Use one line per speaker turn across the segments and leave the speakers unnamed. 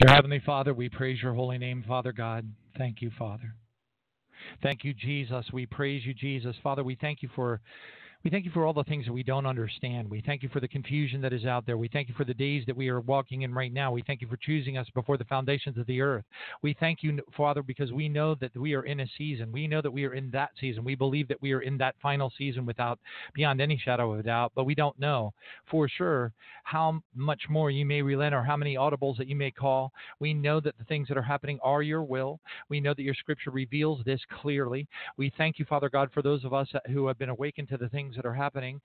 Dear Heavenly Father, we praise your holy name, Father God. Thank you, Father. Thank you, Jesus. We praise you, Jesus. Father, we thank you for all the things that we don't understand. We thank you for the confusion that is out there. We thank you for the days that we are walking in right now. We thank you for choosing us before the foundations of the earth. We thank you, Father, because we know that we are in a season. We know that we are in that season. We believe that we are in that final season without beyond any shadow of a doubt, but we don't know for sure how much more you may relent or how many audibles that you may call. We know that the things that are happening are your will. We know that your scripture reveals this clearly. We thank you, Father God, for those of us who have been awakened to the things that are happening,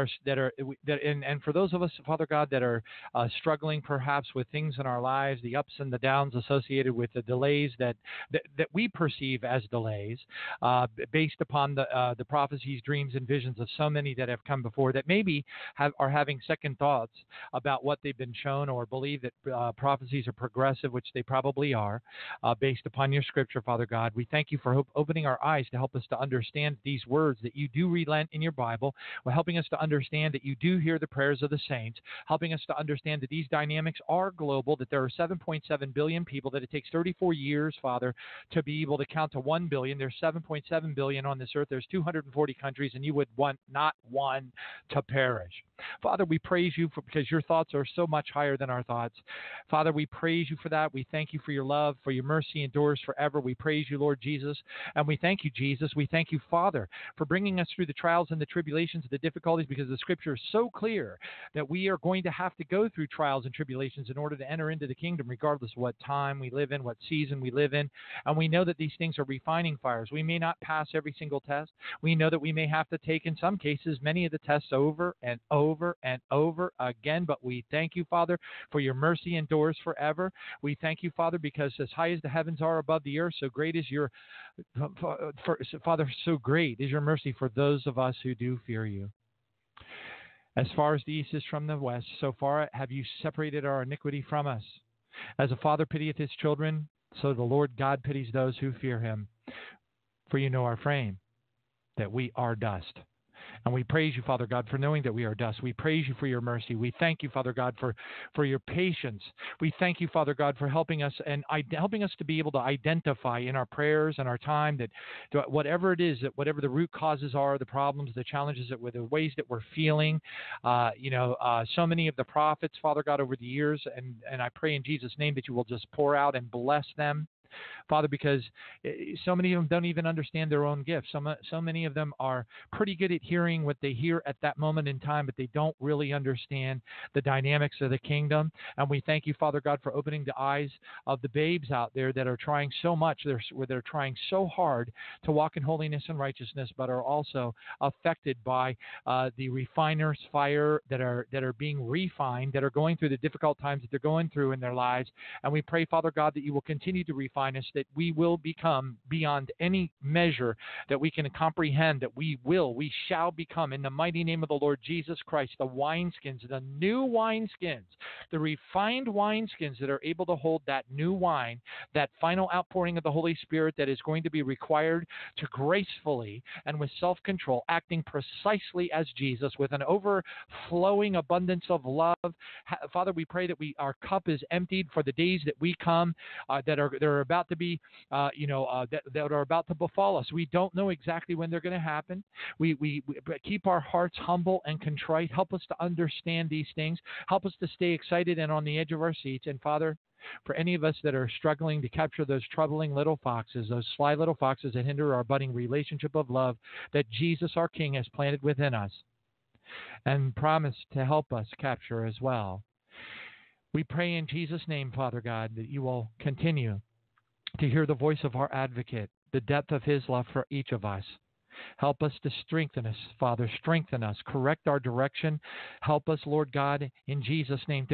and for those of us, Father God, that are struggling perhaps with things in our lives, the ups and the downs associated with the delays that we perceive as delays, based upon the prophecies, dreams, and visions of so many that have come before that maybe are having second thoughts about what they've been shown or believe that prophecies are progressive, which they probably are, based upon your scripture, Father God. We thank you for opening our eyes to help us to understand these words that you do relent in your Bible, helping us to understand that you do hear the prayers of the saints, helping us to understand that these dynamics are global, that there are 7.7 billion people, that it takes 34 years, Father, to be able to count to 1 billion. There's 7.7 billion on this earth. There's 240 countries, and you would want not one to perish. Father, we praise you because your thoughts are so much higher than our thoughts. Father, we praise you for that. We thank you for your love, for your mercy endures forever. We praise you, Lord Jesus, and we thank you, Jesus. We thank you, Father, for bringing us through the trials and the tribulations, the difficulties, because the scripture is so clear that we are going to have to go through trials and tribulations in order to enter into the kingdom, regardless of what time we live in, what season we live in. And we know that these things are refining fires. We may not pass every single test. We know that we may have to take, in some cases, many of the tests over and over and over again. But we thank you, Father, for your mercy endures forever. We thank you, Father, because as high as the heavens are above the earth, so great is your Father, so great is your mercy for those of us who do fear you. As far as the east is from the west, so far have you separated our iniquity from us. As a father pitieth his children, so the Lord God pities those who fear him. For you know our frame, that we are dust. And we praise you, Father God, for knowing that we are dust. We praise you for your mercy. We thank you, Father God, for your patience. We thank you, Father God, for helping us and helping us to be able to identify in our prayers and our time that whatever it is, that whatever the root causes are, the problems, the challenges, the ways that we're feeling, so many of the prophets, Father God, over the years, and I pray in Jesus' name that you will just pour out and bless them, Father, because so many of them don't even understand their own gifts. So many of them are pretty good at hearing what they hear at that moment in time, but they don't really understand the dynamics of the kingdom. And we thank you, Father God, for opening the eyes of the babes out there that are trying so much, they're trying so hard to walk in holiness and righteousness, but are also affected by the refiner's fire, that are being refined, that are going through the difficult times that they're going through in their lives. And we pray, Father God, that you will continue to refine us, that we will become beyond any measure that we can comprehend, that we shall become, in the mighty name of the Lord Jesus Christ, the wineskins, the new wineskins, the refined wineskins that are able to hold that new wine, that final outpouring of the Holy Spirit that is going to be required to gracefully and with self-control, acting precisely as Jesus, with an overflowing abundance of love. Father, we pray that our cup is emptied for the days that we come, that are about to be, that are about to befall us. We don't know exactly when they're going to happen. We keep our hearts humble and contrite. Help us to understand these things. Help us to stay excited and on the edge of our seats. And Father, for any of us that are struggling to capture those troubling little foxes, those sly little foxes that hinder our budding relationship of love that Jesus, our King, has planted within us and promised to help us capture as well, we pray in Jesus' name, Father God, that you will continue to hear the voice of our advocate, the depth of his love for each of us. Help us to strengthen us, Father. Strengthen us. Correct our direction. Help us, Lord God, in Jesus' name,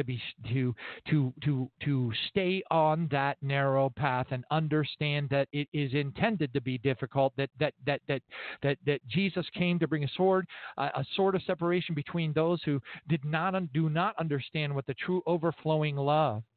to stay on that narrow path and understand that it is intended to be difficult. That Jesus came to bring a sword of separation between those who do not understand what the true overflowing love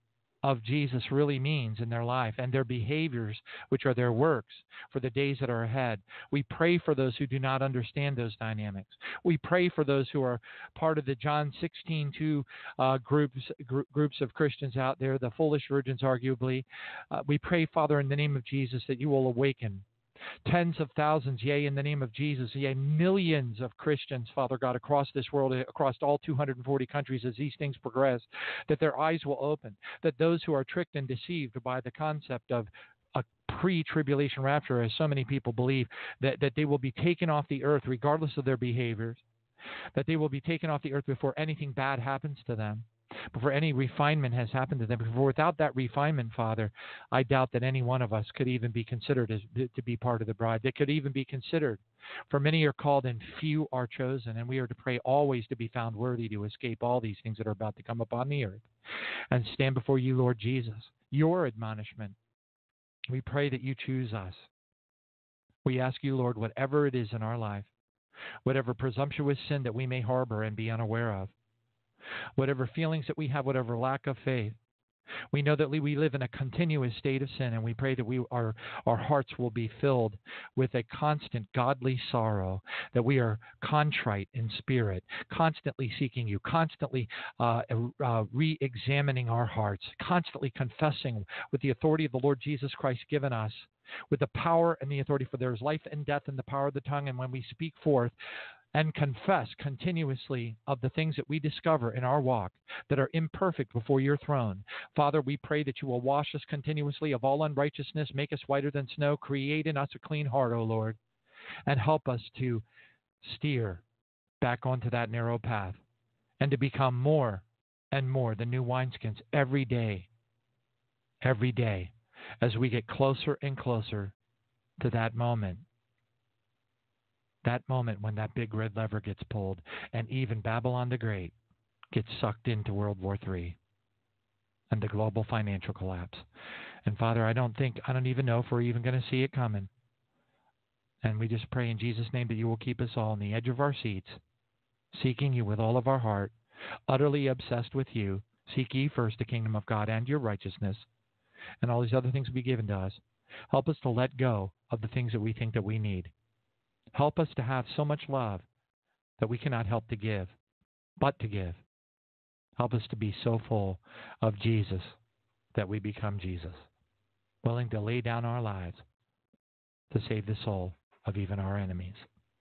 of Jesus really means in their life and their behaviors, which are their works for the days that are ahead. We pray for those who do not understand those dynamics. We pray for those who are part of the John 16:2 groups of Christians out there, the foolish virgins, arguably. We pray, Father, in the name of Jesus, that you will awaken tens of thousands, yea, in the name of Jesus, yea, millions of Christians, Father God, across this world, across all 240 countries as these things progress, that their eyes will open, that those who are tricked and deceived by the concept of a pre-tribulation rapture, as so many people believe, that they will be taken off the earth regardless of their behaviors, that they will be taken off the earth before anything bad happens to them, before any refinement has happened to them. Before, without that refinement, Father, I doubt that any one of us could even be considered to be part of the bride. That could even be considered. For many are called and few are chosen, and we are to pray always to be found worthy to escape all these things that are about to come upon the earth and stand before you, Lord Jesus, your admonishment. We pray that you choose us. We ask you, Lord, whatever it is in our life, whatever presumptuous sin that we may harbor and be unaware of, whatever feelings that we have, whatever lack of faith, we know that we live in a continuous state of sin, and we pray that our hearts will be filled with a constant godly sorrow, that we are contrite in spirit, constantly seeking you, constantly re-examining our hearts, constantly confessing with the authority of the Lord Jesus Christ given us, with the power and the authority, for there is life and death in the power of the tongue, and when we speak forth and confess continuously of the things that we discover in our walk that are imperfect before your throne. Father, we pray that you will wash us continuously of all unrighteousness, make us whiter than snow, create in us a clean heart, O Lord, and help us to steer back onto that narrow path and to become more and more the new wineskins every day, as we get closer and closer to that moment. That moment when that big red lever gets pulled and even Babylon the Great gets sucked into World War III and the global financial collapse. And Father, I don't even know if we're even going to see it coming. And we just pray in Jesus' name that you will keep us all on the edge of our seats, seeking you with all of our heart, utterly obsessed with you. Seek ye first the kingdom of God and your righteousness, and all these other things will be given to us. Help us to let go of the things that we think that we need. Help us to have so much love that we cannot help to give, but to give. Help us to be so full of Jesus that we become Jesus, willing to lay down our lives to save the soul of even our enemies.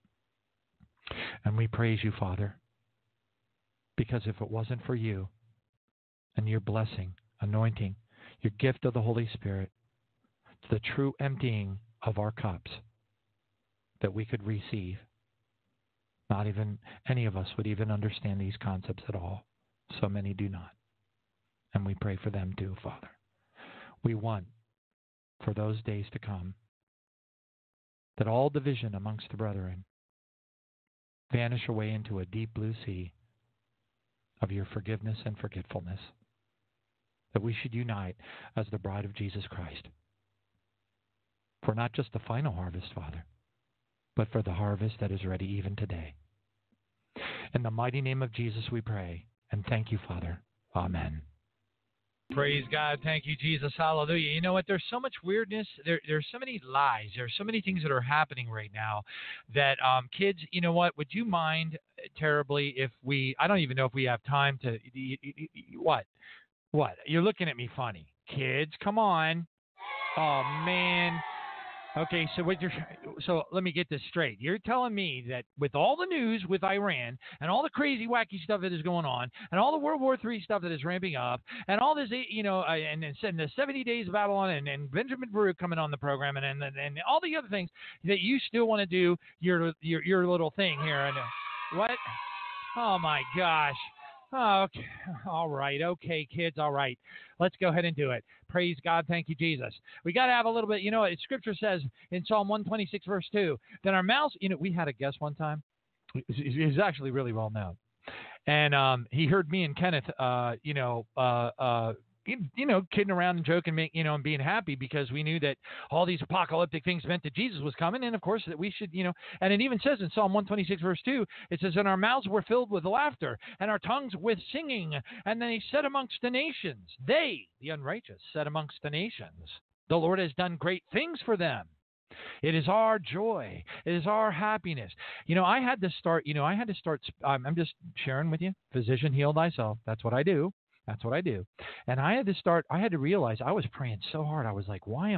And we praise you, Father, because if it wasn't for you and your blessing, anointing, your gift of the Holy Spirit, the true emptying of our cups that we could receive, not even any of us would even understand these concepts at all. So many do not. And we pray for them too, Father. We want for those days to come that all division amongst the brethren vanish away into a deep blue sea of your forgiveness and forgetfulness, that we should unite as the bride of Jesus Christ for not just the final harvest, Father, but for the harvest that is ready even today. In the mighty name of Jesus we pray, and thank you, Father. Amen. Praise God. Thank you, Jesus. Hallelujah. You know what? There's so much weirdness. There's so many lies. There's so many things that are happening right now that kids, you know what? Would you mind terribly if I don't even know if we have time to, what? You're looking at me funny. Kids, come on. Oh, man. Okay, so let me get this straight. You're telling me that with all the news with Iran and all the crazy, wacky stuff that is going on and all the World War III stuff that is ramping up and all this, and the 70 Days of Babylon and Benjamin Baruch coming on the program and all the other things, that you still want to do your little thing here. And what? Oh, my gosh. Oh, okay. All right. Okay, kids. All right. Let's go ahead and do it. Praise God. Thank you, Jesus. We got to have a little bit, Scripture says in Psalm 126, verse 2, that our mouths, we had a guest one time. He's actually really well known. And he heard me and Kenneth, kidding around and joking, and being happy because we knew that all these apocalyptic things meant that Jesus was coming, and of course that we should, and it even says in Psalm 126 verse 2, it says, "And our mouths were filled with laughter, and our tongues with singing, and then he said amongst the nations, they, the unrighteous, said amongst the nations, the Lord has done great things for them. It is our joy. It is our happiness." I had to start, I'm just sharing with you, physician, heal thyself. That's what I do. That's what I do. And I had to realize I was praying so hard. I was like, why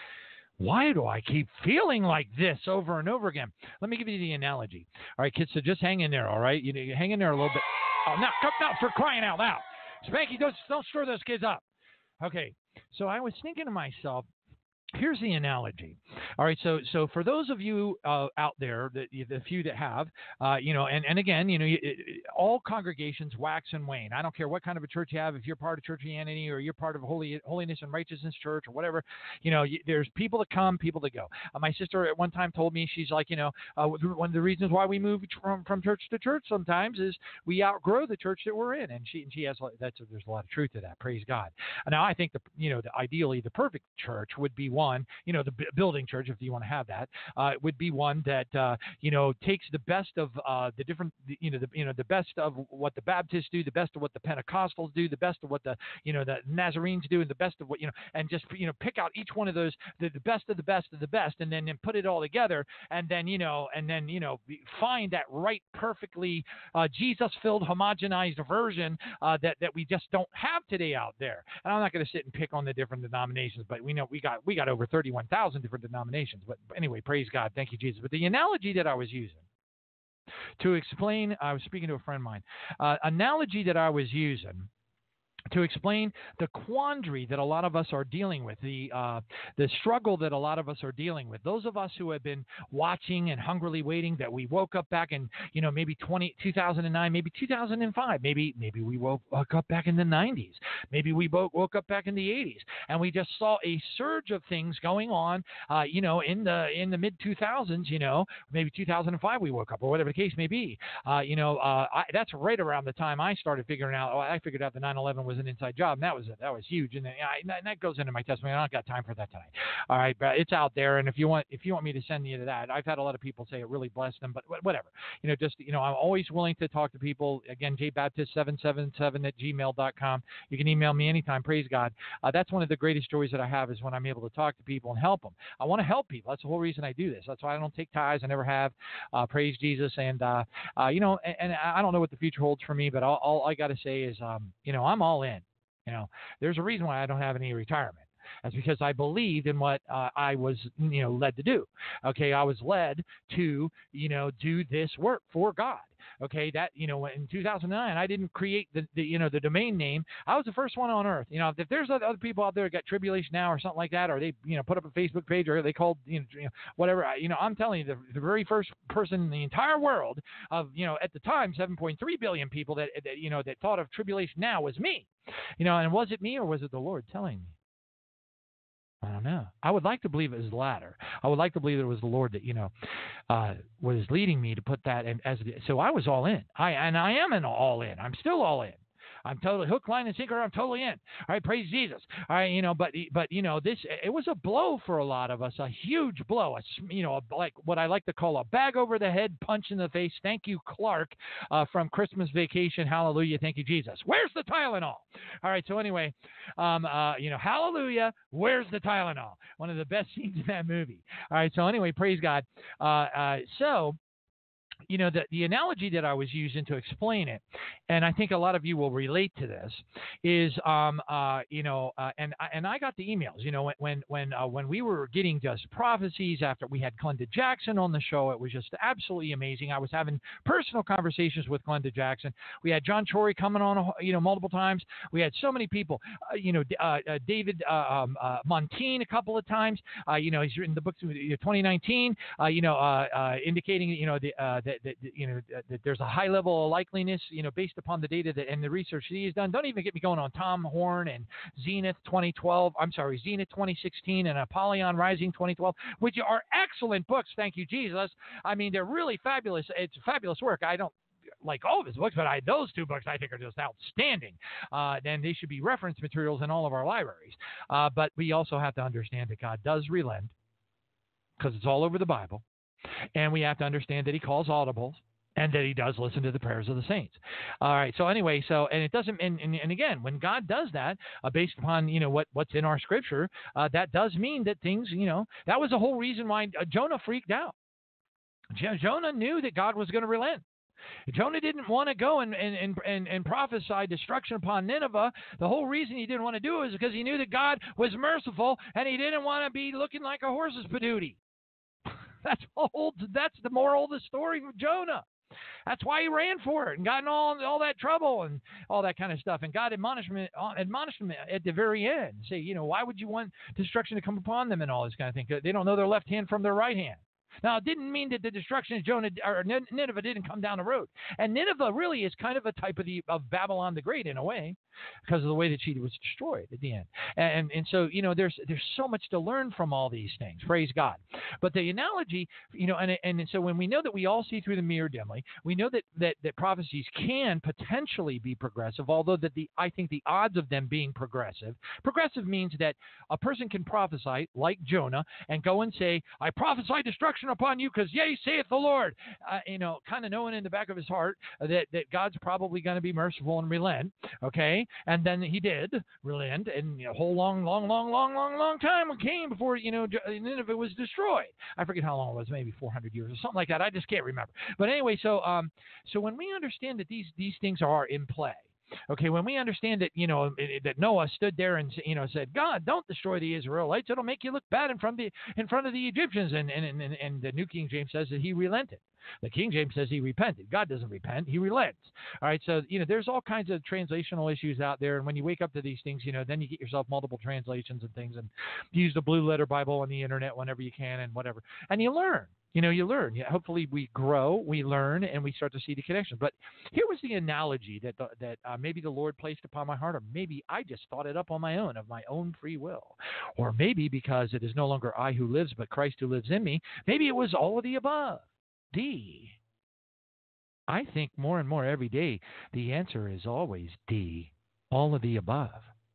do I keep feeling like this over and over again? Let me give you the analogy. All right, kids, so just hang in there, all right? Hang in there a little bit. Oh, no, come now, for crying out loud. Spanky, don't stir those kids up. Okay, so I was thinking to myself, here's the analogy. All right, so for those of you out there, the few that have, and again, all congregations wax and wane. I don't care what kind of a church you have. If you're part of Churchianity or you're part of Holiness and Righteousness Church or whatever, there's people that come, people that go. My sister at one time told me, she's like, one of the reasons why we move from church to church sometimes is we outgrow the church that we're in, and she has there's a lot of truth to that. Praise God. Now I think ideally the perfect church would be one. The building church, if you want to have that, would be one that takes the best of the different, the best of what the Baptists do, the best of what the Pentecostals do, the best of what the Nazarenes do, and the best of what and just pick out each one of those, the best of the best of the best, and then put it all together, and then find that right, perfectly Jesus-filled, homogenized version that we just don't have today out there. And I'm not going to sit and pick on the different denominations, but we know we got over 31,000 different denominations. But anyway, praise God. Thank you, Jesus. But the analogy that I was using to explain, I was speaking to a friend of mine, analogy that I was using to explain the quandary that a lot of us are dealing with, the struggle that a lot of us are dealing with. Those of us who have been watching and hungrily waiting, that we woke up back in, maybe 2009, maybe 2005, maybe we woke up back in the 90s, maybe we woke up back in the 80s, and we just saw a surge of things going on, in the mid 2000s, maybe 2005 we woke up, or whatever the case may be. That's right around the time I started figuring out. I figured out the 9/11 was an inside job, and that was huge, and that goes into my testimony. I don't got time for that tonight. All right, but it's out there, and if you want me to send you to that, I've had a lot of people say it really blessed them, but whatever. I'm always willing to talk to people. Again, jbaptist777@gmail.com. You can email me anytime. Praise God. That's one of the greatest joys that I have, is when I'm able to talk to people and help them. I want to help people. That's the whole reason I do this. That's why I don't take tithes. I never have. Praise Jesus. And and I don't know what the future holds for me, but all I got to say is, I'm all in. There's a reason why I don't have any retirement. That's because I believed in what I was, led to do. Okay, I was led to, do this work for God. Okay, that in 2009, I didn't create the domain name. I was the first one on earth. If there's other people out there that got Tribulation Now or something like that, or they put up a Facebook page, or they called whatever. I'm telling you, the very first person in the entire world of at the time 7.3 billion people that thought of Tribulation Now was me. And was it me, or was it the Lord telling me? I don't know. I would like to believe it was the latter. I would like to believe it was the Lord that, was leading me to put that in so I was all in. I am all in. I'm still all in. I'm totally hook, line, and sinker. I'm totally in. All right, praise Jesus. All right, but this, it was a blow for a lot of us, a huge blow. Like what I like to call a bag over the head, punch in the face. Thank you, Clark, from Christmas Vacation. Hallelujah. Thank you, Jesus. Where's the Tylenol? All right. So anyway, hallelujah. Where's the Tylenol? One of the best scenes in that movie. All right. So anyway, praise God. The analogy that I was using to explain it, and I think a lot of you will relate to this, is, and I got the emails, when we were getting just prophecies after we had Glenda Jackson on the show. It was just absolutely amazing. I was having personal conversations with Glenda Jackson. We had John Chory coming on, multiple times. We had so many people, David Montine a couple of times. He's written the books 2019, indicating, that there's a high level of likeliness, based upon the data and the research he has done. Don't even get me going on Tom Horn and Zenith 2016 and Apollyon Rising 2012, which are excellent books. Thank you, Jesus. I mean, they're really fabulous. It's fabulous work. like all of his books, but those 2 books I think are just outstanding. And they should be reference materials in all of our libraries. But we also have to understand that God does relent, because it's all over the Bible. And we have to understand that he calls audibles, and that he does listen to the prayers of the saints. All right. So anyway, and it doesn't, and again, when God does that, based upon, what's in our scripture, that does mean that things, that was the whole reason why Jonah freaked out. Jonah knew that God was going to relent. Jonah didn't want to go and prophesy destruction upon Nineveh. The whole reason he didn't want to do it was because he knew that God was merciful, and he didn't want to be looking like a horse's patootie. That's the moral of the story of Jonah. That's why he ran for it and got in all that trouble and all that kind of stuff. And God admonished him at the very end. Say, why would you want destruction to come upon them and all this kind of thing? They don't know their left hand from their right hand. Now, it didn't mean that the destruction of Nineveh didn't come down the road. And Nineveh really is kind of a type of Babylon the Great in a way, because of the way that she was destroyed at the end. And so, there's so much to learn from all these things. Praise God. But the analogy, and so when we know that we all see through the mirror dimly, we know that prophecies can potentially be progressive, although I think the odds of them being progressive means that a person can prophesy like Jonah and go and say, I prophesy destruction upon you because yea, saith the Lord, kind of knowing in the back of his heart that God's probably going to be merciful and relent. Okay. And then he did relent, and a whole long time came before, Nineveh was destroyed. I forget how long it was, maybe 400 years or something like that. I just can't remember. But anyway, so when we understand that these things are in play, okay, when we understand that, that Noah stood there and, said, God, don't destroy the Israelites. It'll make you look bad in front of the Egyptians. And the New King James says that he relented. The King James says he repented. God doesn't repent. He relents. All right. So, there's all kinds of translational issues out there. And when you wake up to these things, then you get yourself multiple translations and things, and use the Blue Letter Bible on the internet whenever you can and whatever. And you learn. You learn. Hopefully we grow, we learn, and we start to see the connection. But here was the analogy that maybe the Lord placed upon my heart, or maybe I just thought it up on my own, of my own free will. Or maybe because it is no longer I who lives, but Christ who lives in me. Maybe it was all of the above. D. I think more and more every day the answer is always D. All of the above.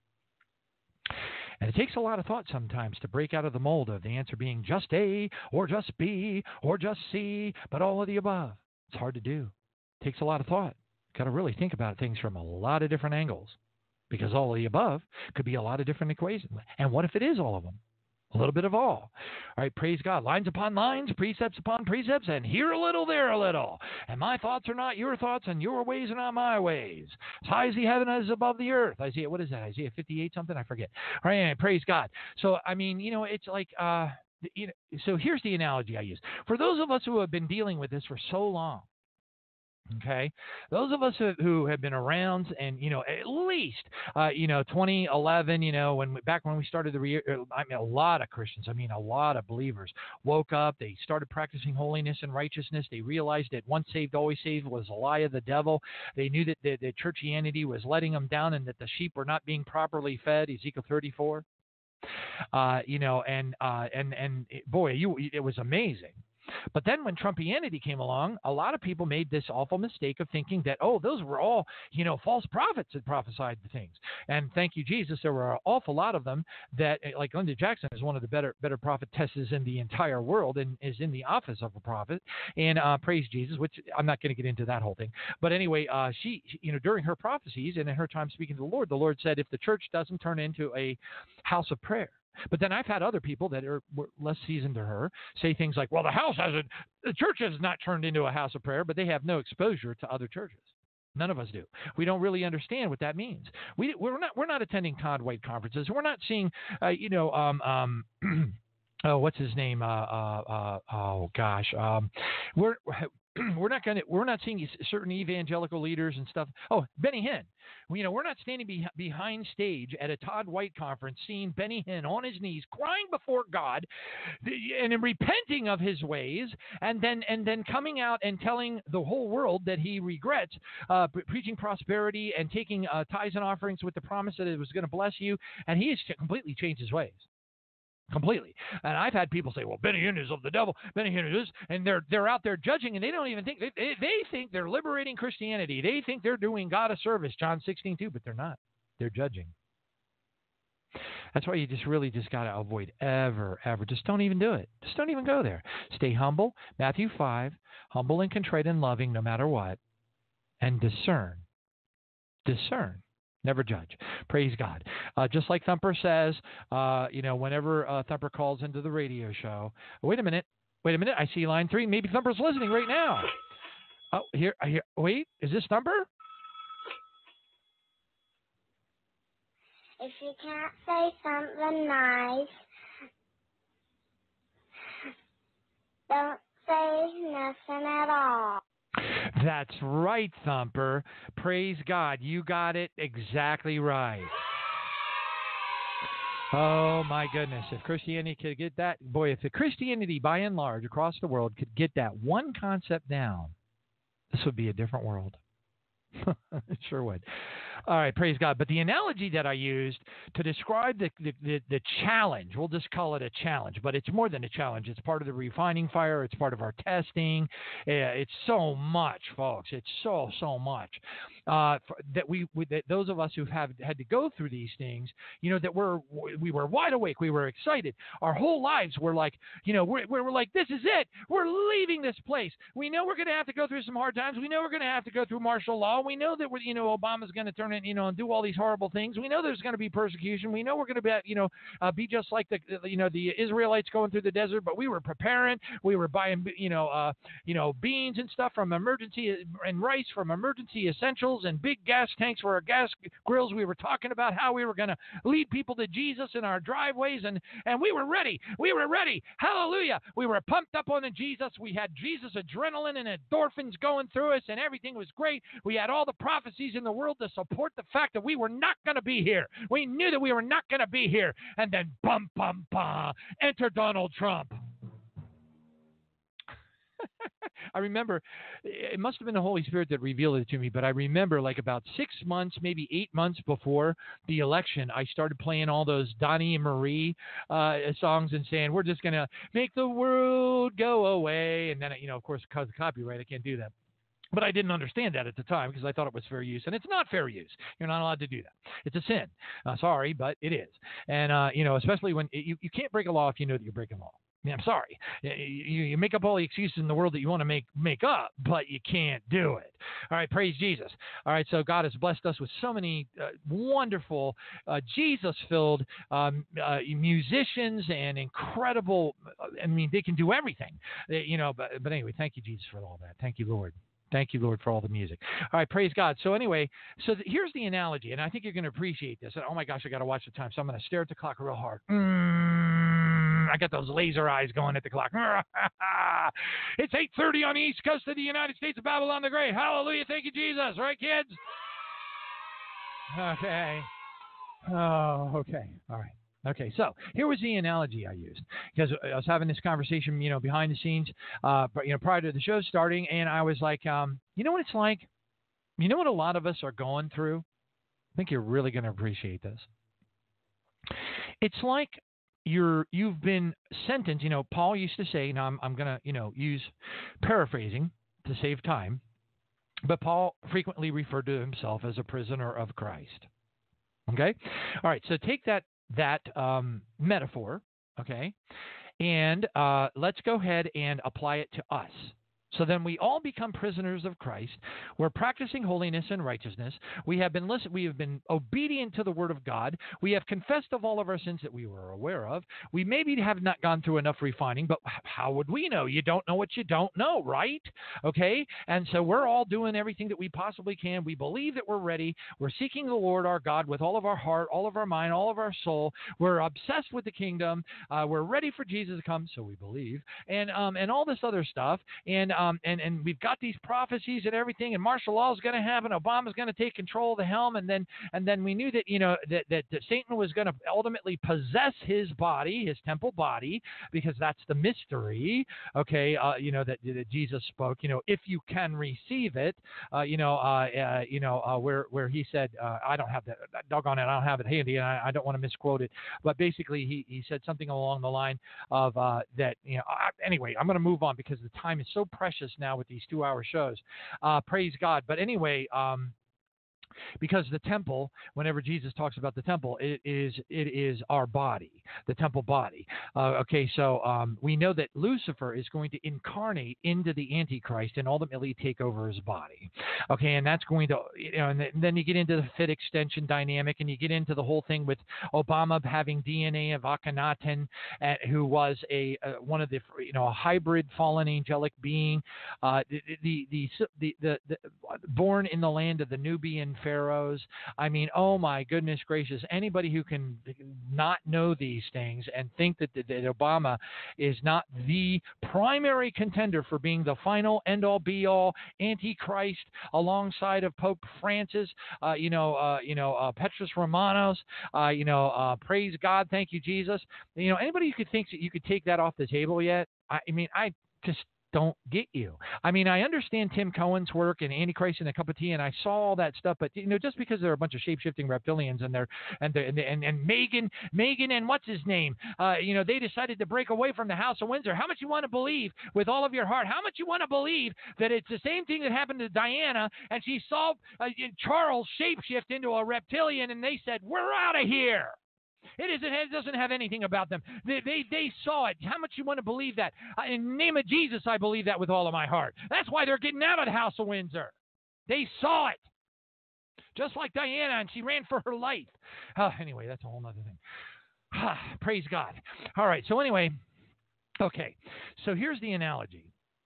And it takes a lot of thought sometimes to break out of the mold of the answer being just A, or just B, or just C, but all of the above. It's hard to do. It takes a lot of thought. Got to really think about things from a lot of different angles, because all of the above could be a lot of different equations. And what if it is all of them? A little bit of all. All right, praise God. Lines upon lines, precepts upon precepts, and here a little, there a little. And my thoughts are not your thoughts, and your ways are not my ways. As high as the heaven is above the earth. Isaiah, what is that? Isaiah 58 something? I forget. All right, praise God. So, it's like, so here's the analogy I use. For those of us who have been dealing with this for so long, okay, those of us who have been around, and at least 2011, back when we started a lot of Christians, a lot of believers woke up. They started practicing holiness and righteousness. They realized that once saved, always saved was a lie of the devil. They knew that the churchianity was letting them down, and that the sheep were not being properly fed. Ezekiel 34. It was amazing. But then when Trumpianity came along, a lot of people made this awful mistake of thinking that, those were all, false prophets that prophesied the things. And thank you, Jesus, there were an awful lot of them that, like Linda Jackson is one of the better prophetesses in the entire world, and is in the office of a prophet. And praise Jesus, which I'm not going to get into that whole thing. But anyway, she, during her prophecies and in her time speaking to the Lord said, if the church doesn't turn into a house of prayer. But then I've had other people that were less seasoned to her say things like, well, the church has not turned into a house of prayer, but they have no exposure to other churches. None of us do. We don't really understand what that means. We're not attending Todd White conferences. We're not seeing, what's his name? We're not seeing certain evangelical leaders and stuff. Oh, Benny Hinn. We're not standing behind stage at a Todd White conference seeing Benny Hinn on his knees crying before God and repenting of his ways, and then coming out and telling the whole world that he regrets preaching prosperity and taking tithes and offerings with the promise that it was going to bless you, and he has completely changed his ways. completely. And I've had people say, well, Benny Hinn is of the devil, Benny Hinn is, and they're out there judging, and they don't even think, they think they're liberating Christianity. They think they're doing God a service, John 16:2, but they're not. They're judging. That's why you really got to avoid ever. Just don't even do it. Just don't even go there. Stay humble. Matthew 5, humble and contrite and loving no matter what, and discern. Discern. Never judge. Praise God. Just like Thumper says, whenever Thumper calls into the radio show, wait a minute. I see line 3. Maybe Thumper's listening right now. Oh, here. Wait, is this Thumper?
If you can't say something nice, don't say nothing at all.
That's right, Thumper. Praise God. You got it exactly right. Oh, my goodness. If Christianity could get that, if the Christianity by and large across the world could get that one concept down, this would be a different world. It sure would. All right, praise God. But the analogy that I used to describe the challenge, we'll just call it a challenge, but it's more than a challenge. It's part of the refining fire. It's part of our testing. It's so much, folks. It's so much that those of us who have had to go through these things, that we were wide awake. We were excited. Our whole lives were like, we're like, this is it. We're leaving this place. We know we're going to have to go through some hard times. We know we're going to have to go through martial law. We know that Obama's going to turn it, and do all these horrible things. We know there's going to be persecution. We know we're going to be just like the Israelites going through the desert. But we were preparing. We were buying beans and stuff from emergency and rice from emergency essentials and big gas tanks for our gas grills. We were talking about how we were going to lead people to Jesus in our driveways, and we were ready. We were ready. Hallelujah. We were pumped up on the Jesus. We had Jesus adrenaline and endorphins going through us, and everything was great. We had all the prophecies in the world to support the fact that we were not going to be here. We knew that we were not going to be here. And then, bum, bum, bum, enter Donald Trump. I remember, it must have been the Holy Spirit that revealed it to me, but I remember like about 6 months, maybe 8 months before the election, I started playing all those Donnie and Marie songs and saying, we're just going to make the world go away. And then, of course, because of copyright, I can't do that. But I didn't understand that at the time because I thought it was fair use, and it's not fair use. You're not allowed to do that. It's a sin. Sorry, but it is. And, especially when you can't break a law if you know that you're breaking law. I mean, I'm sorry. You make up all the excuses in the world that you want to make up, but you can't do it. All right, praise Jesus. All right, so God has blessed us with so many wonderful Jesus-filled musicians and incredible. I mean, they can do everything. But anyway, thank you, Jesus, for all that. Thank you, Lord. Thank you, Lord, for all the music. All right, praise God. So anyway, here's the analogy, and I think you're going to appreciate this. And, oh, my gosh, I got to watch the time, so I'm going to stare at the clock real hard. I got those laser eyes going at the clock. It's 8:30 on the East Coast of the United States of Babylon the Great. Hallelujah. Thank you, Jesus. Right, kids? Okay. Oh, okay. All right. Okay, so here was the analogy I used because I was having this conversation, behind the scenes, prior to the show starting, and I was like, you know what it's like? You know what a lot of us are going through? I think you're really going to appreciate this. It's like you've been sentenced. Paul used to say, now I'm going to, use paraphrasing to save time, but Paul frequently referred to himself as a prisoner of Christ. Okay? All right, so take that metaphor, okay, and let's go ahead and apply it to us. So then we all become prisoners of Christ. We're practicing holiness and righteousness. We have been obedient to the word of God. We have confessed of all of our sins that we were aware of. We maybe have not gone through enough refining, but how would we know? You don't know what you don't know, right? Okay? And so we're all doing everything that we possibly can. We believe that we're ready. We're seeking the Lord our God with all of our heart, all of our mind, all of our soul. We're obsessed with the kingdom. We're ready for Jesus to come, so we believe, and all this other stuff. And and we've got these prophecies and everything, and martial law is going to happen. Obama's going to take control of the helm, and then we knew that that Satan was going to ultimately possess his body, his temple body, because that's the mystery. Okay, that Jesus spoke. If you can receive it, where he said, I don't have that. Doggone it, I don't have it handy, and I don't want to misquote it. But basically, he said something along the line of that. Anyway, I'm going to move on because the time is so precious now with these 2-hour shows. Praise God. But anyway, because the temple, whenever Jesus talks about the temple, it is our body, the temple body. So we know that Lucifer is going to incarnate into the Antichrist and ultimately take over his body. Okay, and that's going to, and then you get into the fit extension dynamic, and you get into the whole thing with Obama having DNA of Akhenaten, who was one of the a hybrid fallen angelic being, born in the land of the Nubian pharaohs. I mean, oh my goodness gracious, anybody who can not know these things and think that Obama is not the primary contender for being the final end-all be-all Antichrist alongside of Pope Francis, Petrus Romanos, praise God, thank you Jesus. Anybody who could think that you could take that off the table yet? I just don't get you. I understand Tim Cohen's work and Antichrist and a Cup of Tea, and I saw all that stuff. But just because they're a bunch of shape-shifting reptilians and Megan and what's his name, they decided to break away from the House of Windsor. How much you want to believe with all of your heart? How much you want to believe that it's the same thing that happened to Diana, and she saw Charles shapeshift into a reptilian, and they said, "We're out of here." It doesn't have anything about them. They saw it. How much you want to believe that? In the name of Jesus, I believe that with all of my heart. That's why they're getting out of the House of Windsor. They saw it. Just like Diana, and she ran for her life. Anyway, that's a whole other thing. Praise God. All right, so anyway, okay. So here's the analogy.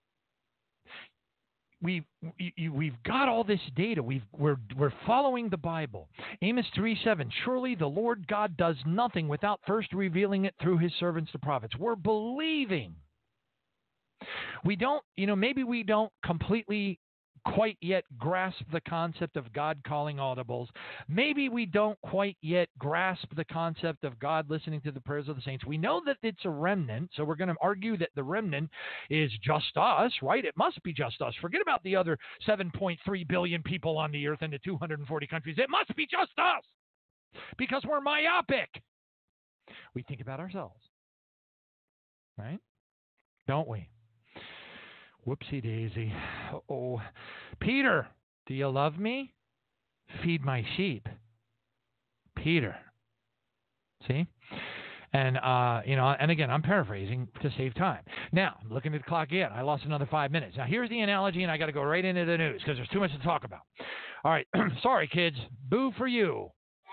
We've got all this data. We're following the Bible. Amos 3:7. Surely the Lord God does nothing without first revealing it through his servants, the prophets. We're believing. We don't, maybe we don't completely quite yet grasp the concept of God calling audibles. Maybe we don't quite yet grasp the concept of God listening to the prayers of the saints. We know that it's a remnant, so we're going to argue that the remnant is just us, right? It must be just us. Forget about the other 7.3 billion people on the earth in the 240 countries. It must be just us because we're myopic. We think about ourselves, right? Don't we? Whoopsie daisy. Oh, Peter, do you love me? Feed my sheep. Peter. See? And, and again, I'm paraphrasing to save time. Now, I'm looking at the clock again. I lost another 5 minutes. Now, here's the analogy, and I got to go right into the news because there's too much to talk about. All right. Sorry, kids. Boo for you.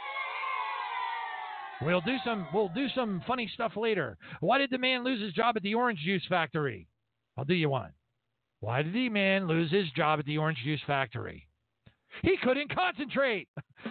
We'll do some funny stuff later. Why did the man lose his job at the orange juice factory? I'll do you one. Why did the man lose his job at the orange juice factory? He couldn't concentrate.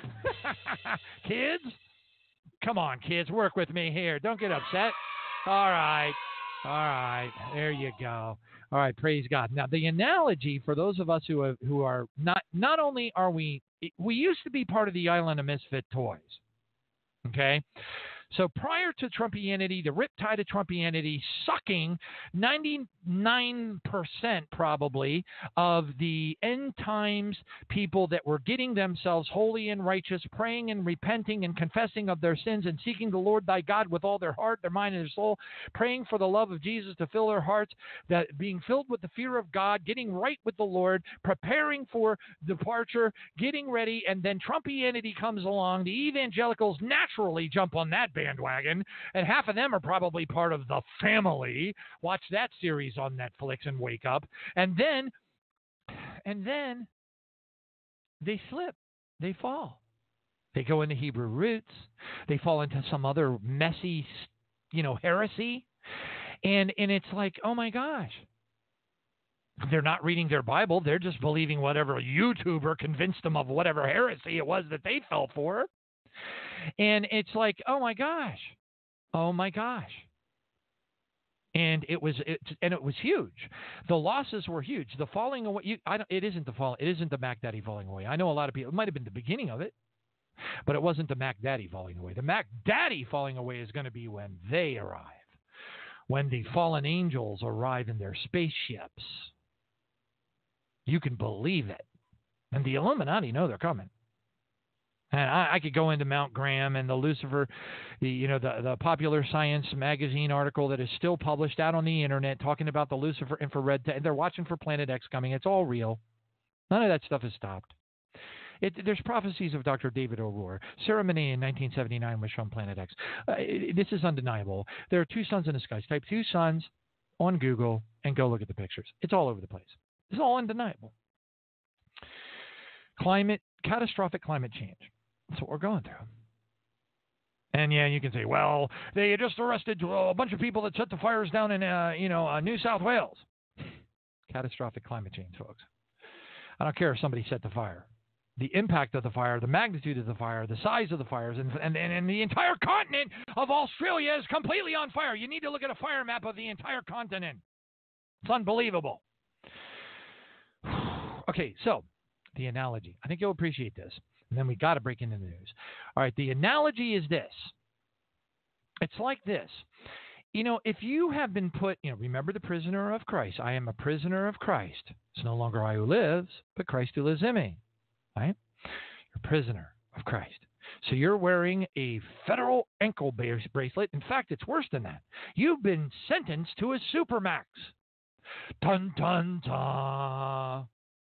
Kids? Come on, kids. Work with me here. Don't get upset. All right. There you go. All right. Praise God. Now, the analogy for those of us who are not only are we used to be part of the island of misfit toys. Okay? So prior to Trumpianity, the riptide of Trumpianity sucking 99% probably of the end times people that were getting themselves holy and righteous, praying and repenting and confessing of their sins and seeking the Lord thy God with all their heart, their mind, and their soul, praying for the love of Jesus to fill their hearts, that being filled with the fear of God, getting right with the Lord, preparing for departure, getting ready, and then Trumpianity comes along. The evangelicals naturally jump on that bandwagon, and half of them are probably part of the family. Watch that series on Netflix and wake up. And then they slip. They fall. They go into Hebrew roots. They fall into some other messy, heresy. And it's like, oh my gosh. They're not reading their Bible. They're just believing whatever YouTuber convinced them of whatever heresy it was that they fell for. And it's like, oh my gosh. And it was huge. The losses were huge. The falling away. It isn't the Mac Daddy falling away. I know a lot of people. It might have been the beginning of it, but it wasn't the Mac Daddy falling away. The Mac Daddy falling away is going to be when they arrive, when the fallen angels arrive in their spaceships. You can believe it. And the Illuminati know they're coming. And I could go into Mount Graham and the Lucifer, the Popular Science magazine article that is still published out on the internet talking about the Lucifer infrared. And they're watching for Planet X coming. It's all real. None of that stuff has stopped. There's prophecies of Dr. David O'Rourke. Sarah Monet in 1979 was shown Planet X. This is undeniable. There are two suns in the skies. Type two suns on Google and go look at the pictures. It's all over the place. It's all undeniable. Catastrophic climate change. That's what we're going through. And yeah, you can say, well, they just arrested a bunch of people that set the fires down in, New South Wales. Catastrophic climate change, folks. I don't care if somebody set the fire. The impact of the fire, the magnitude of the fire, the size of the fires, and the entire continent of Australia is completely on fire. You need to look at a fire map of the entire continent. It's unbelievable. Okay, so the analogy. I think you'll appreciate this. And then we got to break into the news. All right, the analogy is this. It's like this. If you have been put, remember the prisoner of Christ. I am a prisoner of Christ. It's no longer I who lives, but Christ who lives in me. Right? You're a prisoner of Christ. So you're wearing a federal ankle bracelet. In fact, it's worse than that. You've been sentenced to a supermax. Dun, dun, dun.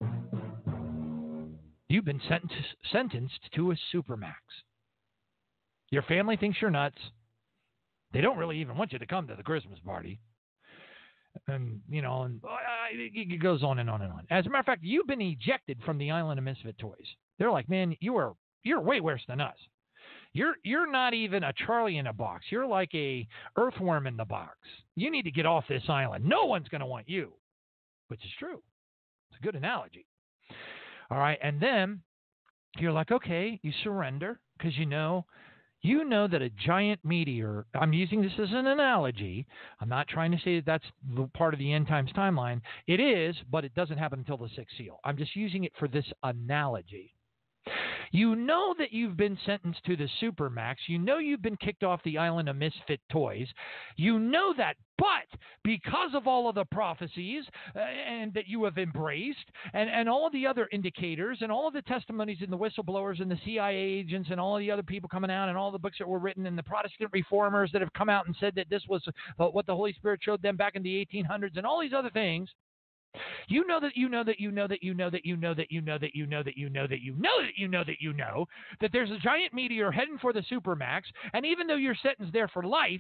You've been sentenced to a supermax. Your family thinks you're nuts. They don't really even want you to come to the Christmas party. And it goes on and on and on. As a matter of fact, you've been ejected from the island of misfit toys. They're like, man, you're way worse than us. You're not even a Charlie in a box. You're like a earthworm in the box. You need to get off this island. No one's going to want you, which is true. It's a good analogy. All right, and then you're like, okay, you surrender because you know that a giant meteor, I'm using this as an analogy. I'm not trying to say that that's the part of the end times timeline. It is, but it doesn't happen until the sixth seal. I'm just using it for this analogy. You know that you've been sentenced to the Supermax. You know you've been kicked off the island of misfit toys. You know that, but because of all of the prophecies and that you have embraced and all of the other indicators and all of the testimonies and the whistleblowers and the CIA agents and all of the other people coming out and all the books that were written and the Protestant reformers that have come out and said that this was what the Holy Spirit showed them back in the 1800s and all these other things, you know that there's a giant meteor heading for the Supermax, and even though you're sentenced there for life,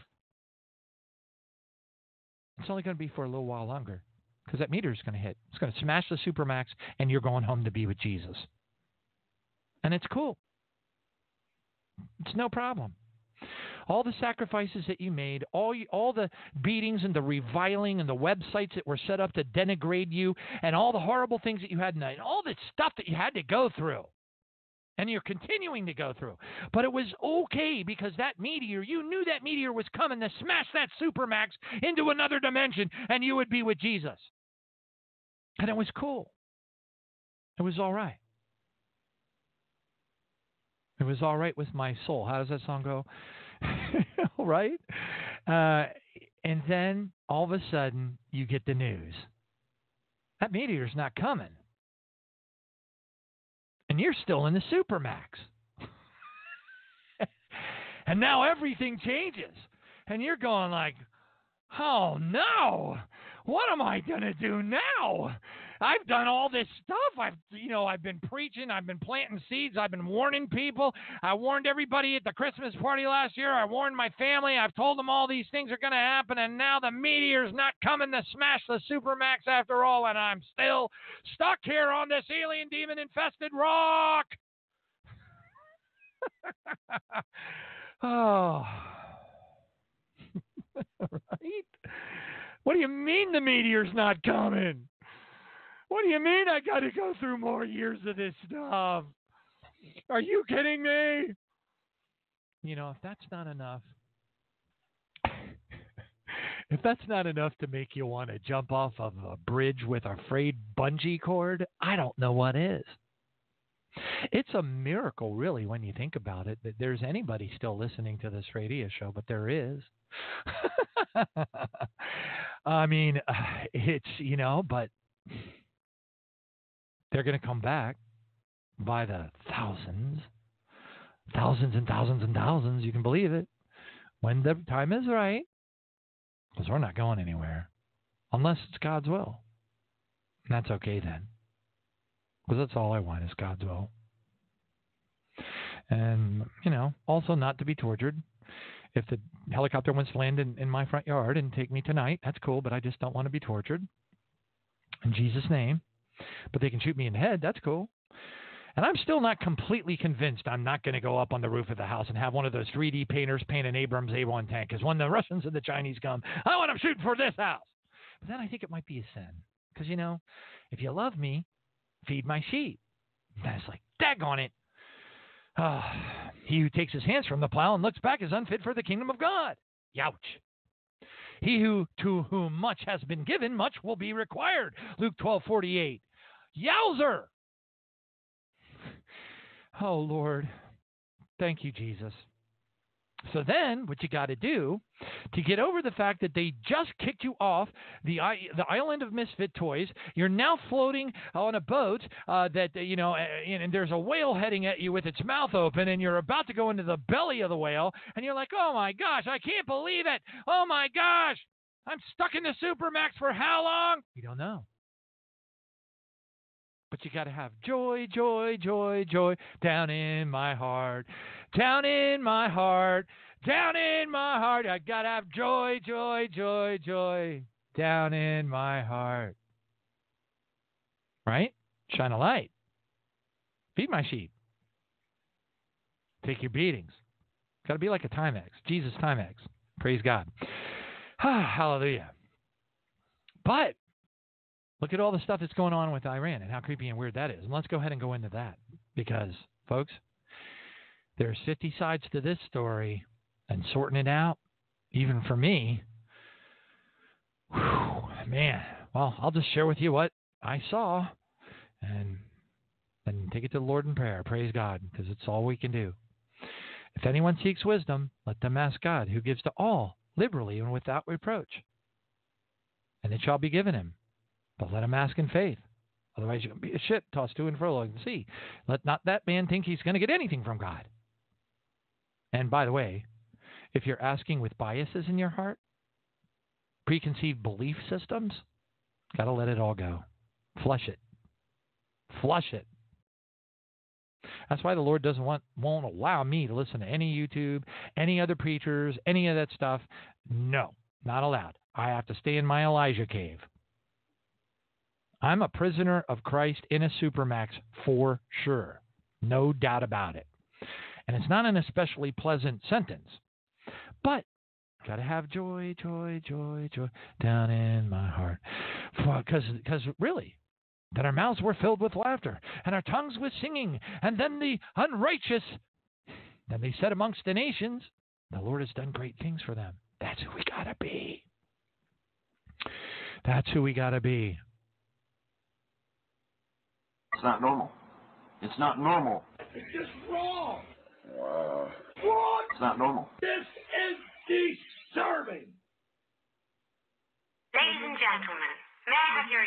it's only going to be for a little while longer because that meteor is going to hit. It's going to smash the Supermax, and you're going home to be with Jesus. And it's cool. It's no problem. All the sacrifices that you made, all the beatings and the reviling and the websites that were set up to denigrate you and all the horrible things that you had and all the stuff that you had to go through. And you're continuing to go through. But it was okay because that meteor, you knew that meteor was coming to smash that Supermax into another dimension and you would be with Jesus. And it was cool. It was all right. It was all right with my soul. How does that song go? All right. And then all of a sudden you get the news. That meteor's not coming. And you're still in the Supermax. And now everything changes. And you're going like, oh no, what am I going to do now? I've done all this stuff. I've been preaching. I've been planting seeds. I've been warning people. I warned everybody at the Christmas party last year. I warned my family. I've told them all these things are going to happen. And now the meteor's not coming to smash the Supermax after all. And I'm still stuck here on this alien demon infested rock. Oh. Right? What do you mean the meteor's not coming? What do you mean I got to go through more years of this stuff? Are you kidding me? If that's not enough, If that's not enough to make you want to jump off of a bridge with a frayed bungee cord, I don't know what is. It's a miracle, really, when you think about it, that there's anybody still listening to this radio show, but there is. I mean, it's, but they're going to come back by the thousands and thousands and thousands. You can believe it. When the time is right, because we're not going anywhere unless it's God's will. And that's okay then. Because that's all I want is God's will. And, also not to be tortured. If the helicopter wants to land in my front yard and take me tonight, that's cool, but I just don't want to be tortured. In Jesus' name. But they can shoot me in the head, that's cool. And I'm still not completely convinced I'm not going to go up on the roof of the house and have one of those 3D painters paint an Abrams A1 tank. Because when the Russians and the Chinese come, I want them shooting for this house. But then I think it might be a sin. Because, if you love me, feed my sheep. And it's like, daggone it. He who takes his hands from the plow and looks back is unfit for the kingdom of God. Youch. He to whom much has been given, much will be required. Luke 12:48. Yowzer. Oh, Lord. Thank you, Jesus. So then what you got to do to get over the fact that they just kicked you off the island of misfit toys, you're now floating on a boat and there's a whale heading at you with its mouth open, and you're about to go into the belly of the whale, and you're like, oh, my gosh, I can't believe it. Oh, my gosh, I'm stuck in the Supermax for how long? You don't know. But you got to have joy, joy, joy, joy down in my heart, down in my heart, down in my heart. I got to have joy, joy, joy, joy down in my heart. Right? Shine a light. Feed my sheep. Take your beatings. Got to be like a Timex. Jesus Timex. Praise God. Hallelujah. But look at all the stuff that's going on with Iran and how creepy and weird that is. And let's go ahead and go into that. Because, folks, there's 50 sides to this story, and sorting it out, even for me, man, well, I'll just share with you what I saw and then take it to the Lord in prayer. Praise God, because it's all we can do. If anyone seeks wisdom, let them ask God, who gives to all liberally and without reproach. And it shall be given him. But let him ask in faith. Otherwise, you're going to be a shit tossed to and fro like the sea. Let not that man think he's going to get anything from God. And by the way, if you're asking with biases in your heart, preconceived belief systems, got to let it all go. Flush it. Flush it. That's why the Lord won't allow me to listen to any YouTube, any other preachers, any of that stuff. No, not allowed. I have to stay in my Elijah cave. I'm a prisoner of Christ in a Supermax for sure. No doubt about it. And it's not an especially pleasant sentence. But got to have joy, joy, joy, joy down in my heart. Because really, then our mouths were filled with laughter, and our tongues with singing. And then the unrighteous, then they said amongst the nations, the Lord has done great things for them. That's who we got to be. That's who we got to be.
It's not normal. It's not normal.
It's just wrong.
What? It's not normal.
This is disturbing.
Ladies and gentlemen, may I have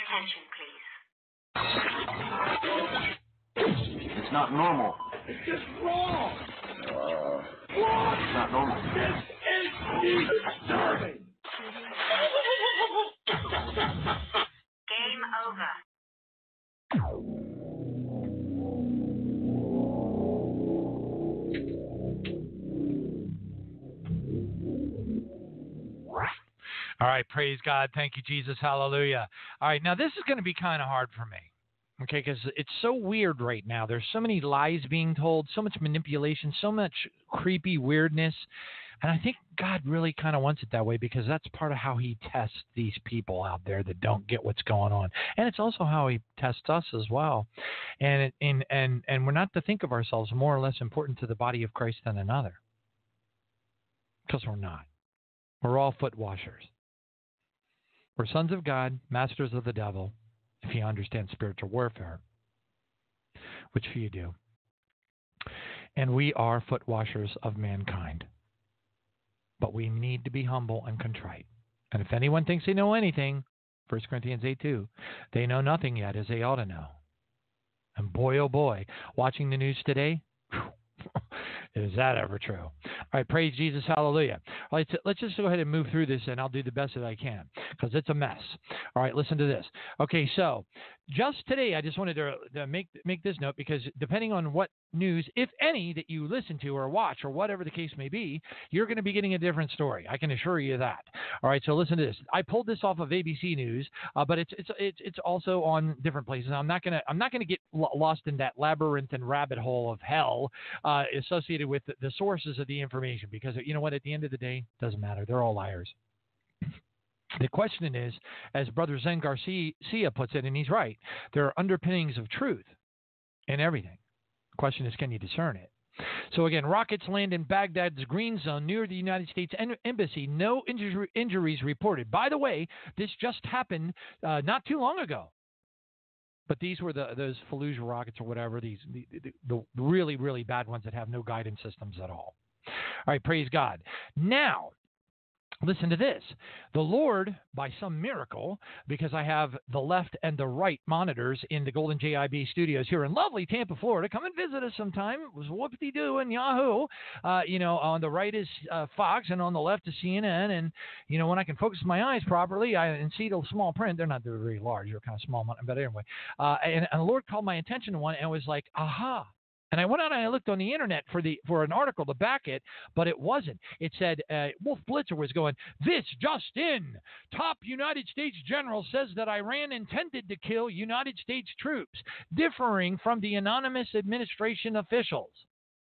your attention, please?
It's not normal.
It's just wrong.
It's not normal.
This is disturbing.
Game over.
All right, praise God. Thank you, Jesus. Hallelujah. All right, now this is going to be kind of hard for me, okay, because it's so weird right now. There's so many lies being told, so much manipulation, so much creepy weirdness, and I think God really kind of wants it that way because that's part of how he tests these people out there that don't get what's going on, and it's also how he tests us as well. And we're not to think of ourselves more or less important to the body of Christ than another, because we're not. We're all foot washers. We're sons of God, masters of the devil, if you understand spiritual warfare, which few do. And we are foot washers of mankind. But we need to be humble and contrite. And if anyone thinks they know anything, 1 Corinthians 8:2, they know nothing yet as they ought to know. And boy, oh boy, watching the news today, is that ever true? All right, praise Jesus, hallelujah. All right, so let's just go ahead and move through this, and I'll do the best that I can because it's a mess. All right, listen to this. Okay, so just today, I just wanted to make this note because depending on what news, if any, that you listen to or watch or whatever the case may be, you're going to be getting a different story. I can assure you that. All right, so listen to this. I pulled this off of ABC News, but it's also on different places. I'm not gonna get lost in that labyrinth and rabbit hole of hell associated with the sources of the information because you know what? At the end of the day, it doesn't matter. They're all liars. The question is, as Brother Zen Garcia puts it, and he's right, there are underpinnings of truth in everything. The question is, can you discern it? So again, rockets land in Baghdad's green zone near the United States Embassy. No injuries reported. By the way, this just happened not too long ago. But these were those Fallujah rockets or whatever, the really, really bad ones that have no guidance systems at all. All right, praise God. Now, listen to this. The Lord, by some miracle, because I have the left and the right monitors in the Golden JIB studios here in lovely Tampa, Florida. Come and visit us sometime. It was whoop-de-doo and Yahoo. On the right is Fox, and on the left is CNN. And, when I can focus my eyes properly and see the small print, they're not very large. They're kind of small, but anyway. And the Lord called my attention to one and was like, aha. And I went out and I looked on the internet for an article to back it, but it wasn't. It said Wolf Blitzer was going, this just in. Top United States general says that Iran intended to kill United States troops, differing from the anonymous administration officials.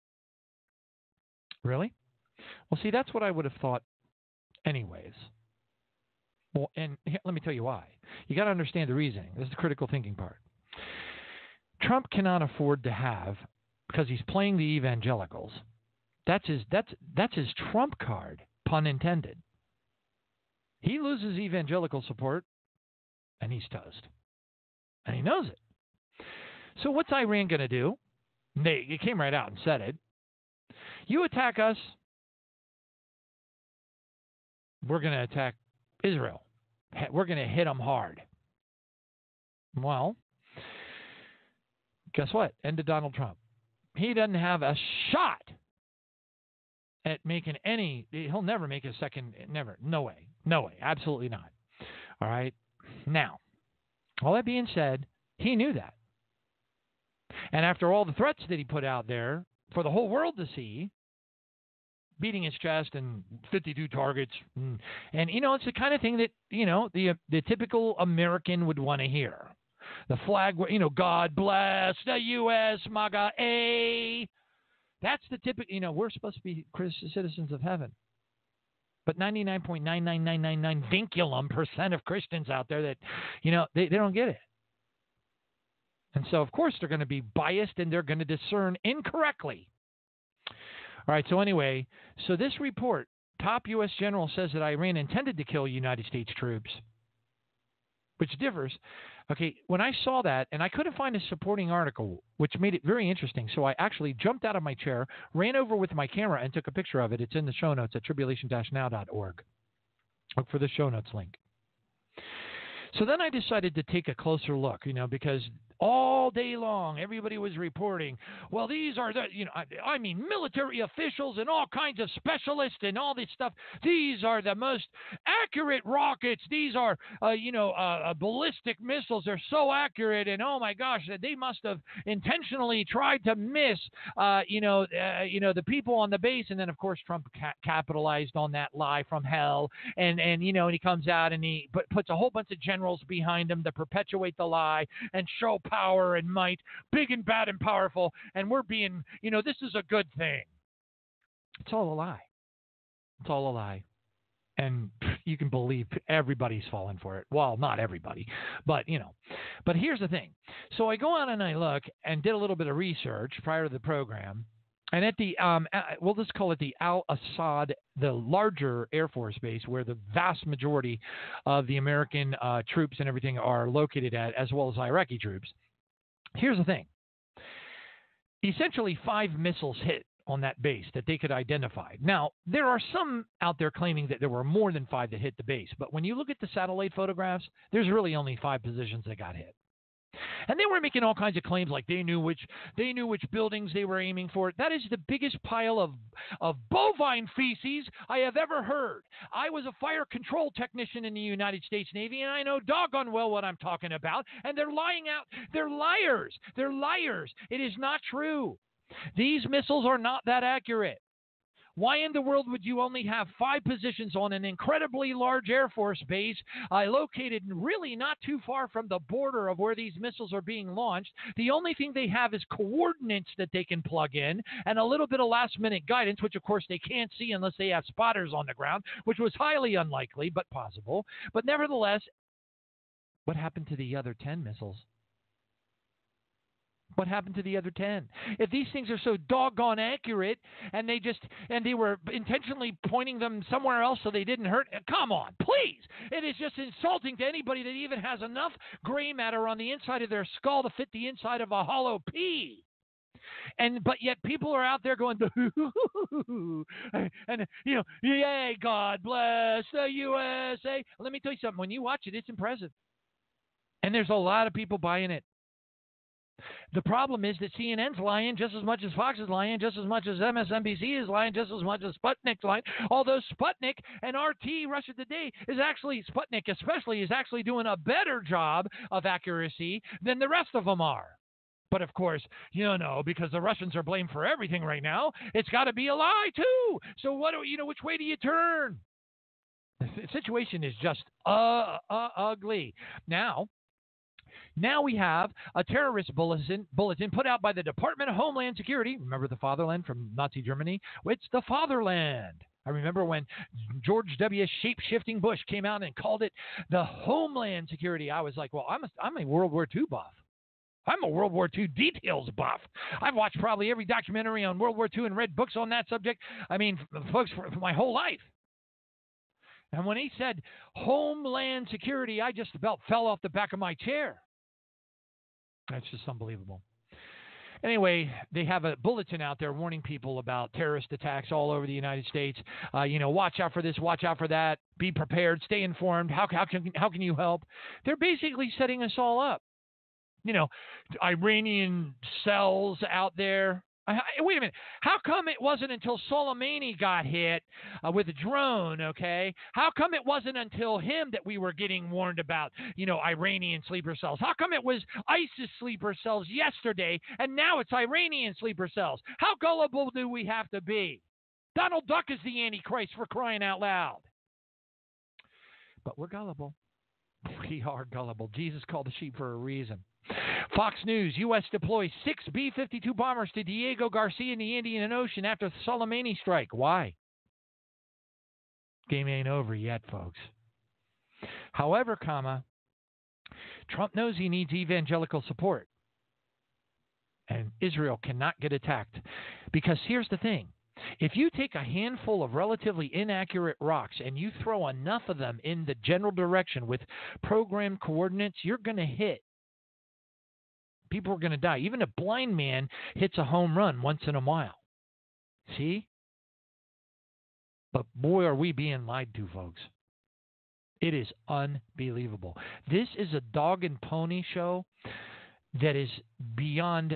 Really? Well, see, that's what I would have thought anyways. Well, and let me tell you why. You got to understand the reasoning. This is the critical thinking part. Trump cannot afford to have, because he's playing the evangelicals. That's his trump card, pun intended. He loses evangelical support, and he's toast. And he knows it. So what's Iran going to do? They came right out and said it. You attack us, we're going to attack Israel. We're going to hit them hard. Well, guess what? End of Donald Trump. He doesn't have a shot at making any. He'll never make a second. Never. No way. No way. Absolutely not. All right. Now, all that being said, he knew that. And after all the threats that he put out there for the whole world to see, beating his chest and 52 targets, and it's the kind of thing that, the typical American would want to hear. The flag, God bless the U.S., MAGA, A. That's the typical, we're supposed to be citizens of heaven. But 99.99999 vinculum% of Christians out there that, they don't get it. And so, of course, they're going to be biased and they're going to discern incorrectly. All right, so anyway, so this report, top U.S. general says that Iran intended to kill United States troops, which differs. Okay, when I saw that, and I couldn't find a supporting article, which made it very interesting, so I actually jumped out of my chair, ran over with my camera, and took a picture of it. It's in the show notes at tribulation-now.org. Look for the show notes link. So then I decided to take a closer look, because all day long everybody was reporting, well, these are the, military officials and all kinds of specialists and all this stuff. These are the most accurate rockets. These are, ballistic missiles. They're so accurate. And oh my gosh, they must have intentionally tried to miss, the people on the base. And then, of course, Trump capitalized on that lie from hell. And he comes out and he puts a whole bunch of generals behind him to perpetuate the lie and show power and might, big and bad and powerful, and we're being, this is a good thing. It's all a lie. It's all a lie. And you can believe everybody's falling for it. Well, not everybody, but, But here's the thing. So I go on and I look and did a little bit of research prior to the program, And at the, we'll just call it the Al-Assad, the larger Air Force base where the vast majority of the American troops and everything are located at, as well as Iraqi troops. Here's the thing. Essentially, 5 missiles hit on that base that they could identify. Now, there are some out there claiming that there were more than 5 that hit the base. But when you look at the satellite photographs, there's really only 5 positions that got hit. And they were making all kinds of claims like they knew which buildings they were aiming for. That is the biggest pile of bovine feces I have ever heard. I was a fire control technician in the United States Navy, and I know doggone well what I'm talking about. And they're lying out. They're liars. They're liars. It is not true. These missiles are not that accurate. Why in the world would you only have 5 positions on an incredibly large Air Force base located really not too far from the border of where these missiles are being launched? The only thing they have is coordinates that they can plug in and a little bit of last-minute guidance, which, of course, they can't see unless they have spotters on the ground, which was highly unlikely but possible. But nevertheless, what happened to the other 10 missiles? What happened to the other 10? If these things are so doggone accurate and they were intentionally pointing them somewhere else so they didn't hurt, come on, please. It is just insulting to anybody that even has enough gray matter on the inside of their skull to fit the inside of a hollow pea. But yet people are out there going, and yay, God bless the USA. Let me tell you something. When you watch it, it's impressive. And there's a lot of people buying it. The problem is that CNN's lying just as much as Fox is lying, just as much as MSNBC is lying, just as much as Sputnik's lying. Although Sputnik and RT, Russia Today, Sputnik especially, is actually doing a better job of accuracy than the rest of them are. But of course, because the Russians are blamed for everything right now, it's got to be a lie too. So which way do you turn? The situation is just ugly. Now we have a terrorist bulletin put out by the Department of Homeland Security. Remember the fatherland from Nazi Germany? It's the fatherland. I remember when George W. Shape-shifting Bush came out and called it the Homeland Security. I was like, well, I'm a World War II buff. I'm a World War II details buff. I've watched probably every documentary on World War II and read books on that subject. I mean, folks, for my whole life. And when he said Homeland Security, I just about fell off the back of my chair. That's just unbelievable. Anyway, they have a bulletin out there warning people about terrorist attacks all over the United States. Watch out for this, watch out for that. Be prepared, stay informed. How can you help? They're basically setting us all up. Iranian cells out there. Wait a minute. How come it wasn't until Soleimani got hit with a drone, okay? How come it wasn't until him that we were getting warned about, Iranian sleeper cells? How come it was ISIS sleeper cells yesterday and now it's Iranian sleeper cells? How gullible do we have to be? Donald Duck is the Antichrist, for crying out loud. But we're gullible. We are gullible. Jesus called the sheep for a reason. Fox News, U.S. deploys 6 B-52 bombers to Diego Garcia in the Indian Ocean after the Soleimani strike. Why? Game ain't over yet, folks. However, Trump knows he needs evangelical support. And Israel cannot get attacked. Because here's the thing. If you take a handful of relatively inaccurate rocks and you throw enough of them in the general direction with programmed coordinates, you're going to hit. People are going to die. Even a blind man hits a home run once in a while. See? But boy, are we being lied to, folks. It is unbelievable. This is a dog and pony show that is beyond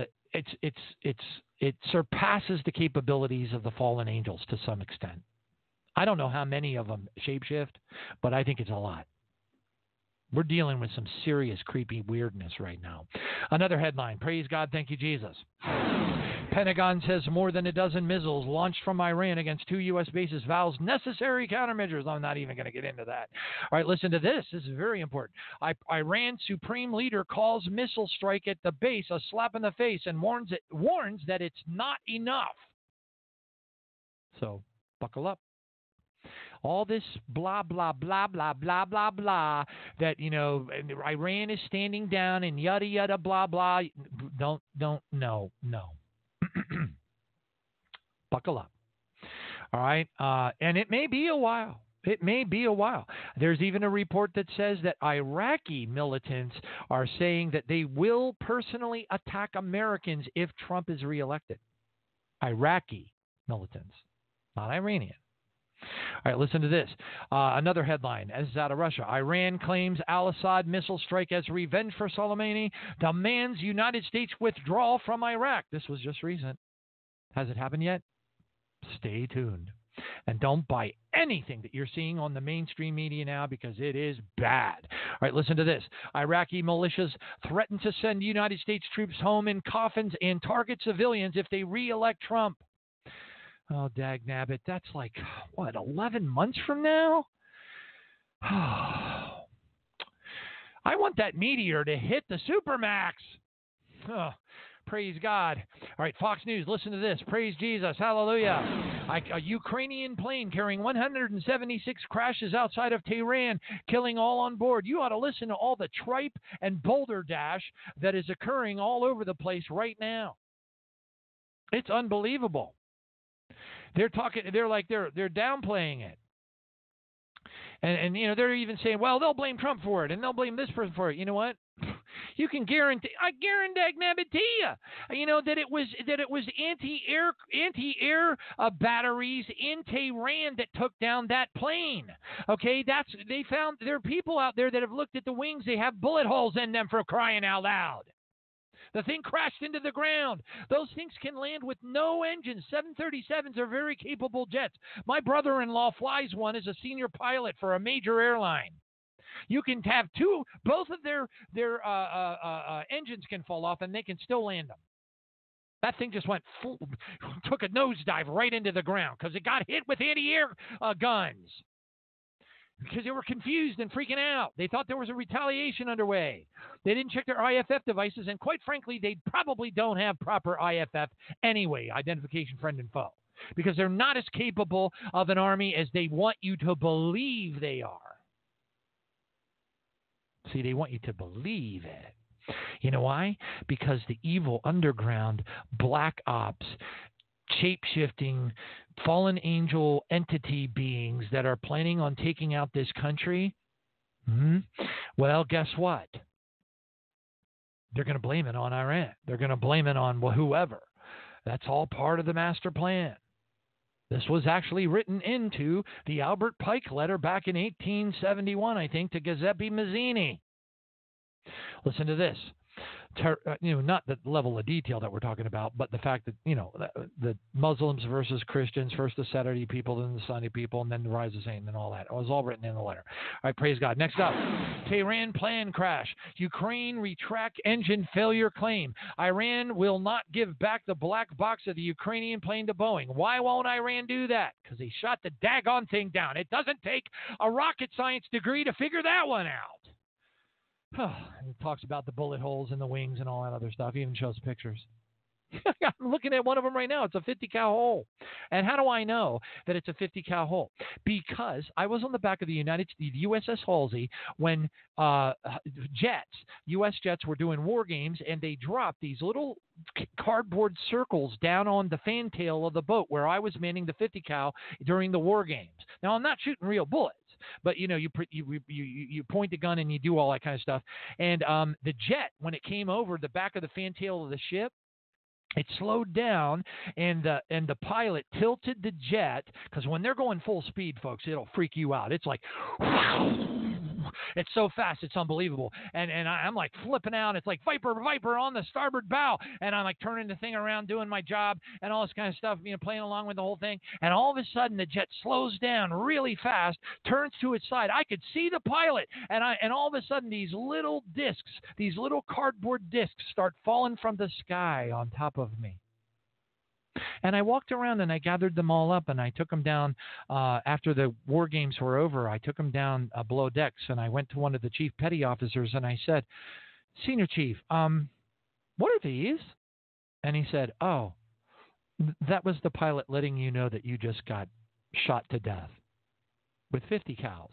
it surpasses the capabilities of the fallen angels to some extent. I don't know how many of them shapeshift, but I think it's a lot. We're dealing with some serious creepy weirdness right now. Another headline, praise God, thank you, Jesus. Pentagon says more than a dozen missiles launched from Iran against 2 U.S. bases vows necessary countermeasures. I'm not even going to get into that. All right, listen to this. This is very important. Iran's supreme leader calls missile strike at the base a slap in the face and warns that it's not enough. So buckle up. All this blah, blah, blah, blah, blah, blah, blah, that, Iran is standing down and yada, yada, blah, blah. No. Buckle up. All right. And it may be a while. It may be a while. There's even a report that says that Iraqi militants are saying that they will personally attack Americans if Trump is reelected. Iraqi militants, not Iranian. All right, listen to this. Another headline. This is out of Russia. Iran claims al-Assad missile strike as revenge for Soleimani, demands United States withdrawal from Iraq. This was just recent. Has it happened yet? Stay tuned. And don't buy anything that you're seeing on the mainstream media now because it is bad. All right, listen to this. Iraqi militias threaten to send United States troops home in coffins and target civilians if they re-elect Trump. Oh, dagnabbit. That's like, 11 months from now? I want that meteor to hit the supermax. Oh, praise God. All right, Fox News, listen to this. Praise Jesus. Hallelujah. A Ukrainian plane carrying 176 crashes outside of Tehran, killing all on board. You ought to listen to all the tripe and boulder dash that is occurring all over the place right now. It's unbelievable. They're downplaying it. And they're even saying, well, they'll blame Trump for it and they'll blame this person for it. You know what? You can guarantee that it was anti-air batteries in Tehran that took down that plane. Okay, they found there are people out there that have looked at the wings. They have bullet holes in them, for crying out loud. The thing crashed into the ground. Those things can land with no engines. 737s are very capable jets. My brother-in-law flies one as a senior pilot for a major airline. You can have both of their engines can fall off and they can still land them. That thing just took a nosedive right into the ground because it got hit with anti-air guns. Because they were confused and freaking out. They thought there was a retaliation underway. They didn't check their IFF devices, and quite frankly, they probably don't have proper IFF anyway, identification friend and foe, because they're not as capable of an army as they want you to believe they are. See, they want you to believe it. You know why? Because the evil underground, black ops, shape-shifting, fallen angel entity beings that are planning on taking out this country, well, guess what? They're going to blame it on Iran. They're going to blame it on whoever. That's all part of the master plan. This was actually written into the Albert Pike letter back in 1871, I think, to Giuseppe Mazzini. Listen to this. Not the level of detail that we're talking about, but the fact that, the Muslims versus Christians, first the Saturday people, then the Sunday people, and then the rise of Satan and all that. It was all written in the letter. All right, praise God. Next up, Tehran plan crash. Ukraine retract engine failure claim. Iran will not give back the black box of the Ukrainian plane to Boeing. Why won't Iran do that? Because they shot the daggone thing down. It doesn't take a rocket science degree to figure that one out. It talks about the bullet holes in the wings and all that other stuff. It even shows pictures. I'm looking at one of them right now. It's a 50 cal hole. And how do I know that it's a 50 cal hole? Because I was on the back of the USS Halsey when U.S. jets were doing war games, and they dropped these little cardboard circles down on the fantail of the boat where I was manning the 50 cal during the war games. Now, I'm not shooting real bullets. But, you point the gun and you do all that kind of stuff. And the jet, when it came over the back of the fantail of the ship, it slowed down, and the pilot tilted the jet, because when they're going full speed, folks, it'll freak you out. It's like, it's so fast, it's unbelievable. And I'm like flipping out. It's like Viper on the starboard bow. And I'm like turning the thing around, doing my job and all this kind of stuff, playing along with the whole thing. And all of a sudden, the jet slows down really fast, turns to its side. I could see the pilot. And all of a sudden, these little discs, these little cardboard discs start falling from the sky on top of me. And I walked around and I gathered them all up and I took them down after the war games were over. I took them down below decks and I went to one of the chief petty officers and I said, "Senior Chief, what are these?" And he said, "Oh, that was the pilot letting you know that you just got shot to death with 50 cals."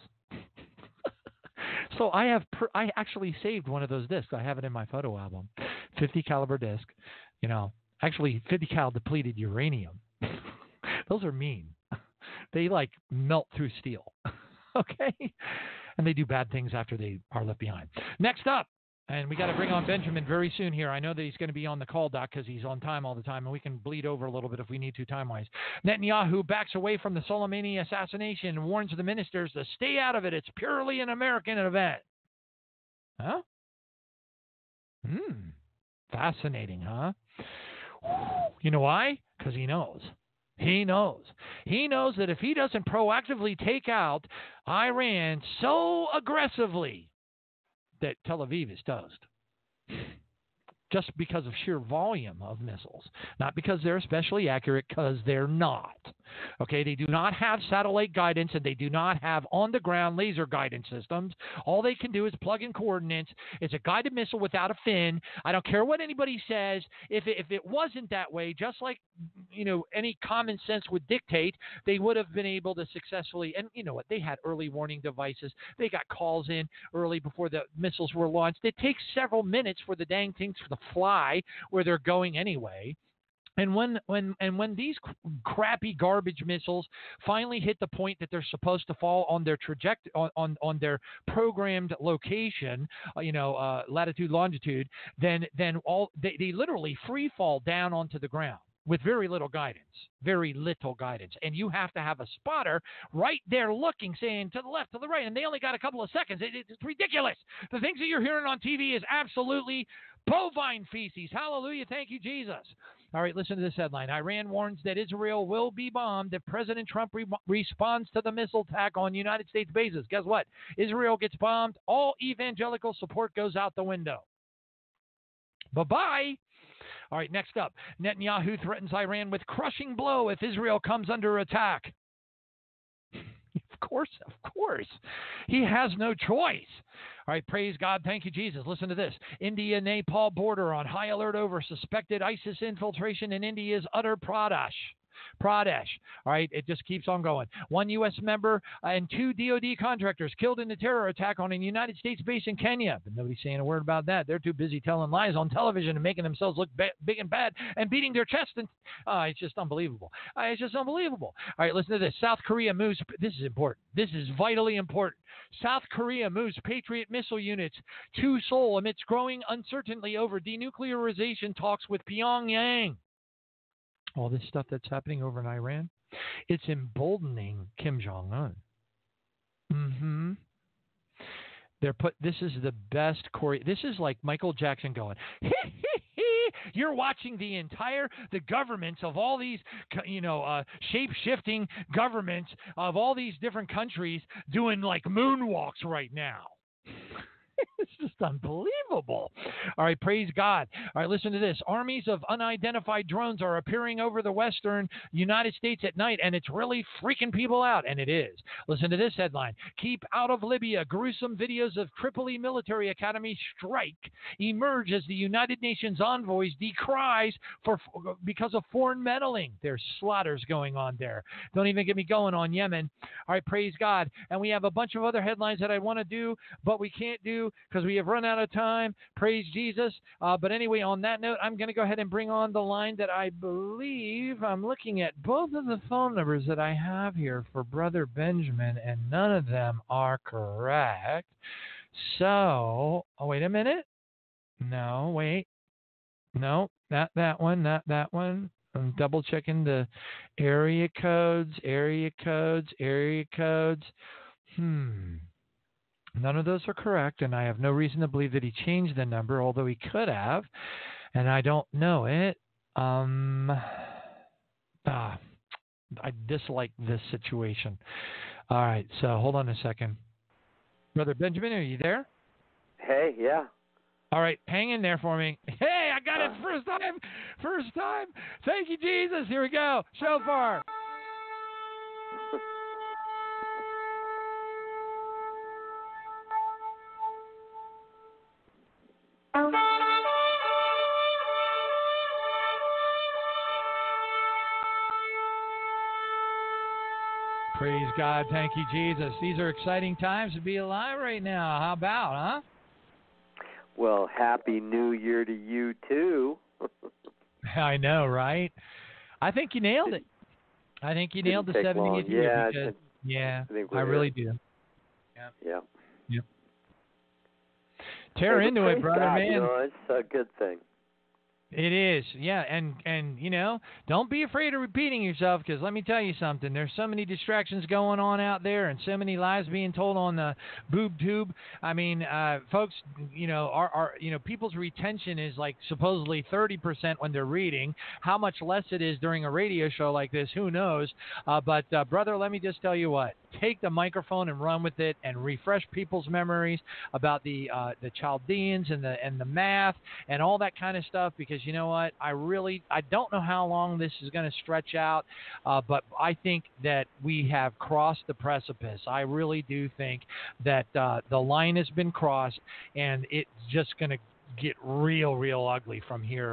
So I actually saved one of those discs. I have it in my photo album. 50 caliber disc, Actually, 50 cal depleted uranium. Those are mean. They like melt through steel. Okay? And they do bad things after they are left behind. Next up, and we got to bring on Benjamin very soon here. I know that he's going to be on the call, Doc, because he's on time all the time, and we can bleed over a little bit if we need to time-wise. Netanyahu backs away from the Soleimani assassination and warns the ministers to stay out of it. It's purely an American event. Huh? Fascinating, huh? You know why? Because he knows. He knows. He knows that if he doesn't proactively take out Iran so aggressively, that Tel Aviv is toast. Just because of sheer volume of missiles. Not because they're especially accurate, because they're not. Okay, they do not have satellite guidance, and they do not have on-the-ground laser guidance systems. All they can do is plug in coordinates. It's a guided missile without a fin. I don't care what anybody says. If it wasn't that way, just like, you know, any common sense would dictate, they would have been able to successfully, and you know what, they had early warning devices. They got calls in early before the missiles were launched. It takes several minutes for the dang things to fly where they're going anyway. And when these crappy garbage missiles finally hit the point that they're supposed to fall on their on their programmed location, latitude, longitude, then they literally free fall down onto the ground with very little guidance. And you have to have a spotter right there looking, saying to the left, to the right, and they only got a couple of seconds. It's ridiculous. The things that you're hearing on TV is absolutely bovine feces. Hallelujah. Thank you, Jesus. All right, listen to this headline. Iran warns that Israel will be bombed if President Trump responds to the missile attack on United States bases. Guess what? Israel gets bombed. All evangelical support goes out the window. Bye-bye. All right, next up. Netanyahu threatens Iran with crushing blow if Israel comes under attack. Of course. He has no choice. All right, praise God. Thank you, Jesus. Listen to this. India-Nepal border on high alert over suspected ISIS infiltration in India's Uttar Pradesh. All right, it just keeps on going. One U.S. member and 2 DOD contractors killed in a terror attack on a United States base in Kenya. But nobody's saying a word about that. They're too busy telling lies on television and making themselves look big and bad and beating their chest. And it's just unbelievable. All right, listen to this. South Korea moves. This is important. This is vitally important. South Korea moves Patriot missile units to Seoul amidst growing uncertainty over denuclearization talks with Pyongyang. All this stuff that's happening over in Iran, it's emboldening Kim Jong-un. This is the best choreo. This is like Michael Jackson going, You're watching the governments of all these, shape-shifting governments of all these different countries doing like moonwalks right now. It's just unbelievable. All right, praise God. All right, listen to this. Armies of unidentified drones are appearing over the western United States at night, and it's really freaking people out, and it is. Listen to this headline. Keep out of Libya. Gruesome videos of Tripoli Military Academy strike emerge as the United Nations envoys decries because of foreign meddling. There's slaughters going on there. Don't even get me going on Yemen. All right, praise God. And we have a bunch of other headlines that I want to do, but we can't do because we have run out of time. Praise Jesus. But anyway, on that note, I'm going to go ahead and bring on the line that I believe I'm looking at both of the phone numbers that I have here for Brother Benjamin, and none of them are correct. So, wait a minute. No, wait. No, not that one, not that one. I'm double checking the area codes. None of those are correct, and I have no reason to believe that he changed the number, although he could have, and I don't know it. I dislike this situation. All right, so hold on a second. Brother Benjamin, are you there?
Hey, yeah.
All right, hang in there for me. Hey, I got it first time. Thank you, Jesus. Here we go. Shofar. Praise God. Thank you, Jesus. These are exciting times to be alive right now. How about, huh?
Well, Happy New Year to you, too.
I know, right? I think you nailed it. I think you nailed the
Didn't take
70th
long.
year.
Yeah,
Because,
I think
I
we're
really
here.
do.
Yeah.
Yep. Tear
Hey,
into
praise
it, brother,
God,
man.
it's a good thing.
It is, yeah, and don't be afraid of repeating yourself, because let me tell you something. There's so many distractions going on out there, and so many lies being told on the boob tube. I mean, folks, our people's retention is like supposedly 30% when they're reading. How much less it is during a radio show like this, who knows? But brother, let me just tell you what. Take the microphone and run with it, and refresh people's memories about the Chaldeans and the math and all that kind of stuff, because you know what? I don't know how long this is going to stretch out, but I think that we have crossed the precipice. I really do think that the line has been crossed, and it's just going to get real ugly from here,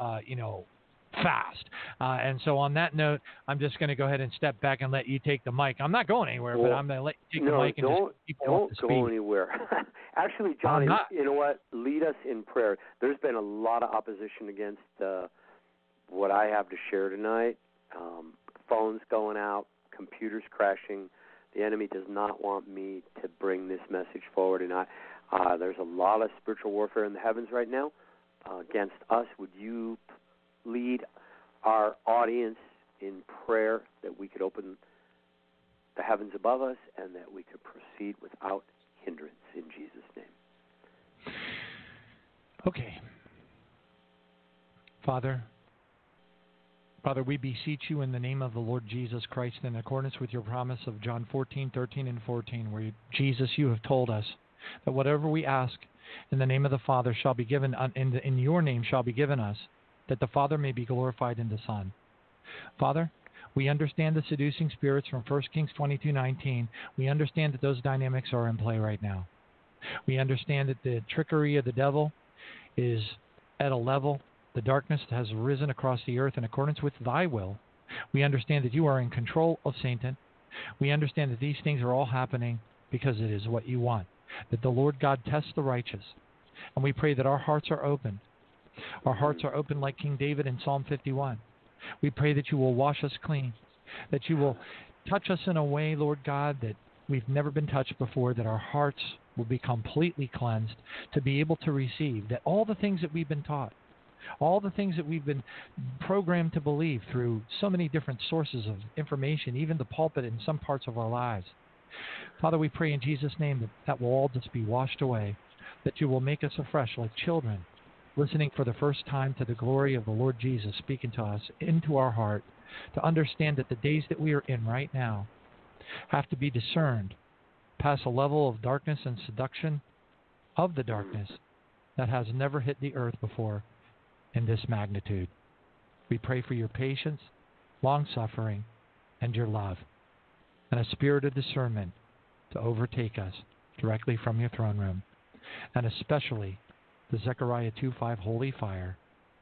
fast. And so on that note, I'm just going to go ahead and step back and let you take the mic. I'm not going anywhere, but I'm going to let you take the mic and just keep
don't go anywhere. Actually, Johnny, you know what? Lead us in prayer. There's been a lot of opposition against what I have to share tonight. Phones going out, computers crashing. The enemy does not want me to bring this message forward, and there's a lot of spiritual warfare in the heavens right now against us. Would you lead our audience in prayer that we could open the heavens above us and that we could proceed without hindrance in Jesus' name?
Okay. Father, we beseech you in the name of the Lord Jesus Christ, in accordance with your promise of John 14:13 and 14, where Jesus, you have told us that whatever we ask in the name of the Father shall be given, in your name shall be given us, that the Father may be glorified in the Son. Father, we understand the seducing spirits from 1 Kings 22:19. We understand that those dynamics are in play right now. We understand that the trickery of the devil is at a level. The darkness has risen across the earth in accordance with thy will. We understand that you are in control of Satan. We understand that these things are all happening because it is what you want, that the Lord God tests the righteous. And we pray that our hearts are open. Our hearts are open like King David in Psalm 51. We pray that you will wash us clean, that you will touch us in a way, Lord God, that we've never been touched before, that our hearts will be completely cleansed to be able to receive, that all the things that we've been taught, all the things that we've been programmed to believe through so many different sources of information, even the pulpit in some parts of our lives. Father, we pray in Jesus' name that will all just be washed away, that you will make us afresh like children, listening for the first time to the glory of the Lord Jesus speaking to us into our heart, to understand that the days that we are in right now have to be discerned past a level of darkness and seduction of the darkness that has never hit the earth before in this magnitude. We pray for your patience, long-suffering, and your love, and a spirit of discernment to overtake us directly from your throne room, and especially the Zechariah 2:5 holy fire,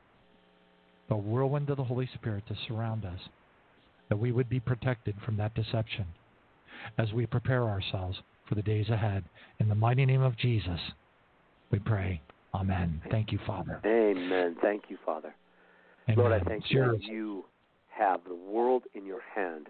the whirlwind of the Holy Spirit to surround us, that we would be protected from that deception as we prepare ourselves for the days ahead. In the mighty name of Jesus, we pray. Amen. Thank you, Father.
Amen. Thank you, Father.
Amen.
Lord, I thank you that you have the world in your hand,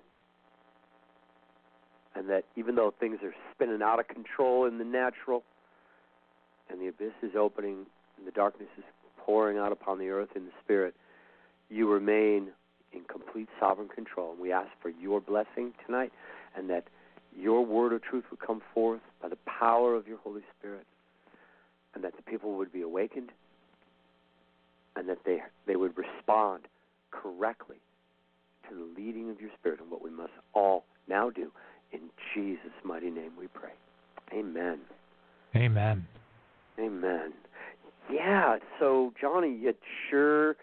and that even though things are spinning out of control in the natural, and the abyss is opening, and the darkness is pouring out upon the earth in the spirit, you remain in complete sovereign control. And we ask for your blessing tonight, and that your word of truth would come forth by the power of your Holy Spirit, and that the people would be awakened, and that they would respond correctly to the leading of your Spirit, and what we must all now do. In Jesus' mighty name we pray. Amen.
Amen.
Amen. Yeah, so Johnny, it sure,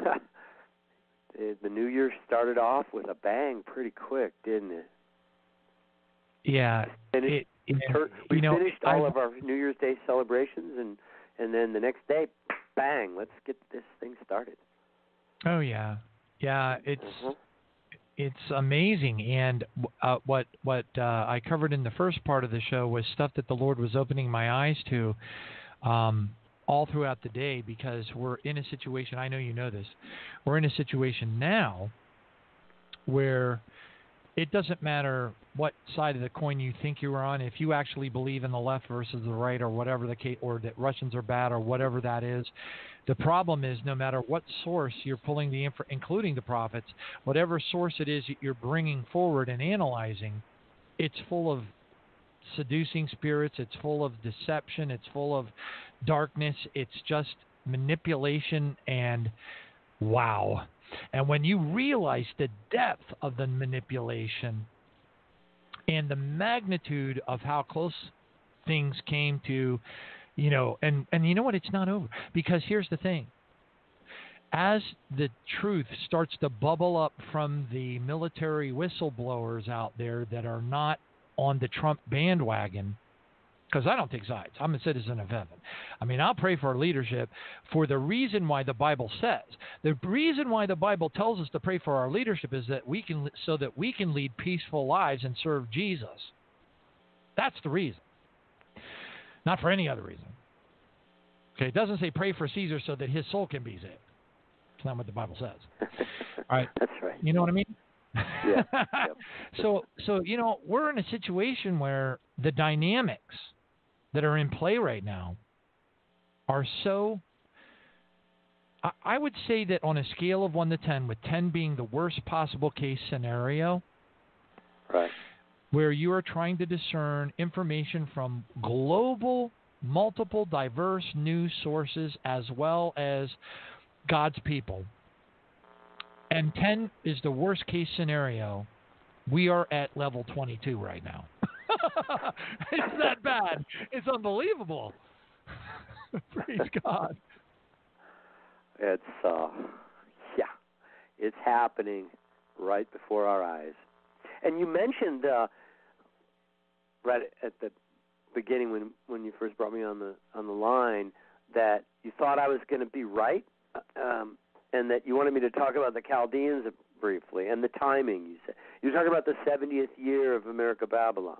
the New Year started off with a bang pretty quick, didn't it?
Yeah.
We finished all of our New Year's Day celebrations, and then the next day, bang, let's get this thing started.
Oh, yeah. Yeah, it's amazing. And what I covered in the first part of the show was stuff that the Lord was opening my eyes to all throughout the day, because we're in a situation, I know you know this, we're in a situation now where it doesn't matter what side of the coin you think you're on. If you actually believe in the left versus the right, or whatever the case, or that Russians are bad, or whatever that is, the problem is no matter what source you're pulling the including the prophets, whatever source it is that you're bringing forward and analyzing, it's full of seducing spirits. It's full of deception. It's full of darkness. It's just manipulation, and wow. And when you realize the depth of the manipulation and the magnitude of how close things came to, and you know what? It's not over. Because here's the thing. As the truth starts to bubble up from the military whistleblowers out there that are not on the Trump bandwagon, because I don't take sides. I'm a citizen of heaven. I mean, I'll pray for our leadership for the reason why the Bible says. The reason why the Bible tells us to pray for our leadership is that we can lead peaceful lives and serve Jesus. That's the reason. Not for any other reason. Okay, it doesn't say pray for Caesar so that his soul can be saved. It's not what the Bible says. All right.
That's right.
You know what I mean?
Yeah. Yep.
So we're in a situation where the dynamics that are in play right now are so, I would say that on a scale of 1 to 10, with 10 being the worst possible case scenario,
right,
where you are trying to discern information from global, multiple, diverse news sources as well as God's people. And 10 is the worst case scenario. We are at level 22 right now. It's that bad. It's unbelievable. Praise God.
It's it's happening right before our eyes. And you mentioned right at the beginning when you first brought me on the line that you thought I was going to be right, and that you wanted me to talk about the Chaldeans briefly and the timing. You said you were talking about the 70th year of America Babylon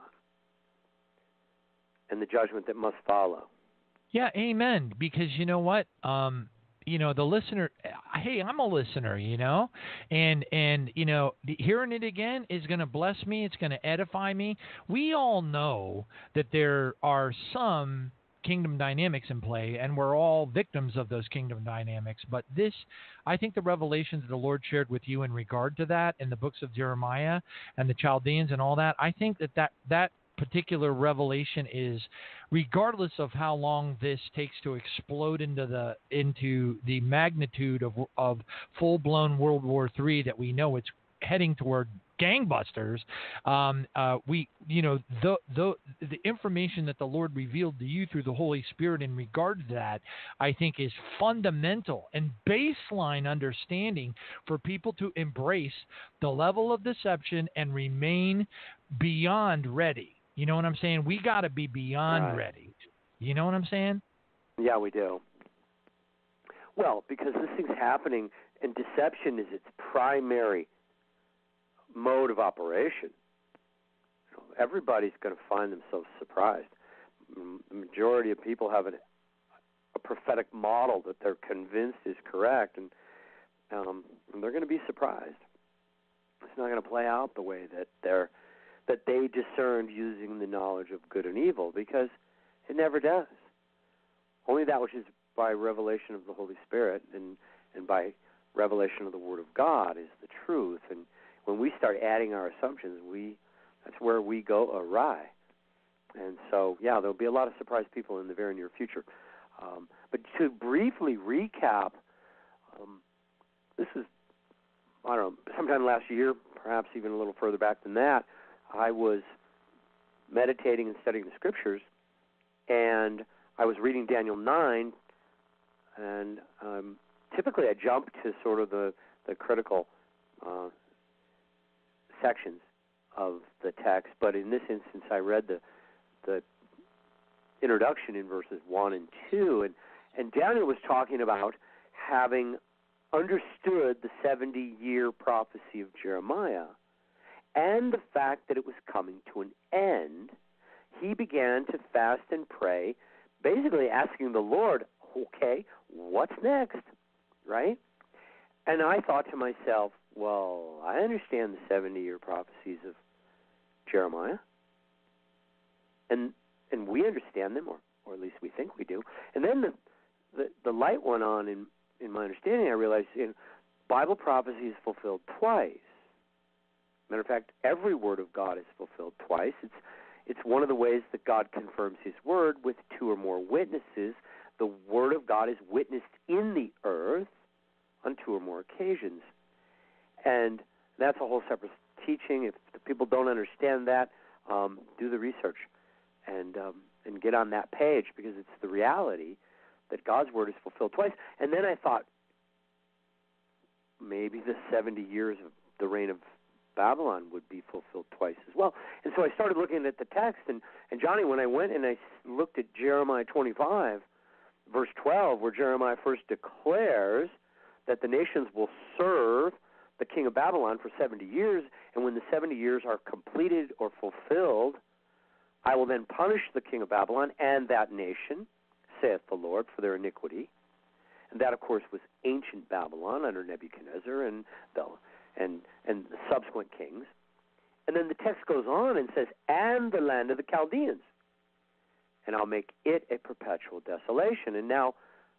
and the judgment that must follow.
Yeah, amen. Because you know what? The listener, hey, I'm a listener, and hearing it again is going to bless me. It's going to edify me. We all know that there are some kingdom dynamics in play, and we're all victims of those kingdom dynamics. But I think the revelations the Lord shared with you in regard to that in the books of Jeremiah and the Chaldeans and all that, I think that particular revelation is, regardless of how long this takes to explode into the magnitude of full-blown World War III that we know it's heading toward gangbusters, the information that the Lord revealed to you through the Holy Spirit in regard to that, I think, is fundamental and baseline understanding for people to embrace the level of deception and remain beyond ready. You know what I'm saying? We got to be beyond ready. You know what I'm saying?
Yeah, we do. Well, because this thing's happening, and deception is its primary mode of operation. Everybody's going to find themselves surprised. The majority of people have a prophetic model that they're convinced is correct, and they're going to be surprised. It's not going to play out the way that they discerned using the knowledge of good and evil, because it never does. Only that which is by revelation of the Holy Spirit and by revelation of the Word of God is the truth. And when we start adding our assumptions, that's where we go awry. And so, yeah, there'll be a lot of surprised people in the very near future. But to briefly recap, this is, I don't know, sometime last year, perhaps even a little further back than that, I was meditating and studying the Scriptures, and I was reading Daniel 9, and typically I jump to sort of the critical sections of the text, but in this instance I read the introduction in verses 1 and 2, and Daniel was talking about having understood the 70-year prophecy of Jeremiah and the fact that it was coming to an end. He began to fast and pray, basically asking the Lord, okay, what's next, right? And I thought to myself, well, I understand the 70-year prophecies of Jeremiah, and we understand them, or at least we think we do. And then the light went on in my understanding. I realized Bible prophecy is fulfilled twice. Matter of fact, every word of God is fulfilled twice. It's one of the ways that God confirms His word with two or more witnesses. The word of God is witnessed in the earth on two or more occasions. And that's a whole separate teaching. If the people don't understand that, do the research and get on that page, because it's the reality that God's word is fulfilled twice. And then I thought, maybe the 70 years of the reign of Babylon would be fulfilled twice as well. And so I started looking at the text, and Johnny, when I went and I looked at Jeremiah 25, verse 12, where Jeremiah first declares that the nations will serve the king of Babylon for 70 years, and when the 70 years are completed or fulfilled, I will then punish the king of Babylon and that nation, saith the Lord, for their iniquity. And that, of course, was ancient Babylon under Nebuchadnezzar and the subsequent kings. And then the text goes on and says, and the land of the Chaldeans, and I'll make it a perpetual desolation. And now,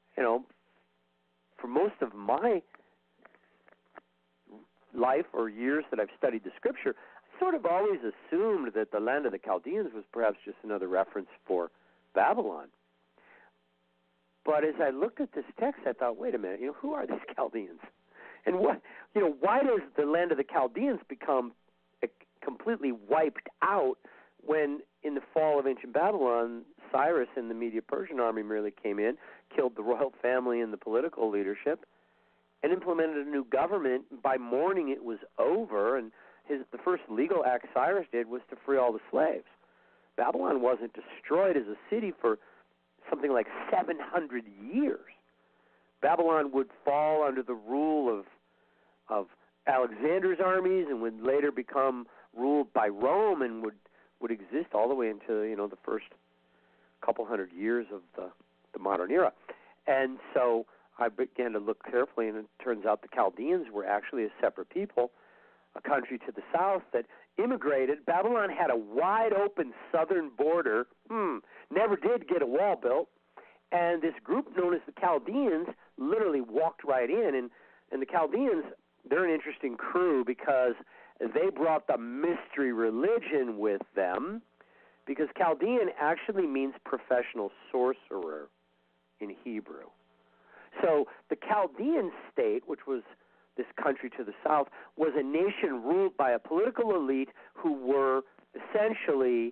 for most of my life or years that I've studied the Scripture, I sort of always assumed that the land of the Chaldeans was perhaps just another reference for Babylon. But as I looked at this text, I thought, wait a minute, who are these Chaldeans? And why does the land of the Chaldeans become completely wiped out when in the fall of ancient Babylon, Cyrus and the Medo-Persian army merely came in, killed the royal family and the political leadership, and implemented a new government. By morning it was over, and the first legal act Cyrus did was to free all the slaves. Babylon wasn't destroyed as a city for something like 700 years. Babylon would fall under the rule of Alexander's armies and would later become ruled by Rome and would exist all the way into the first couple hundred years of the modern era. And so I began to look carefully, and it turns out the Chaldeans were actually a separate people, a country to the south that immigrated. Babylon had a wide open southern border, never did get a wall built, and this group known as the Chaldeans literally walked right in. And the Chaldeans, they're an interesting crew because they brought the mystery religion with them, because Chaldean actually means professional sorcerer in Hebrew. So the Chaldean state, which was this country to the south, was a nation ruled by a political elite who were essentially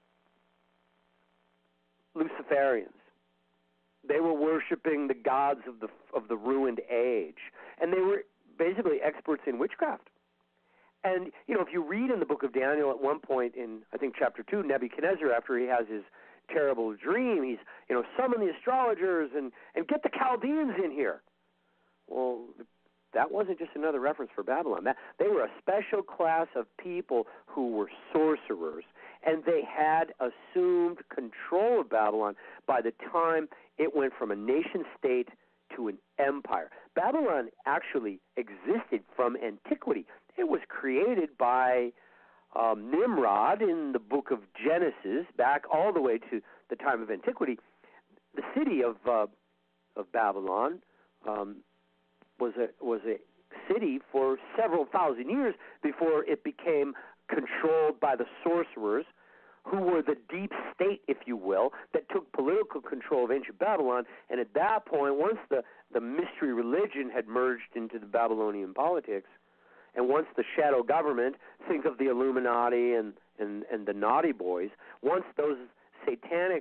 Luciferians. They were worshiping the gods of the ruined age, and they were basically experts in witchcraft. And if you read in the book of Daniel, at one point in I think chapter 2, Nebuchadnezzar, after he has his terrible dream, he's summon the astrologers and get the Chaldeans in here. Well, that wasn't just another reference for Babylon. They were a special class of people who were sorcerers, and they had assumed control of Babylon by the time it went from a nation-state to an empire. Babylon actually existed from antiquity. It was created by Nimrod in the book of Genesis, back all the way to the time of antiquity. The city of Babylon was a city for several thousand years before it became controlled by the sorcerers, who were the deep state, if you will, that took political control of ancient Babylon. And at that point, once the mystery religion had merged into the Babylonian politics, and once the shadow government, think of the Illuminati and the Naughty Boys, once those satanic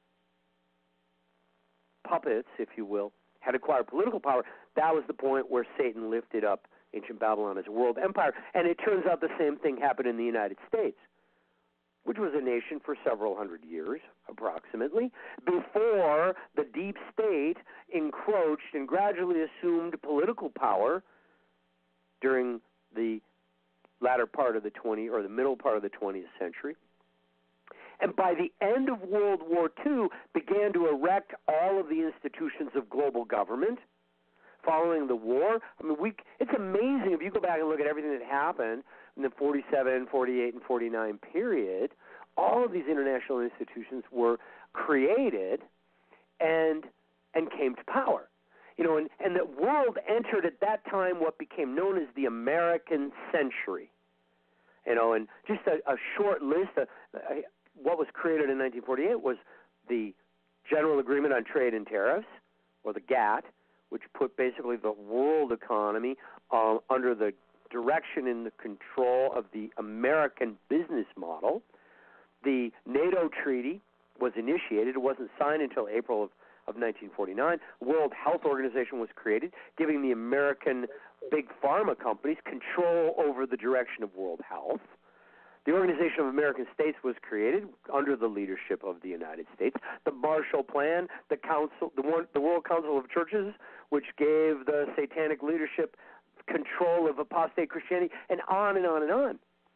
puppets, if you will, had acquired political power, that was the point where Satan lifted up ancient Babylon as a world empire. And it turns out the same thing happened in the United States, which was a nation for several hundred years, approximately, before the deep state encroached and gradually assumed political power during the latter part of the middle part of the 20th century. And by the end of World War II, began to erect all of the institutions of global government, following the war. I mean, it's amazing if you go back and look at everything that happened in the 47, 48, and 49 period. All of these international institutions were created and came to power. You know, and the world entered at that time what became known as the American century. You know, and just a short list of what was created in 1948 was the General Agreement on Trade and Tariffs, or the GATT, which put basically the world economy under the direction and the control of the American business model. The NATO Treaty was initiated. It wasn't signed until April of 1949. The World Health Organization was created, giving the American big pharma companies control over the direction of world health. The Organization of American States was created under the leadership of the United States. The Marshall Plan, the World Council of Churches, which gave the satanic leadership control of apostate Christianity, and on and on and on,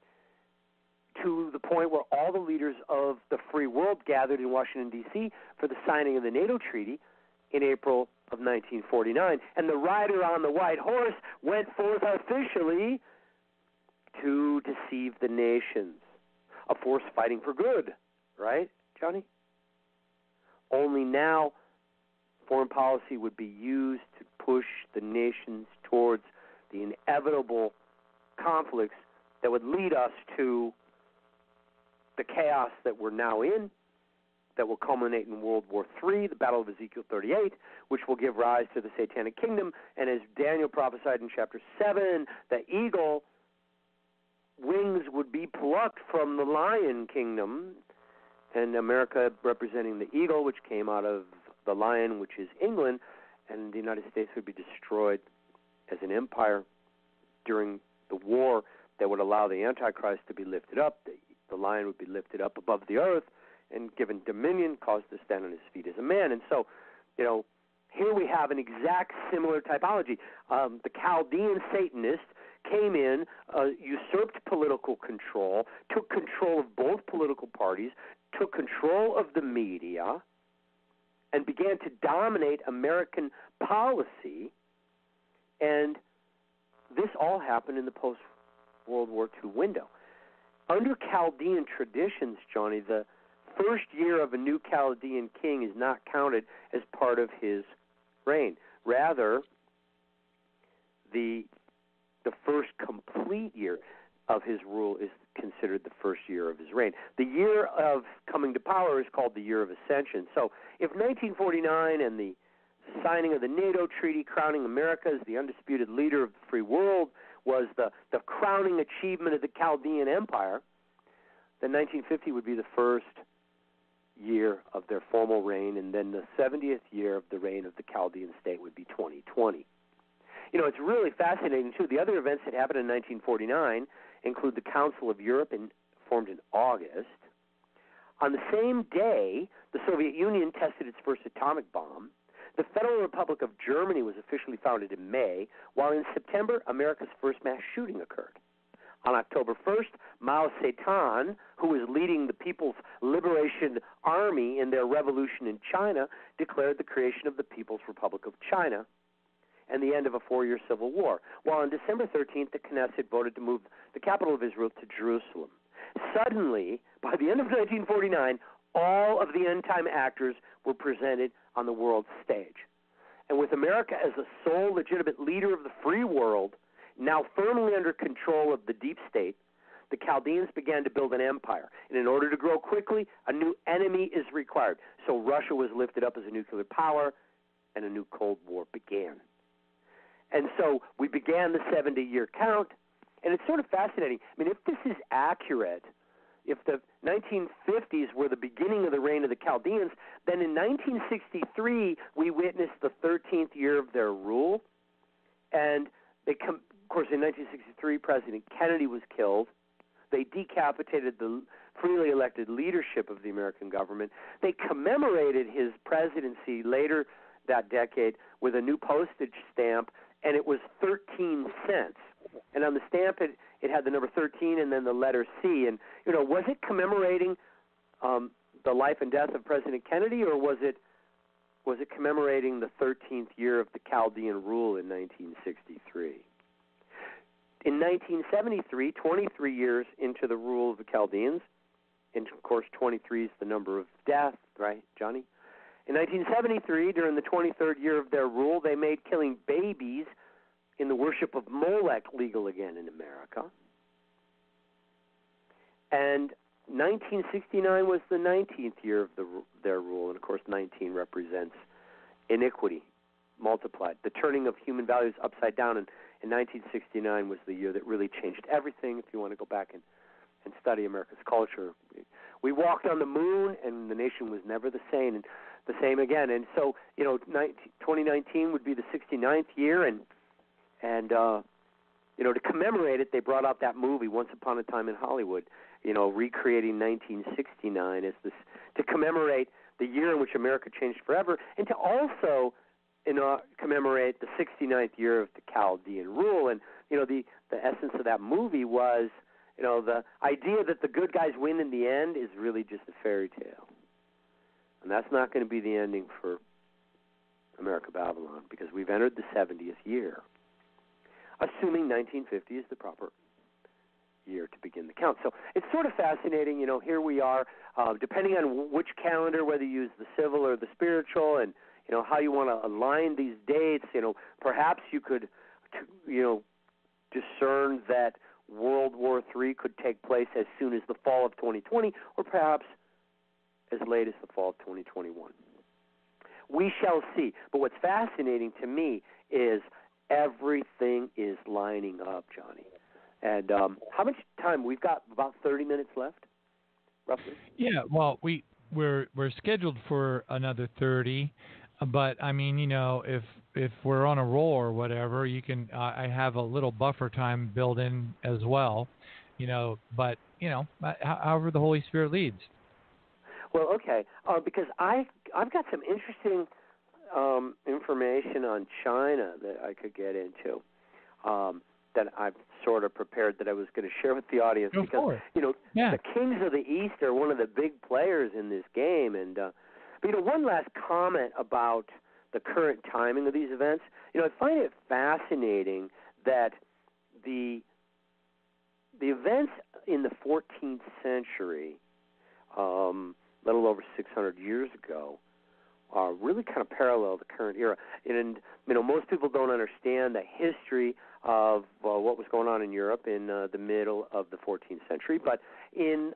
to the point where all the leaders of the free world gathered in Washington, D.C. for the signing of the NATO Treaty in April of 1949. And the rider on the white horse went forth officially to deceive the nations. A force fighting for good, right, Johnny? Only now foreign policy would be used to push the nations towards the inevitable conflicts that would lead us to the chaos that we're now in, that will culminate in World War III, the Battle of Ezekiel 38, which will give rise to the Satanic Kingdom. And as Daniel prophesied in chapter 7, the eagle wings would be plucked from the lion kingdom, and America representing the eagle, which came out of the lion, which is England, and the United States would be destroyed as an empire during the war that would allow the Antichrist to be lifted up. The lion would be lifted up above the earth and given dominion, caused to stand on his feet as a man. And so, you know, here we have an exact similar typology. The Chaldean Satanists came in, usurped political control, took control of both political parties, took control of the media, and began to dominate American policy. And this all happened in the post-World War II window. Under Chaldean traditions, Johnny, the first year of a new Chaldean king is not counted as part of his reign. Rather, the first complete year of his rule is considered the first year of his reign. The year of coming to power is called the year of ascension. So if 1949 and the signing of the NATO Treaty crowning America as the undisputed leader of the free world was the crowning achievement of the Chaldean Empire, then 1950 would be the first year of their formal reign, and then the 70th year of the reign of the Chaldean state would be 2020. You know, it's really fascinating, too. The other events that happened in 1949 include the Council of Europe, formed in August. On the same day, the Soviet Union tested its first atomic bomb. The Federal Republic of Germany was officially founded in May, while in September, America's first mass shooting occurred. On October 1st, Mao Zedong, who was leading the People's Liberation Army in their revolution in China, declared the creation of the People's Republic of China and the end of a 4-year civil war, while on December 13th, the Knesset voted to move the capital of Israel to Jerusalem. Suddenly, by the end of 1949, all of the end-time actors were presented on the world stage. And with America as the sole legitimate leader of the free world, now firmly under control of the deep state, the Chaldeans began to build an empire. And in order to grow quickly, a new enemy is required. So Russia was lifted up as a nuclear power, and a new Cold War began. And so we began the 70-year count, and it's sort of fascinating. I mean, if this is accurate, if the 1950s were the beginning of the reign of the Chaldeans, then in 1963 we witnessed the 13th year of their rule. And of course, in 1963, President Kennedy was killed. They decapitated the freely elected leadership of the American government. They commemorated his presidency later that decade with a new postage stamp, and it was 13 cents. And on the stamp, it had the number 13 and then the letter C. And, you know, was it commemorating the life and death of President Kennedy, or was it was it commemorating the 13th year of the Chaldean rule in 1963. In 1973, 23 years into the rule of the Chaldeans, and of course 23 is the number of death, right, Johnny? In 1973, during the 23rd year of their rule, they made killing babies in the worship of Molech legal again in America. And 1969 was the 19th year of their rule, and of course 19 represents iniquity multiplied, the turning of human values upside down. And 1969 was the year that really changed everything. If you want to go back and study America's culture, we walked on the moon, and the nation was never the same again. And so, 2019 would be the 69th year, and to commemorate it, they brought out that movie Once Upon a Time in Hollywood, recreating 1969 as this, to commemorate the year in which America changed forever, and to also commemorate the 69th year of the Chaldean rule. And the essence of that movie was, the idea that the good guys win in the end is really just a fairy tale, and that's not going to be the ending for America Babylon, because we've entered the 70th year, assuming 1950 is the proper year to begin the count. So it's sort of fascinating. Here we are, depending on which calendar, whether you use the civil or the spiritual, and how you want to align these dates. Perhaps you could, discern that World War III could take place as soon as the fall of 2020, or perhaps as late as the fall of 2021. We shall see. But what's fascinating to me is everything is lining up, Johnny. And how much time? We've got about 30 minutes left, roughly.
Yeah, well, we're scheduled for another 30, but I mean, if we're on a roll or whatever, you can. I have a little buffer time built in as well, But however the Holy Spirit leads.
Well, okay, because I've got some interesting information on China that I could get into. That I've sort of prepared that I was going to share with the audience, because the Kings of the East are one of the big players in this game. And but one last comment about the current timing of these events. I find it fascinating that the events in the 14th century, a little over 600 years ago, really kind of parallel the current era. And most people don't understand the history of what was going on in Europe in the middle of the 14th century. But in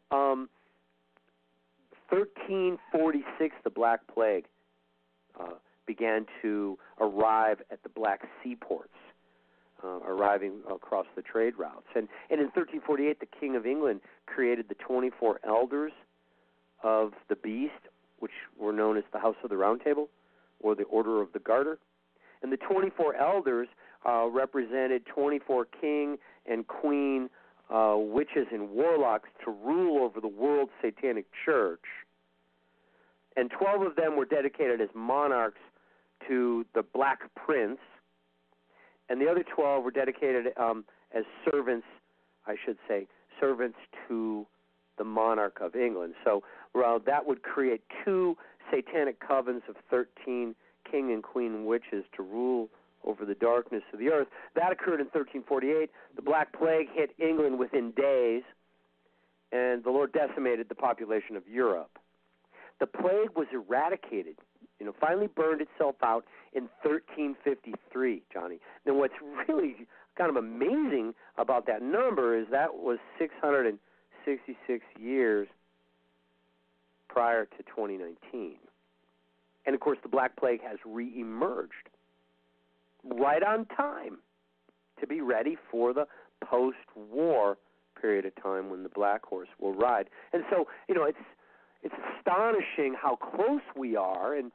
1346, the Black Plague began to arrive at the Black seaports, arriving across the trade routes. And in 1348, the King of England created the 24 elders of the beast, which were known as the House of the Round Table, or the Order of the Garter. And the 24 elders represented 24 king and queen witches and warlocks to rule over the world satanic church. And 12 of them were dedicated as monarchs to the Black Prince, and the other 12 were dedicated as servants, servants to the monarch of England. So that would create two satanic covens of 13 king and queen witches to rule over the darkness of the earth. That occurred in 1348. The Black Plague hit England within days, and the Lord decimated the population of Europe. The plague was eradicated, finally burned itself out in 1353, Johnny. Now, what's really kind of amazing about that number is that was 666 years prior to 2019. And, of course, the Black Plague has re-emerged right on time to be ready for the post-war period of time when the Black Horse will ride. And so, it's astonishing how close we are. And,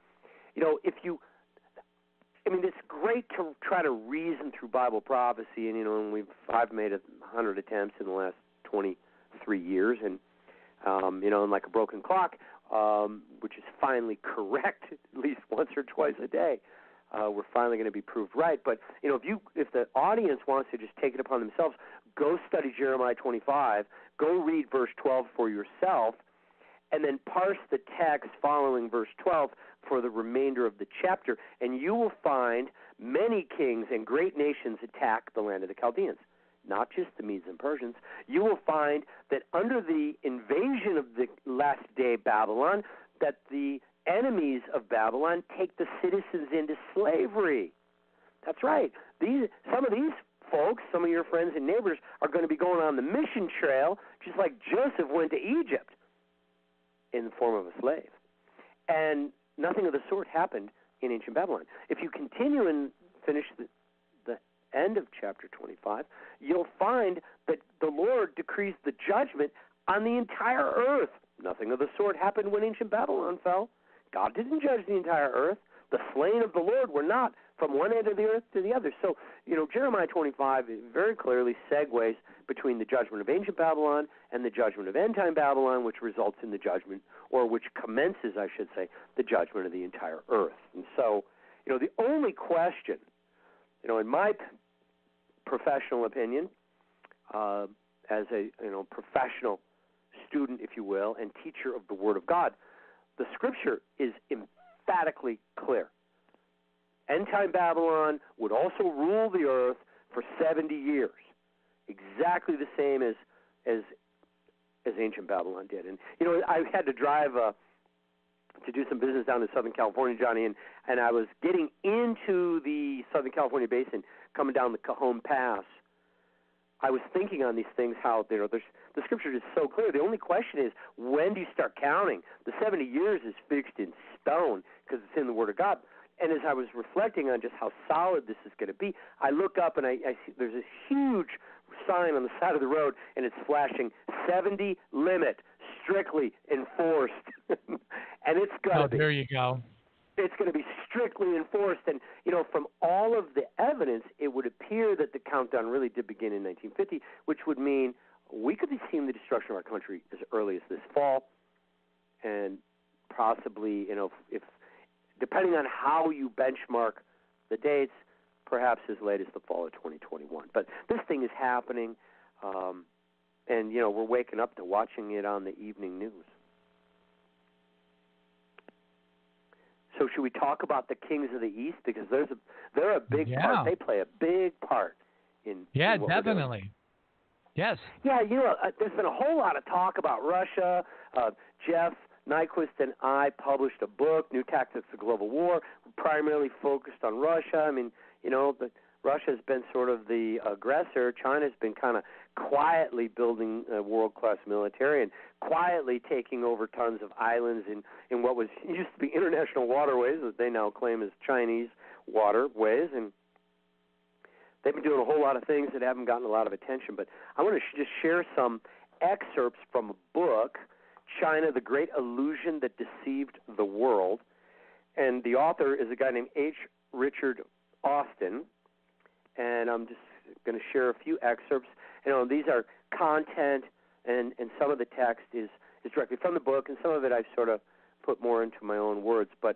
it's great to try to reason through Bible prophecy. And, and I've made 100 attempts in the last 23 years. And, and like a broken clock, which is finally correct at least once or twice a day. We're finally going to be proved right. But, if the audience wants to just take it upon themselves, go study Jeremiah 25, go read verse 12 for yourself, and then parse the text following verse 12 for the remainder of the chapter, and you will find many kings and great nations attack the land of the Chaldeans, not just the Medes and Persians. You will find that under the invasion of the last day Babylon, that the enemies of Babylon take the citizens into slavery. That's right. Some of these folks, some of your friends and neighbors, are going to be going on the mission trail, just like Joseph went to Egypt in the form of a slave. And nothing of the sort happened in ancient Babylon. If you continue and finish the end of chapter 25, you'll find that the Lord decrees the judgment on the entire earth. Nothing of the sort happened when ancient Babylon fell. God didn't judge the entire earth. The slain of the Lord were not from one end of the earth to the other. So, Jeremiah 25 very clearly segues between the judgment of ancient Babylon and the judgment of end-time Babylon, which results in the judgment, or which commences, I should say, the judgment of the entire earth. And so, the only question, in my professional opinion, as a professional student, if you will, and teacher of the Word of God, the Scripture is emphatically clear. End-time Babylon would also rule the earth for 70 years, exactly the same as ancient Babylon did. And, I had to drive to do some business down in Southern California, Johnny, and I was getting into the Southern California basin, coming down the Cajon Pass. I was thinking on these things, how the Scripture is so clear. The only question is, when do you start counting? The 70 years is fixed in stone because it's in the Word of God. And as I was reflecting on just how solid this is going to be, I look up and I see there's this huge sign on the side of the road, and it's flashing 70 limit, strictly enforced. And it's going to be.
There you go.
It's going to be strictly enforced. And, from all of the evidence, it would appear that the countdown really did begin in 1950, which would mean we could be seeing the destruction of our country as early as this fall, and possibly, if depending on how you benchmark the dates, perhaps as late as the fall of 2021. But this thing is happening, and, we're waking up to watching it on the evening news. So should we talk about the kings of the East? Because they're a big part. They play a big part in what
definitely. Yes.
Yeah, there's been a whole lot of talk about Russia. Jeff Nyquist and I published a book, New Tactics of Global War, primarily focused on Russia. I mean, Russia's been sort of the aggressor. China's been kind of quietly building a world-class military and quietly taking over tons of islands in what used to be international waterways that they now claim as Chinese waterways. And they've been doing a whole lot of things that haven't gotten a lot of attention. But I want to just share some excerpts from a book, China, the Great Illusion That Deceived the World. And the author is a guy named H. Richard Austin. And I'm just going to share a few excerpts. These are content, and some of the text is directly from the book, and some of it I've sort of put more into my own words. But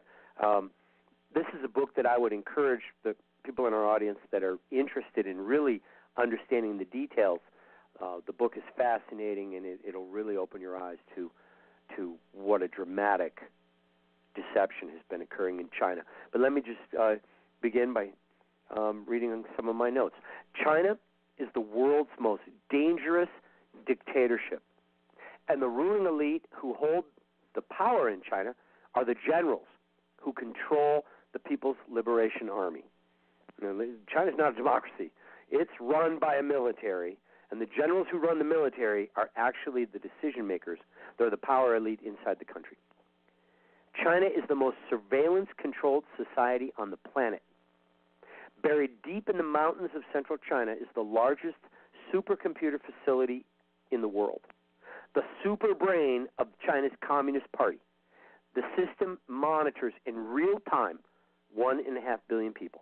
this is a book that I would encourage the people in our audience that are interested in really understanding the details. The book is fascinating, and it'll really open your eyes to what a dramatic deception has been occurring in China. But let me just begin by reading some of my notes. China is the world's most dangerous dictatorship, and the ruling elite who hold the power in China are the generals who control the People's Liberation Army. China's not a democracy. It's run by a military, and the generals who run the military are actually the decision makers. They're the power elite inside the country. China is the most surveillance-controlled society on the planet. Buried deep in the mountains of central China is the largest supercomputer facility in the world, the super brain of China's Communist Party. The system monitors in real time 1.5 billion people.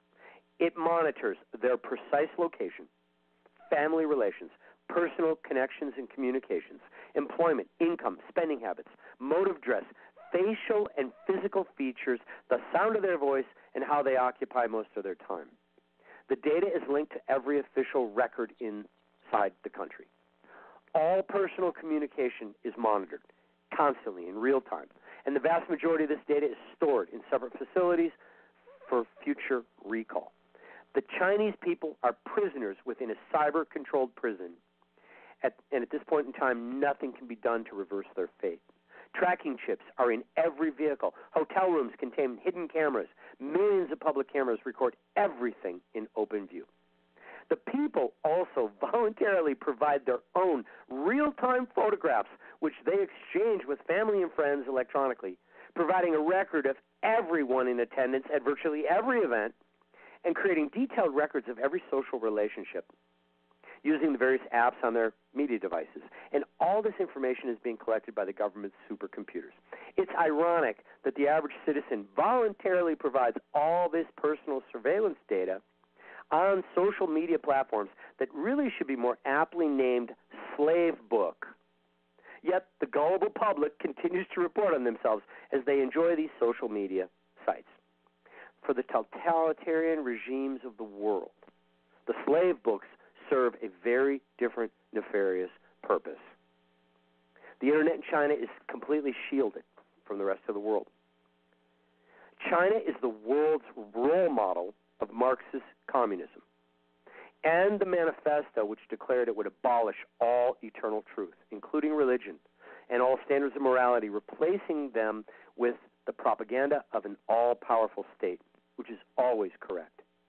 It monitors their precise location, family relations, personal connections and communications, employment, income, spending habits, mode of dress, facial and physical features, the sound of their voice, and how they occupy most of their time. The data is linked to every official record inside the country. All personal communication is monitored. constantly in real time. And the vast majority of this data is stored in separate facilities for future recall. The Chinese people are prisoners within a cyber-controlled prison, and at this point in time, nothing can be done to reverse their fate. Tracking chips are in every vehicle. Hotel rooms contain hidden cameras. Millions of public cameras record everything in open view. The people also voluntarily provide their own real-time photographs, which they exchange with family and friends electronically, providing a record of everyone in attendance at virtually every event, and creating detailed records of every social relationship using the various apps on their media devices. And all this information is being collected by the government's supercomputers. It's ironic that the average citizen voluntarily provides all this personal surveillance data on social media platforms that really should be more aptly named slave book. Yet the gullible public continues to report on themselves as they enjoy these social media sites. For the totalitarian regimes of the world, the slave books serve a very different nefarious purpose. The internet in China is completely shielded from the rest of the world. China is the world's role model of Marxist communism and the manifesto which declared it would abolish all eternal truth, including religion, and all standards of morality, replacing them with the propaganda of an all-powerful state, which is always correct.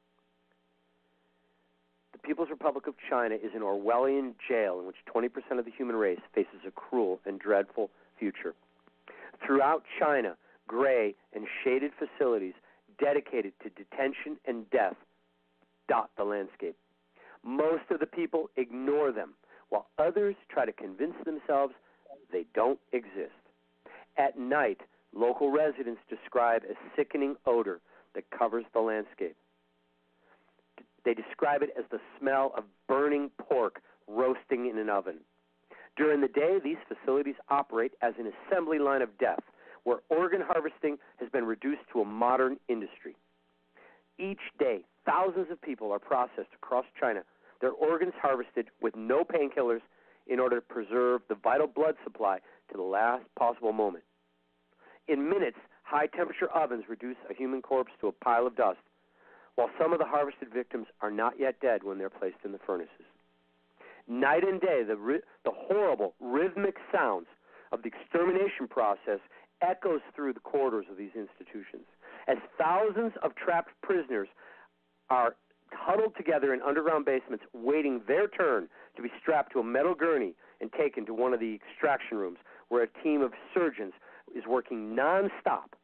The People's Republic of China is an Orwellian jail in which 20% of the human race faces a cruel and dreadful future. Throughout China, gray and shaded facilities dedicated to detention and death dot the landscape. Most of the people ignore them, while others try to convince themselves they don't exist. At night, local residents describe a sickening odor that covers the landscape. They describe it as the smell of burning pork roasting in an oven. During the day, these facilities operate as an assembly line of death, where organ harvesting has been reduced to a modern industry. Each day, thousands of people are processed across China, their organs harvested with no painkillers in order to preserve the vital blood supply to the last possible moment. In minutes, high-temperature ovens reduce a human corpse to a pile of dust, while some of the harvested victims are not yet dead when they're placed in the furnaces. Night and day, the horrible, rhythmic sounds of the extermination process echoes through the corridors of these institutions, as thousands of trapped prisoners are huddled together in underground basements waiting their turn to be strapped to a metal gurney and taken to one of the extraction rooms where a team of surgeons is working nonstop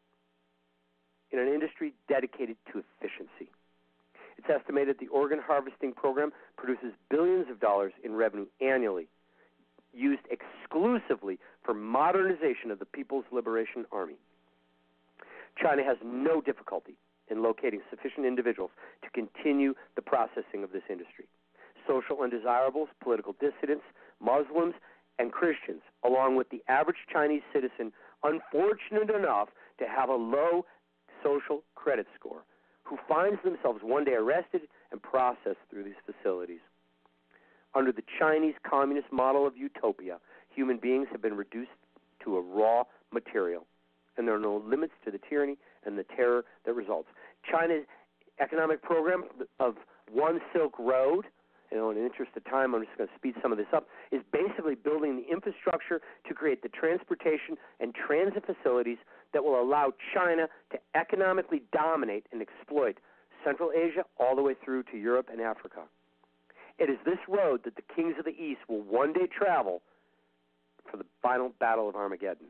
in an industry dedicated to efficiency. It's estimated the organ harvesting program produces billions of dollars in revenue annually, used exclusively for modernization of the People's Liberation Army. China has no difficulty in locating sufficient individuals to continue the processing of this industry. Social undesirables, political dissidents, Muslims, and Christians, along with the average Chinese citizen unfortunate enough to have a low social credit score, who finds themselves one day arrested and processed through these facilities. Under the Chinese communist model of utopia, human beings have been reduced to a raw material, and there are no limits to the tyranny and the terror that results. China's economic program of One Silk Road, in the interest of time, I'm just going to speed some of this up, is basically building the infrastructure to create the transportation and transit facilities that will allow China to economically dominate and exploit Central Asia all the way through to Europe and Africa. It is this road that the kings of the East will one day travel for the final battle of Armageddon.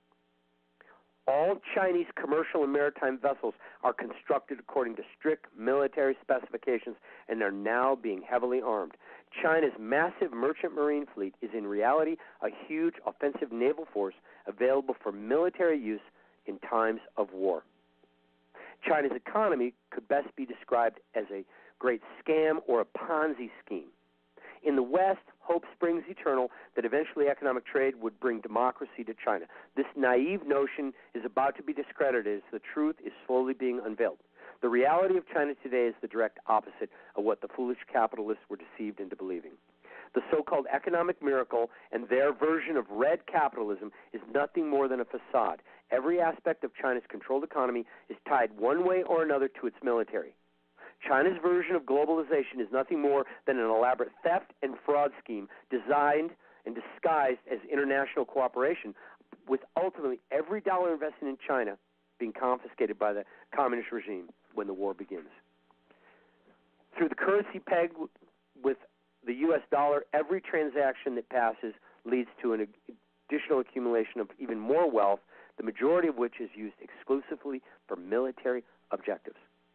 All Chinese commercial and maritime vessels are constructed according to strict military specifications and are now being heavily armed. China's massive merchant marine fleet is in reality a huge offensive naval force available for military use in times of war. China's economy could best be described as a great scam or a Ponzi scheme. In the West, hope springs eternal that eventually economic trade would bring democracy to China. This naive notion is about to be discredited as the truth is slowly being unveiled. The reality of China today is the direct opposite of what the foolish capitalists were deceived into believing. The so-called economic miracle and their version of red capitalism is nothing more than a facade. Every aspect of China's controlled economy is tied one way or another to its military. China's version of globalization is nothing more than an elaborate theft and fraud scheme designed and disguised as international cooperation, with ultimately every dollar invested in China being confiscated by the communist regime when the war begins. Through the currency peg with the U.S. dollar, every transaction that passes leads to an additional accumulation of even more wealth, the majority of which is used exclusively for military objectives.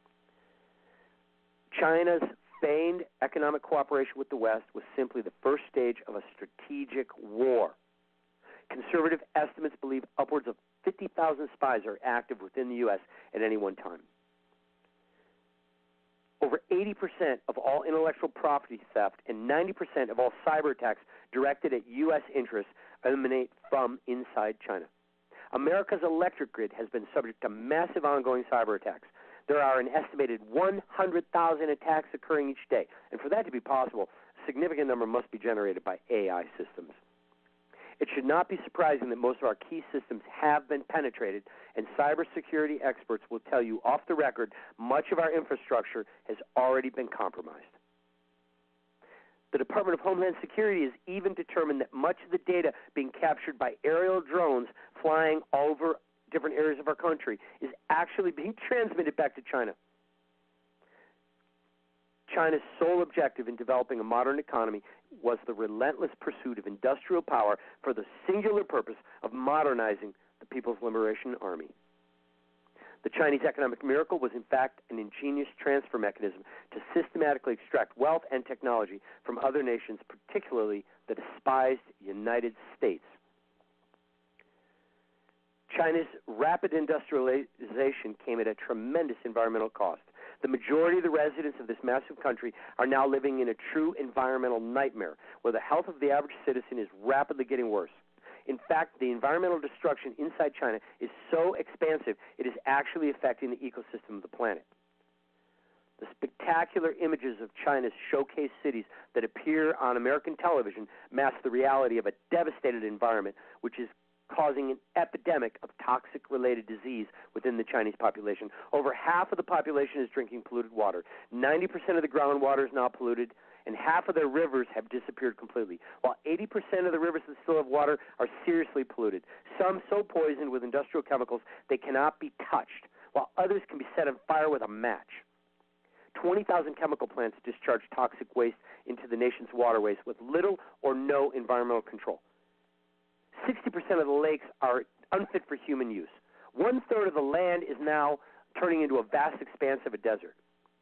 China's feigned economic cooperation with the West was simply the first stage of a strategic war. Conservative estimates believe upwards of 50,000 spies are active within the U.S. at any one time. Over 80% of all intellectual property theft and 90% of all cyber attacks directed at U.S. interests emanate from inside China. America's electric grid has been subject to massive ongoing cyber attacks. There are an estimated 100,000 attacks occurring each day, and for that to be possible, a significant number must be generated by AI systems. It should not be surprising that most of our key systems have been penetrated, and cybersecurity experts will tell you off the record much of our infrastructure has already been compromised. The Department of Homeland Security has even determined that much of the data being captured by aerial drones flying over different areas of our country is actually being transmitted back to China. China's sole objective in developing a modern economy was the relentless pursuit of industrial power for the singular purpose of modernizing the People's Liberation Army. The Chinese economic miracle was in fact an ingenious transfer mechanism to systematically extract wealth and technology from other nations, particularly the despised United States. China's rapid industrialization came at a tremendous environmental cost. The majority of the residents of this massive country are now living in a true environmental nightmare, where the health of the average citizen is rapidly getting worse. In fact, the environmental destruction inside China is so expansive, it is actually affecting the ecosystem of the planet. The spectacular images of China's showcase cities that appear on American television mask the reality of a devastated environment, which is causing an epidemic of toxic-related disease within the Chinese population. Over half of the population is drinking polluted water. 90% of the groundwater is now polluted, and half of their rivers have disappeared completely, while 80% of the rivers that still have water are seriously polluted, some so poisoned with industrial chemicals they cannot be touched, while others can be set on fire with a match. 20,000 chemical plants discharge toxic waste into the nation's waterways with little or no environmental control. 60% of the lakes are unfit for human use. 1/3 of the land is now turning into a vast expanse of a desert.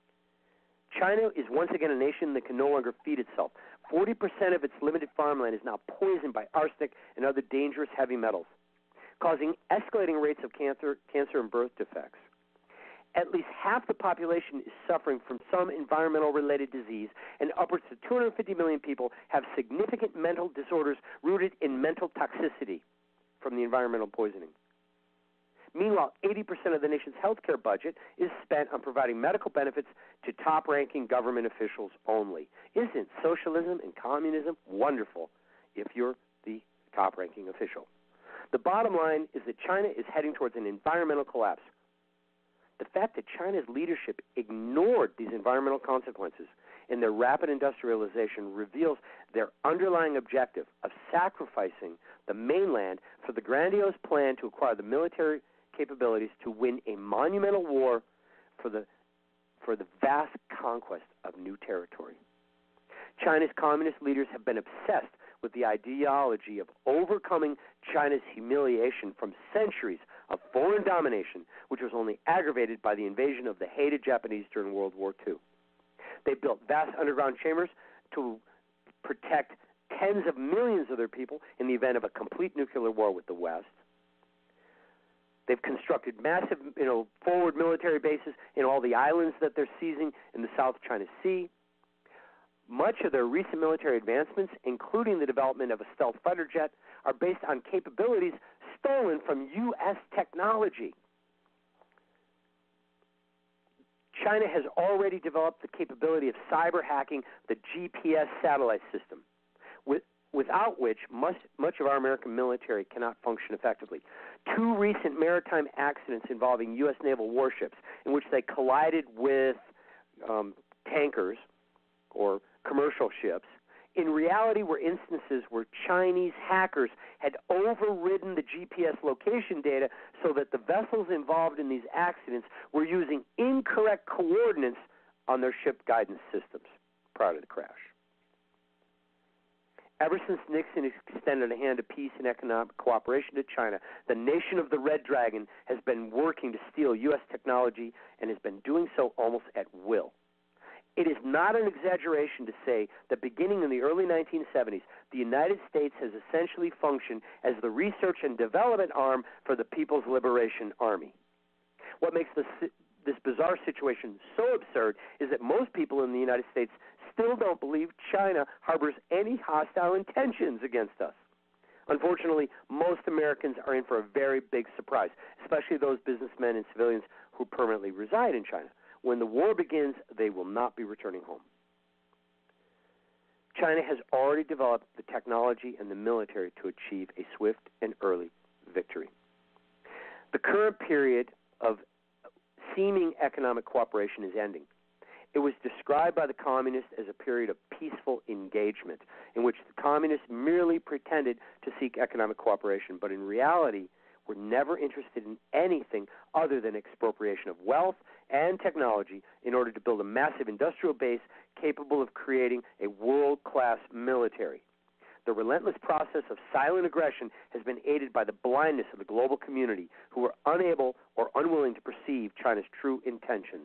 China is once again a nation that can no longer feed itself. 40% of its limited farmland is now poisoned by arsenic and other dangerous heavy metals, causing escalating rates of cancer and birth defects. At least half the population is suffering from some environmental-related disease, and upwards to 250 million people have significant mental disorders rooted in mental toxicity from the environmental poisoning. Meanwhile, 80% of the nation's healthcare budget is spent on providing medical benefits to top-ranking government officials only. Isn't socialism and communism wonderful if you're the top-ranking official? The bottom line is that China is heading towards an environmental collapse. The fact that China's leadership ignored these environmental consequences in their rapid industrialization reveals their underlying objective of sacrificing the mainland for the grandiose plan to acquire the military capabilities to win a monumental war for the vast conquest of new territory. China's communist leaders have been obsessed with the ideology of overcoming China's humiliation from centuries of foreign domination, which was only aggravated by the invasion of the hated Japanese during World War II. They built vast underground chambers to protect tens of millions of their people in the event of a complete nuclear war with the West. They've constructed massive, forward military bases in all the islands that they're seizing in the South China Sea. Much of their recent military advancements, including the development of a stealth fighter jet, are based on capabilities stolen from U.S. technology. China has already developed the capability of cyber hacking the GPS satellite system. without which much of our American military cannot function effectively. 2 recent maritime accidents involving U.S. naval warships in which they collided with tankers or commercial ships, in reality were instances where Chinese hackers had overridden the GPS location data so that the vessels involved in these accidents were using incorrect coordinates on their ship guidance systems prior to the crash. Ever since Nixon extended a hand of peace and economic cooperation to China, the nation of the Red Dragon has been working to steal U.S. technology and has been doing so almost at will. It is not an exaggeration to say that beginning in the early 1970s, the United States has essentially functioned as the research and development arm for the People's Liberation Army. What makes this bizarre situation so absurd is that most people in the United States still don't believe China harbors any hostile intentions against us. Unfortunately, most Americans are in for a very big surprise, especially those businessmen and civilians who permanently reside in China. When the war begins, they will not be returning home. China has already developed the technology and the military to achieve a swift and early victory. The current period of seeming economic cooperation is ending. It was described by the communists as a period of peaceful engagement in which the communists merely pretended to seek economic cooperation, but in reality were never interested in anything other than expropriation of wealth and technology in order to build a massive industrial base capable of creating a world-class military. The relentless process of silent aggression has been aided by the blindness of the global community, who are unable or unwilling to perceive China's true intentions.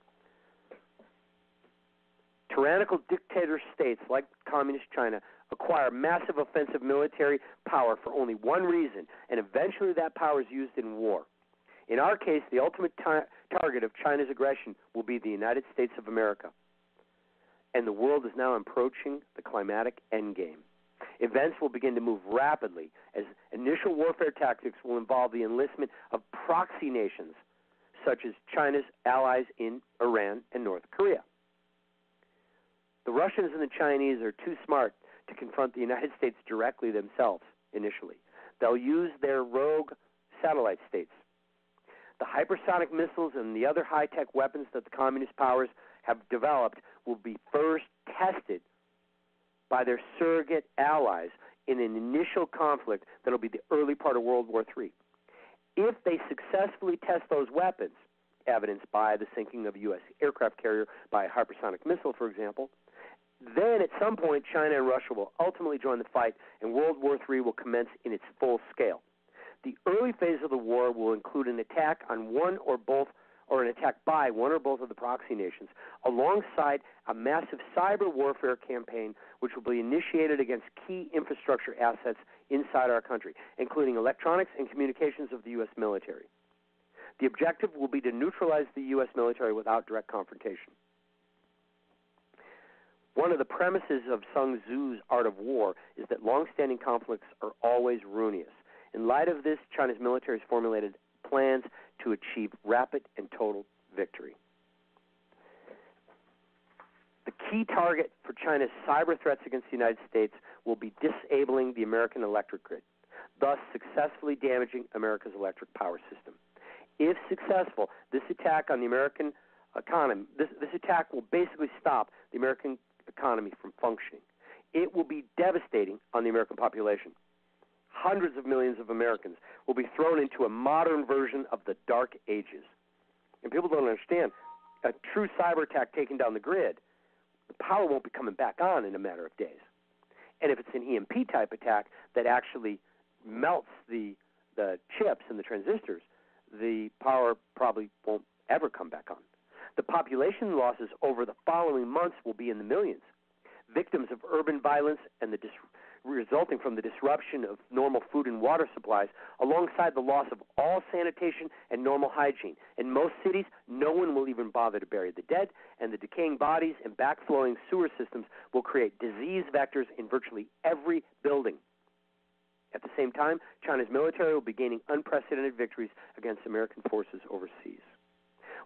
Tyrannical dictator states like Communist China acquire massive offensive military power for only one reason, and eventually that power is used in war. In our case, the ultimate target of China's aggression will be the United States of America. And the world is now approaching the climatic endgame. Events will begin to move rapidly, as initial warfare tactics will involve the enlistment of proxy nations, such as China's allies in Iran and North Korea. The Russians and the Chinese are too smart to confront the United States directly themselves initially. They'll use their rogue satellite states. The hypersonic missiles and the other high-tech weapons that the communist powers have developed will be first tested by their surrogate allies in an initial conflict that will be the early part of World War III. If they successfully test those weapons, evidenced by the sinking of a U.S. aircraft carrier by a hypersonic missile, for example, then at some point China and Russia will ultimately join the fight and World War III will commence in its full scale. The early phase of the war will include an attack on one or both, or an attack by one or both of the proxy nations, alongside a massive cyber warfare campaign which will be initiated against key infrastructure assets inside our country, including electronics and communications of the U.S. military. The objective will be to neutralize the U.S. military without direct confrontation. One of the premises of Sun Tzu's Art of War is that long-standing conflicts are always ruinous. In light of this, China's military has formulated plans to achieve rapid and total victory. The key target for China's cyber threats against the United States will be disabling the American electric grid, thus successfully damaging America's electric power system. If successful, this attack on the American economy, this attack will basically stop the American economy from functioning. It will be devastating on the American population. Hundreds of millions of Americans will be thrown into a modern version of the Dark Ages. And people don't understand, a true cyber attack taking down the grid, the power won't be coming back on in a matter of days. And if it's an EMP type attack that actually melts the chips and the transistors, the power probably won't ever come back on. The population losses over the following months will be in the millions. Victims of urban violence and the resulting from the disruption of normal food and water supplies, alongside the loss of all sanitation and normal hygiene. In most cities, no one will even bother to bury the dead, and the decaying bodies and backflowing sewer systems will create disease vectors in virtually every building. At the same time, China's military will be gaining unprecedented victories against American forces overseas.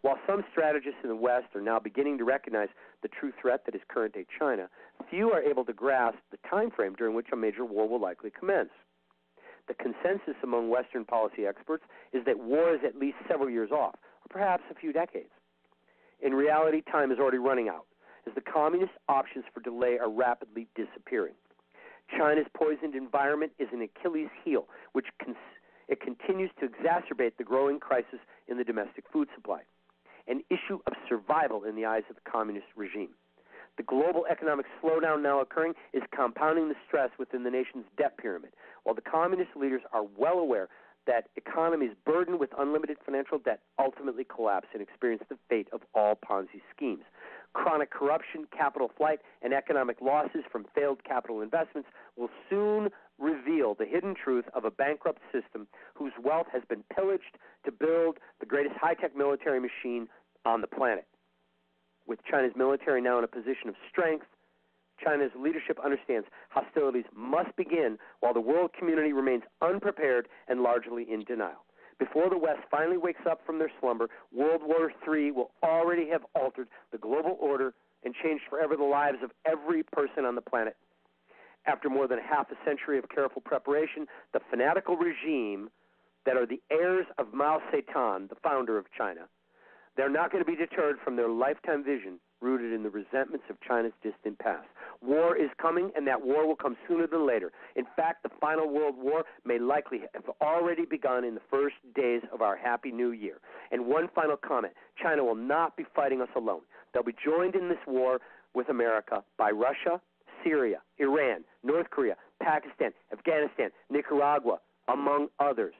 While some strategists in the West are now beginning to recognize the true threat that is current-day China, few are able to grasp the time frame during which a major war will likely commence. The consensus among Western policy experts is that war is at least several years off, or perhaps a few decades. In reality, time is already running out, as the communist options for delay are rapidly disappearing. China's poisoned environment is an Achilles heel, which it continues to exacerbate the growing crisis in the domestic food supply, an issue of survival in the eyes of the communist regime. The global economic slowdown now occurring is compounding the stress within the nation's debt pyramid, while the communist leaders are well aware that economies burdened with unlimited financial debt ultimately collapse and experience the fate of all Ponzi schemes. Chronic corruption, capital flight, and economic losses from failed capital investments will soon reveal the hidden truth of a bankrupt system whose wealth has been pillaged to build the greatest high-tech military machine on the planet. With China's military now in a position of strength, China's leadership understands hostilities must begin while the world community remains unprepared and largely in denial. Before the West finally wakes up from their slumber, World War III will already have altered the global order and changed forever the lives of every person on the planet. After more than half a century of careful preparation, the fanatical regime that are the heirs of Mao Zedong, the founder of China, they're not going to be deterred from their lifetime vision rooted in the resentments of China's distant past. War is coming, and that war will come sooner than later. In fact, the final world war may likely have already begun in the first days of our Happy New Year. And one final comment, China will not be fighting us alone. They'll be joined in this war with America by Russia, Syria, Iran, North Korea, Pakistan, Afghanistan, Nicaragua, among others.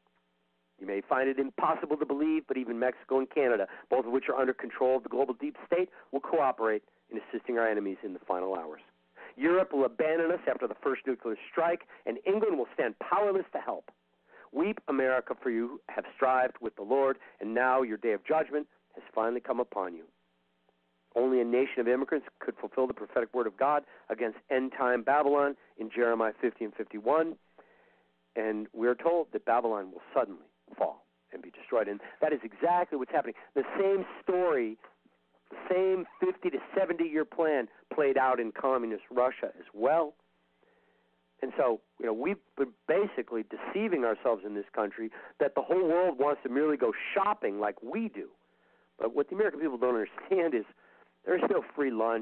You may find it impossible to believe, but even Mexico and Canada, both of which are under control of the global deep state, will cooperate in assisting our enemies in the final hours. Europe will abandon us after the first nuclear strike, and England will stand powerless to help. Weep, America, for you have strived with the Lord, and now your day of judgment has finally come upon you. Only a nation of immigrants could fulfill the prophetic word of God against end-time Babylon in Jeremiah 50 and 51, and we're told that Babylon will suddenly fall and be destroyed. And that is exactly what's happening. The same story, the same 50 to 70-year plan played out in communist Russia as well. And so, we've been basically deceiving ourselves in this country that the whole world wants to merely go shopping like we do. But what the American people don't understand is there's no free lunch.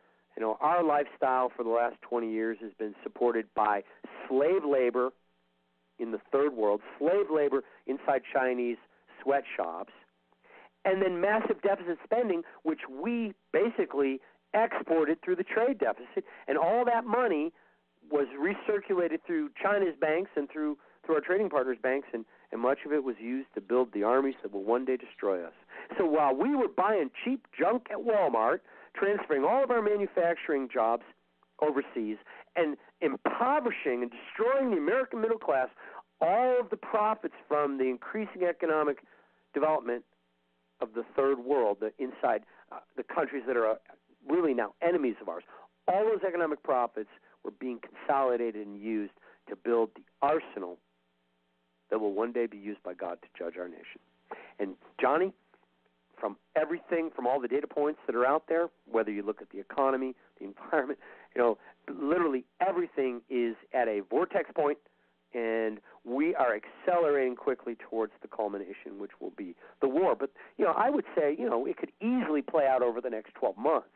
Our lifestyle for the last 20 years has been supported by slave labor in the third world, slave labor inside Chinese sweatshops, and then massive deficit spending, which we basically exported through the trade deficit, and all that money was recirculated through China's banks and through our trading partners' banks, and much of it was used to build the armies that will one day destroy us. So while we were buying cheap junk at Walmart, transferring all of our manufacturing jobs overseas, and impoverishing and destroying the American middle class, all of the profits from the increasing economic development of the third world, inside the countries that are really now enemies of ours, all those economic profits were being consolidated and used to build the arsenal that will one day be used by God to judge our nation. And Johnny, from everything, from all the data points that are out there, whether you look at the economy, the environment, literally everything is at a vortex point, and we are accelerating quickly towards the culmination, which will be the war. But, I would say, it could easily play out over the next 12 months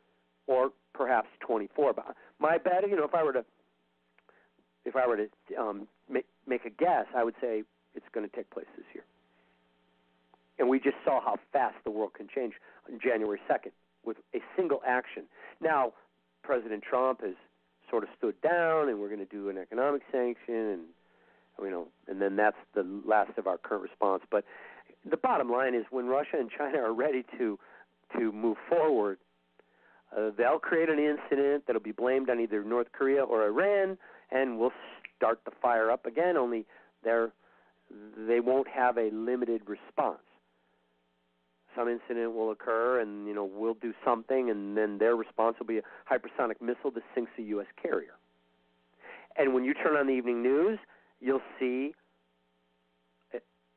or perhaps 24. But my bet, if I were to make a guess, I would say it's going to take place this year. And we just saw how fast the world can change on January 2nd with a single action. Now, President Trump has sort of stood down, and we're going to do an economic sanction, and then that's the last of our current response. But the bottom line is, when Russia and China are ready to move forward, they'll create an incident that'll be blamed on either North Korea or Iran, and we'll start the fire up again. Only they won't have a limited response. Some incident will occur, and we'll do something, and then their response will be a hypersonic missile that sinks a U.S. carrier. And when you turn on the evening news, you'll see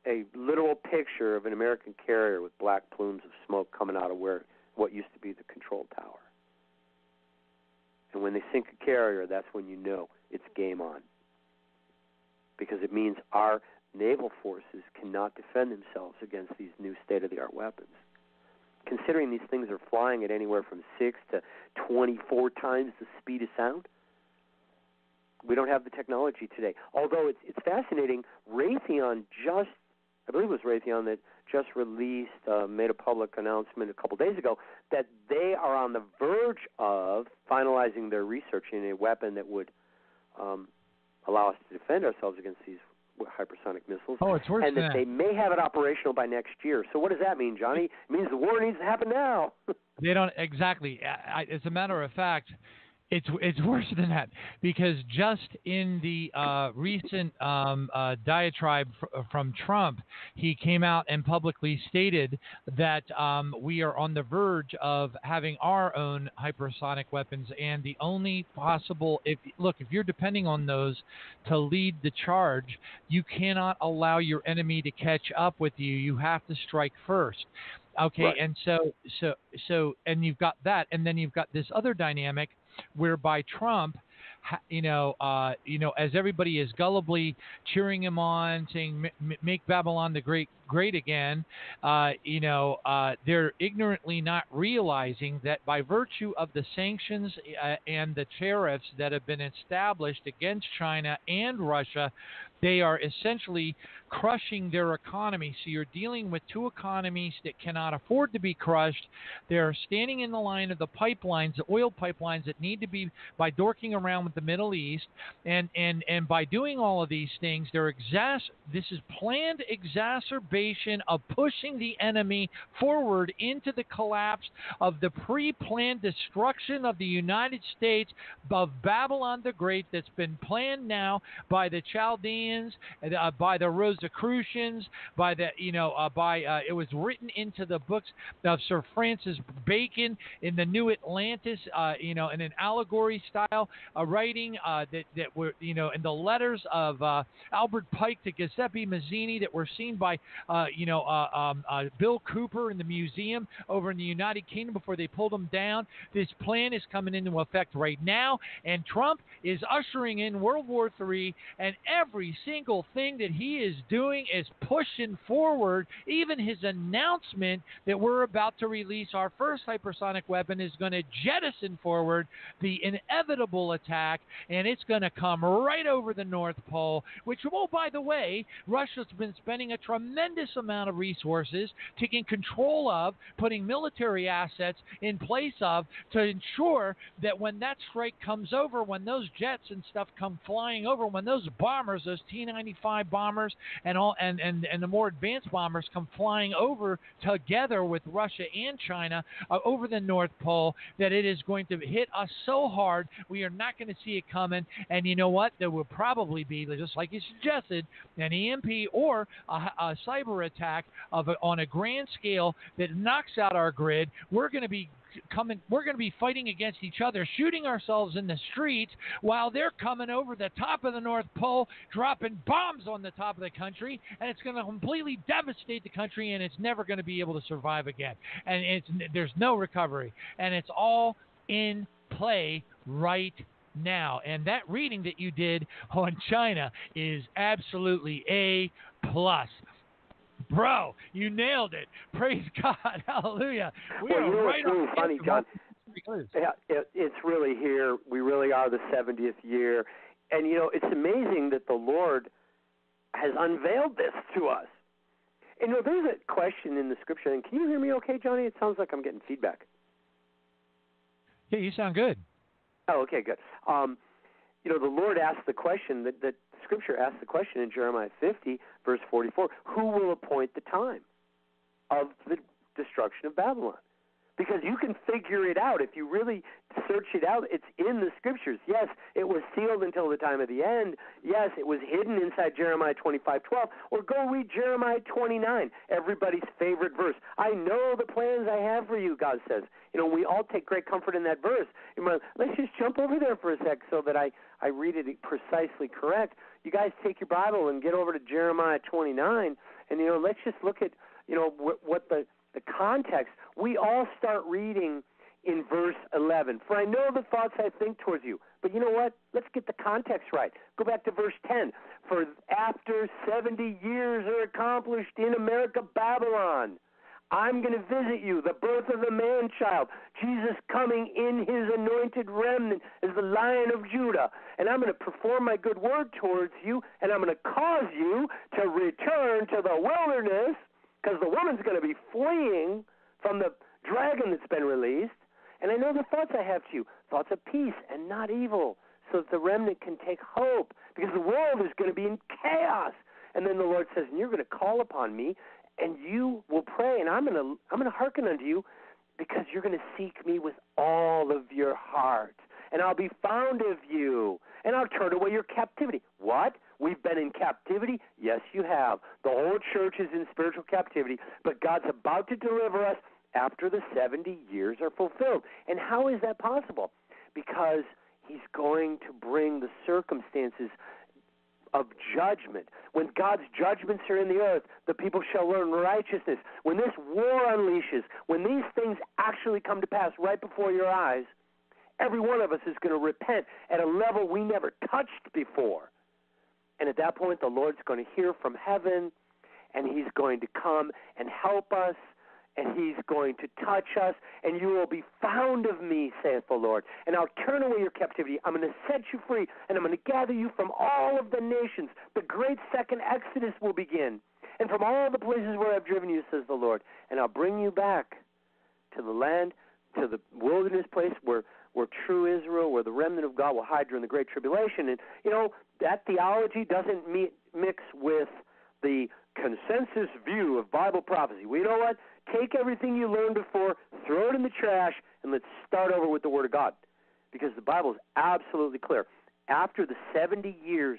a literal picture of an American carrier with black plumes of smoke coming out of what used to be the control tower. And when they sink a carrier, that's when you know it's game on. Because it means our naval forces cannot defend themselves against these new state-of-the-art weapons. Considering these things are flying at anywhere from 6 to 24 times the speed of sound, we don't have the technology today. Although it's fascinating, Raytheon I believe it was Raytheon that just released, made a public announcement a couple days ago that they are on the verge of finalizing their research in a weapon that would allow us to defend ourselves against these hypersonic missiles.
Oh, it's worse
and
than
that
that.
they may have it operational by next year. So what does that mean, Johnny? It means the war needs to happen now.
They don't exactly. As a matter of fact, it's worse than that, because just in the recent diatribe from Trump, he came out and publicly stated that we are on the verge of having our own hypersonic weapons, and the only possible if you're depending on those to lead the charge, you cannot allow your enemy to catch up with you. You have to strike first. Okay,
right.
And so and you've got that, and then you've got this other dynamic whereby Trump, as everybody is gullibly cheering him on, saying "Make Babylon the great again," they're ignorantly not realizing that by virtue of the sanctions and the tariffs that have been established against China and Russia, they are essentially crushing their economy. So you're dealing with two economies that cannot afford to be crushed. They're standing in the line of the pipelines, the oil pipelines that need to be, by dorking around with the Middle East. And by doing all of these things, this is planned exacerbation of pushing the enemy forward into the collapse of the pre-planned destruction of the United States, of Babylon the Great, that's been planned now by the Chaldeans, by the Rosicrucians, it was written into the books of Sir Francis Bacon in the New Atlantis, in an allegory style writing that were, in the letters of Albert Pike to Giuseppe Mazzini that were seen by, Bill Cooper in the museum over in the United Kingdom before they pulled him down. This plan is coming into effect right now, and Trump is ushering in World War III, and every single thing that he is doing is pushing forward. Even his announcement that we're about to release our first hypersonic weapon is going to jettison forward the inevitable attack, and it's going to come right over the North Pole, which, oh, by the way, Russia's been spending a tremendous amount of resources taking control of, putting military assets in place of, to ensure that when that strike comes over, when those jets and stuff come flying over, when those bombers, those T-95 bombers and the more advanced bombers come flying over together with Russia and China over the North Pole, that it is going to hit us so hard we are not going to see it coming. And you know what? There will probably be, just like you suggested, an EMP or a cyber attack on a grand scale that knocks out our grid. We're going to be fighting against each other, shooting ourselves in the streets while they're coming over the top of the North Pole, dropping bombs on the top of the country, and it's going to completely devastate the country, and it's never going to be able to survive again. And there's no recovery, and it's all in play right now. And that reading that you did on China is absolutely A+. Bro, you nailed it. Praise God. Hallelujah.
It's really funny, John. It's really here. We really are the 70th year. And, it's amazing that the Lord has unveiled this to us. And, there's a question in the Scripture. And can you hear me okay, Johnny? It sounds like I'm getting feedback.
Yeah, you sound good.
Oh, okay, good. The Lord asked the question, that Scripture asked the question in Jeremiah 50, verse 44, who will appoint the time of the destruction of Babylon? Because you can figure it out. If you really search it out, it's in the Scriptures. Yes, it was sealed until the time of the end. Yes, it was hidden inside Jeremiah 25:12. Or go read Jeremiah 29, everybody's favorite verse. I know the plans I have for you, God says. We all take great comfort in that verse. Let's just jump over there for a sec so that I read it precisely correct. You guys take your Bible and get over to Jeremiah 29 And, let's just look at, what the context. We all start reading in verse 11. For I know the thoughts I think towards you. But you know what? Let's get the context right. Go back to verse 10. For after 70 years are accomplished in America, Babylon, I'm going to visit you, the birth of the man-child, Jesus coming in his anointed remnant as the Lion of Judah. And I'm going to perform my good word towards you, and I'm going to cause you to return to the wilderness, because the woman's going to be fleeing from the dragon that's been released. And I know the thoughts I have to you, thoughts of peace and not evil, so that the remnant can take hope, because the world is going to be in chaos. And then the Lord says, and you're going to call upon me, and you will pray, and I'm going to hearken unto you, because you're going to seek me with all of your heart, and I'll be found of you, and I'll turn away your captivity. What? We've been in captivity? Yes, you have. The whole church is in spiritual captivity, but God's about to deliver us after the 70 years are fulfilled. And how is that possible? Because he's going to bring the circumstances of judgment. When God's judgments are in the earth, the people shall learn righteousness. When this war unleashes, when these things actually come to pass right before your eyes, every one of us is going to repent at a level we never touched before. And at that point, the Lord's going to hear from heaven, and he's going to come and help us, and he's going to touch us, and you will be found of me, saith the Lord. And I'll turn away your captivity. I'm going to set you free, and I'm going to gather you from all of the nations. The great second Exodus will begin. And from all the places where I've driven you, says the Lord. And I'll bring you back to the land, to the wilderness place where true Israel, where the remnant of God will hide during the Great Tribulation. And, that theology doesn't mix with the consensus view of Bible prophecy. Well, you know what? Take everything you learned before, throw it in the trash, and let's start over with the Word of God. Because the Bible is absolutely clear. After the 70 years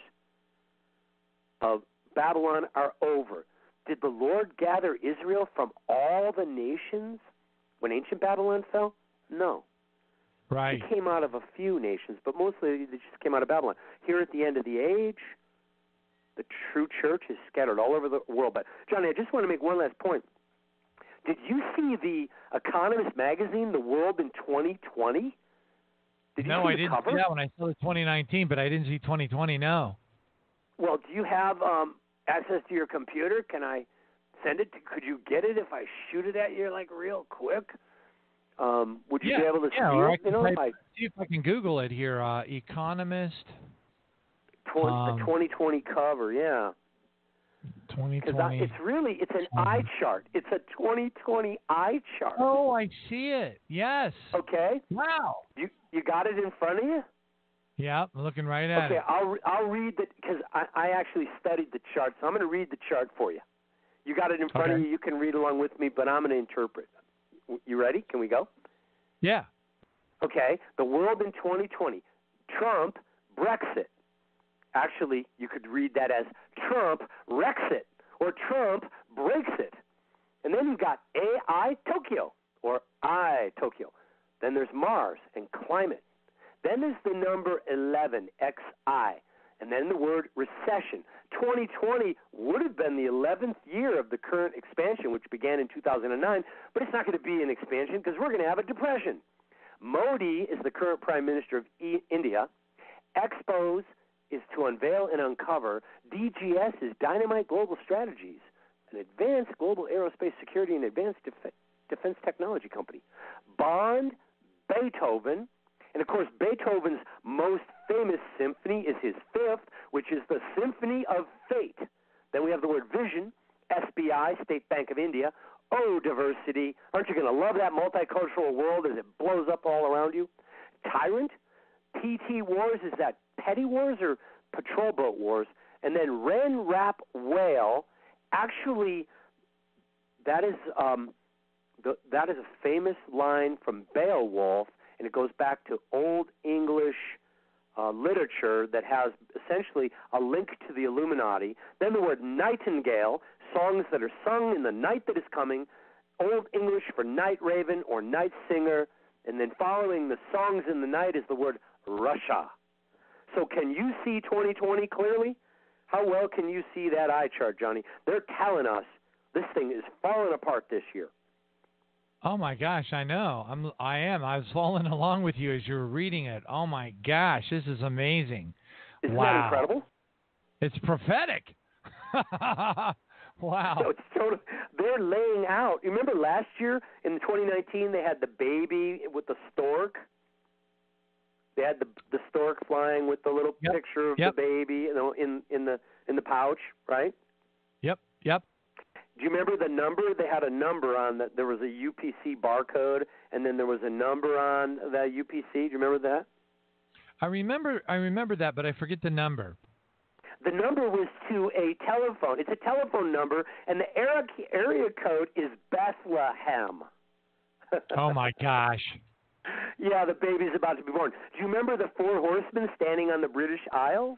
of Babylon are over, did the Lord gather Israel from all the nations when ancient Babylon fell? No.
Right.
It came out of a few nations, but mostly they just came out of Babylon. Here at the end of the age, the true church is scattered all over the world. But, Johnny, I just want to make one last point. Did you see the Economist magazine, The World in 2020?
No, I didn't see that when I saw the 2019, but I didn't see 2020, no.
Well, do you have access to your computer? Can I send it? Could you get it if I shoot it at you, like, real quick? Would you be able to see it?
See if I can Google it here. Economist.
The 2020 cover, yeah.
2020.
It's an eye chart. It's a 2020 eye chart.
Oh, I see it. Yes.
Okay.
Wow.
You got it in front of you?
Yeah, I'm looking right at it.
Okay, I'll read it because I actually studied the chart, so I'm going to read the chart for you. You got it in front of you. You can read along with me, but I'm going to interpret. You ready? Can we go?
Yeah.
Okay. The world in 2020. Trump, Brexit. Actually, you could read that as Trump Rexit or Trump Brexit. And then you've got AI Tokyo or I Tokyo. Then there's Mars and climate. Then there's the number 11, XI. And then the word recession. 2020 would have been the 11th year of the current expansion, which began in 2009, but it's not going to be an expansion because we're going to have a depression. Modi is the current prime minister of India. Expose is to unveil and uncover. DGS is Dynamite Global Strategies, an advanced global aerospace security and advanced defense technology company. Bond, Beethoven, and of course Beethoven's most famous symphony is his fifth, which is the Symphony of Fate. Then we have the word vision, SBI, State Bank of India. Oh, diversity. Aren't you going to love that multicultural world as it blows up all around you? Tyrant, PT Wars, is that petty wars or patrol boat wars? And then Ren Rap Whale, actually, that is a famous line from Beowulf, and it goes back to Old English literature that has essentially a link to the Illuminati. Then the word nightingale, songs that are sung in the night that is coming, Old English for night raven or night singer, and then following the songs in the night is the word Russia. So can you see 2020 clearly? How well can you see that eye chart, Johnny? They're telling us this thing is falling apart this year.
Oh my gosh, I know. I am. I was following along with you as you were reading it. Oh my gosh, this is amazing.
Isn't
wow.
that incredible?
It's prophetic. Wow.
So it's they're laying out. You remember last year in 2019 they had the baby with the stork? They had the stork flying with the little picture of the baby, in the pouch, right?
Yep.
Do you remember the number? They had a number on that. There was a UPC barcode, and then there was a number on that UPC. Do you remember that?
I remember that, but I forget the number.
The number was to a telephone. It's a telephone number, and the area code is Bethlehem.
Oh my gosh.
Yeah, the baby's about to be born. Do you remember the 4 horsemen standing on the British Isles?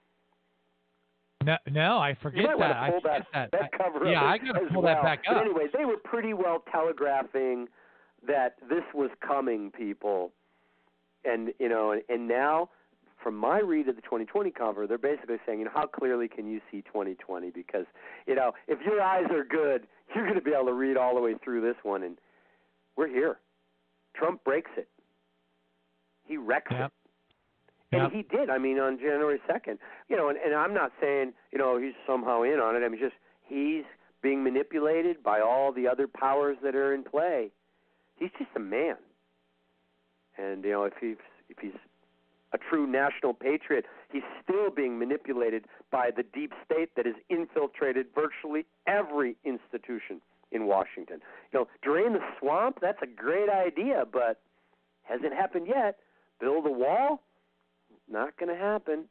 No, I forget that.
I pull that cover up.
Yeah, I got to pull that back up.
But anyway, they were pretty well telegraphing that this was coming, people. And and now, from my read of the 2020 cover, they're basically saying, how clearly can you see 2020? Because if your eyes are good, you're going to be able to read all the way through this one. And we're here. Trump breaks it. He wrecks it. And he did. On January 2nd. And I'm not saying, he's somehow in on it. He's being manipulated by all the other powers that are in play. He's just a man. And, if he's a true national patriot, he's still being manipulated by the deep state that has infiltrated virtually every institution in Washington. Drain the swamp, that's a great idea, but hasn't happened yet. Build a wall? Not going to happen.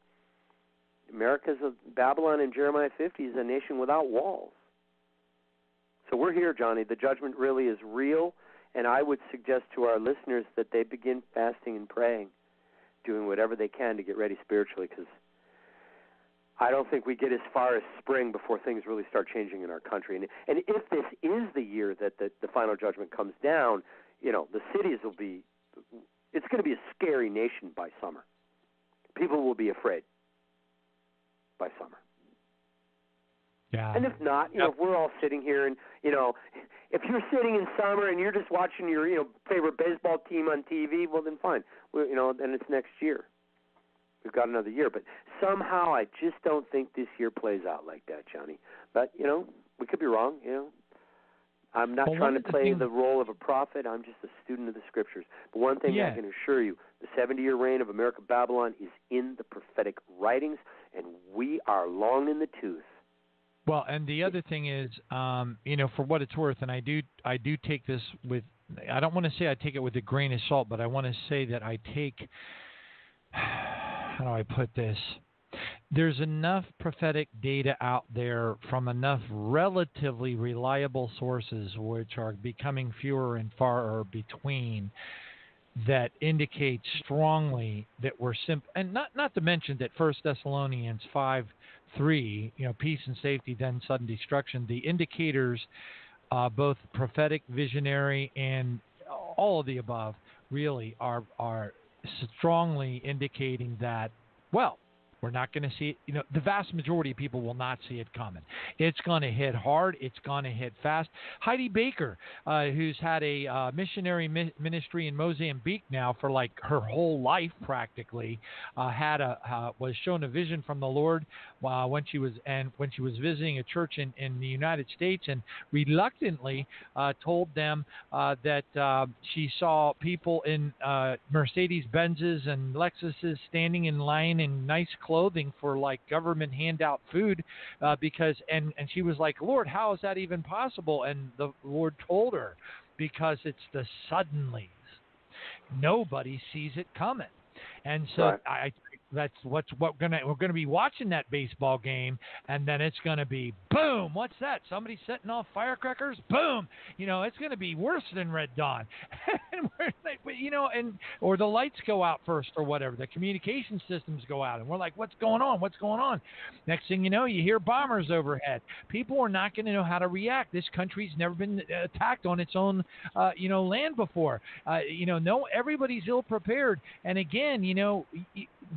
Babylon in Jeremiah 50 is a nation without walls. So we're here, Johnny. The judgment really is real, and I would suggest to our listeners that they begin fasting and praying, doing whatever they can to get ready spiritually, because I don't think we get as far as spring before things really start changing in our country. And if this is the year that the final judgment comes down, the cities will be – it's going to be a scary nation by summer. People will be afraid by summer.
Yeah.
And if not, if we're all sitting here and, if you're sitting in summer and you're just watching your, favorite baseball team on TV, well, then fine. Then it's next year. We've got another year. But somehow I just don't think this year plays out like that, Johnny. But, we could be wrong, I'm not trying to play the role of a prophet. I'm just a student of the Scriptures. But one thing I can assure you, the 70-year reign of America Babylon is in the prophetic writings, and we are long in the tooth.
Well, and the other thing is, for what it's worth, and I do take this with, I don't want to say I take it with a grain of salt, but I want to say that I take, how do I put this? There's enough prophetic data out there from enough relatively reliable sources, which are becoming fewer and far between, that indicates strongly that we're and not to mention that 1 Thessalonians 5:3, peace and safety, then sudden destruction. The indicators, both prophetic, visionary, and all of the above, really are strongly indicating that, well, we're not going to see it. The vast majority of people will not see it coming. It's going to hit hard. It's going to hit fast. Heidi Baker, who's had a missionary ministry in Mozambique now for like her whole life practically, was shown a vision from the Lord when she was visiting a church in the United States, and reluctantly told them that she saw people in Mercedes Benzes and Lexuses standing in line in nice clothing for like government handout food, because she was like, Lord, how is that even possible? And the Lord told her, because it's the suddenlies. Nobody sees it coming. And so that's what we're gonna be watching that baseball game, and then it's gonna be boom. What's that? Somebody setting off firecrackers? Boom. It's gonna be worse than Red Dawn. Or the lights go out first, or whatever. The communication systems go out, and we're like, what's going on? What's going on? Next thing you know, you hear bombers overhead. People are not going to know how to react. This country's never been attacked on its own, land before. Everybody's ill prepared. And again,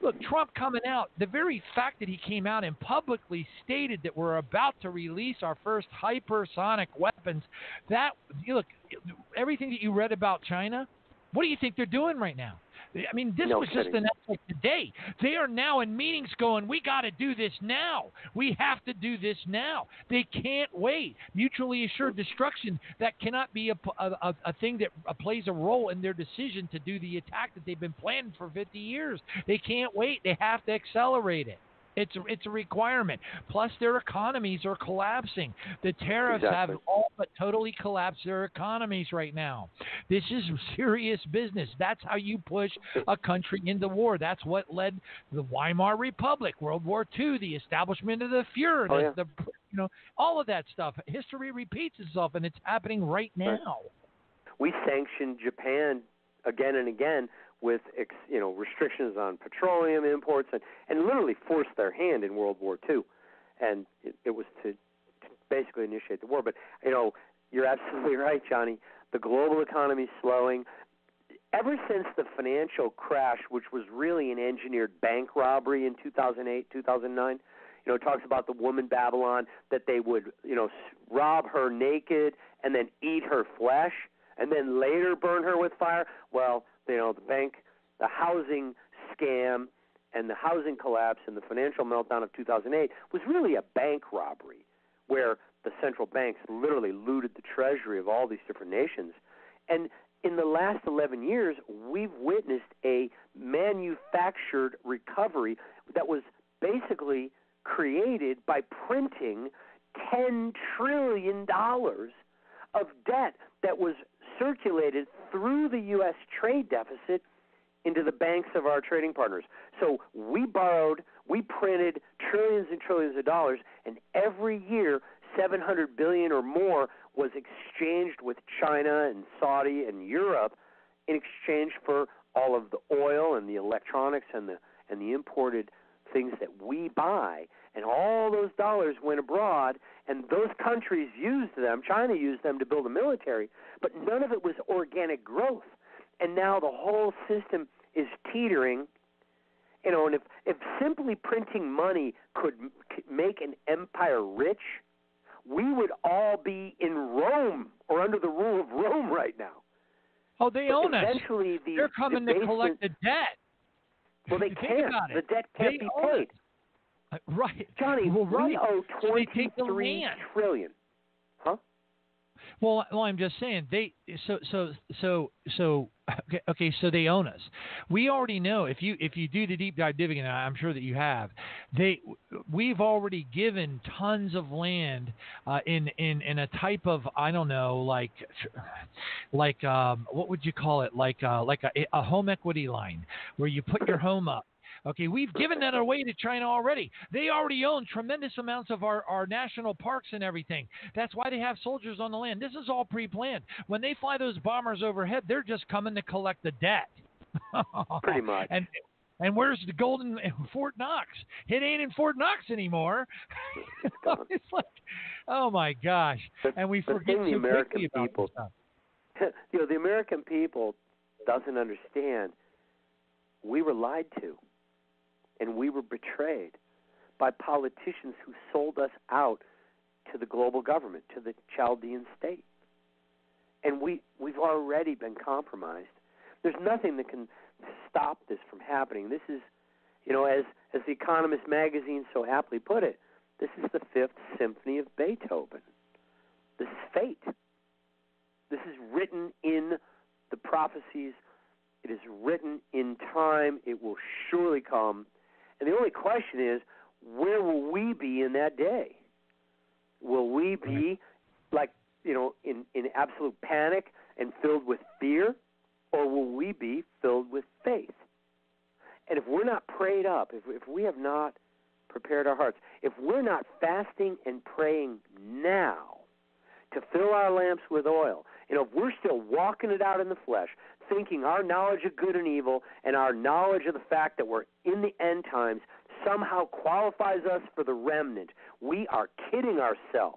Look, Trump coming out, the very fact that he came out and publicly stated that we're about to release our first hypersonic weapons, look, everything that you read about China, what do you think they're doing right now? I mean, this was just announced like today. They are now in meetings going, we got to do this now. We have to do this now. They can't wait. Mutually assured destruction, that cannot be a thing that plays a role in their decision to do the attack that they've been planning for 50 years. They can't wait. They have to accelerate it. It's a requirement. Plus, their economies are collapsing. The tariffs have all but totally collapsed their economies right now. This is serious business. That's how you push a country into war. That's what led the Weimar Republic, World War II, the establishment of the Fuhrer, all of that stuff. History repeats itself, and it's happening right now.
We sanctioned Japan again and again with restrictions on petroleum imports and literally forced their hand in World War II. And it was to basically initiate the war. But, you're absolutely right, Johnny. The global economy is slowing. Ever since the financial crash, which was really an engineered bank robbery in 2008, 2009, it talks about the woman Babylon, that they would, rob her naked and then eat her flesh and then later burn her with fire. Well, the bank, the housing scam and the housing collapse and the financial meltdown of 2008 was really a bank robbery where the central banks literally looted the treasury of all these different nations. And in the last 11 years, we've witnessed a manufactured recovery that was basically created by printing $10 trillion of debt that was circulated through the U.S. trade deficit into the banks of our trading partners. So we printed trillions and trillions of dollars, and every year $700 billion or more was exchanged with China and Saudi and Europe in exchange for all of the oil and the electronics and the imported things that we buy. And all those dollars went abroad, and those countries used them. China used them to build a military, but none of it was organic growth. And now the whole system is teetering. And if simply printing money could make an empire rich, we would all be in Rome or under the rule of Rome right now.
Oh, they own us.
They're
coming to collect the debt.
Well, they can't. The debt can't be paid.
Right.
Johnny, we owe $23 trillion. Huh?
Well, I'm just saying so they own us. We already know if you do the deep dive digging, and I'm sure that you have, we've already given tons of land in a type of, I don't know, like what would you call it, like a home equity line where you put your home up. Okay, we've given that away to China already. They already own tremendous amounts of our national parks and everything. That's why they have soldiers on the land. This is all pre-planned. When they fly those bombers overhead, they're just coming to collect the debt.
Pretty much.
And where's the gold in Fort Knox? It ain't in Fort Knox anymore. It's like, oh my gosh. And we forget so quickly about this stuff.
The American people doesn't understand. We were lied to. And we were betrayed by politicians who sold us out to the global government, to the Chaldean state. And we've already been compromised. There's nothing that can stop this from happening. This is, as The Economist magazine so aptly put it, this is the Fifth Symphony of Beethoven. This is fate. This is written in the prophecies. It is written in time. It will surely come. And the only question is, where will we be in that day? Will we be in absolute panic and filled with fear, or will we be filled with faith? And if we're not prayed up, if we have not prepared our hearts, if we're not fasting and praying now to fill our lamps with oil, if we're still walking it out in the flesh, thinking our knowledge of good and evil and our knowledge of the fact that we're in the end times somehow qualifies us for the remnant, we are kidding ourselves.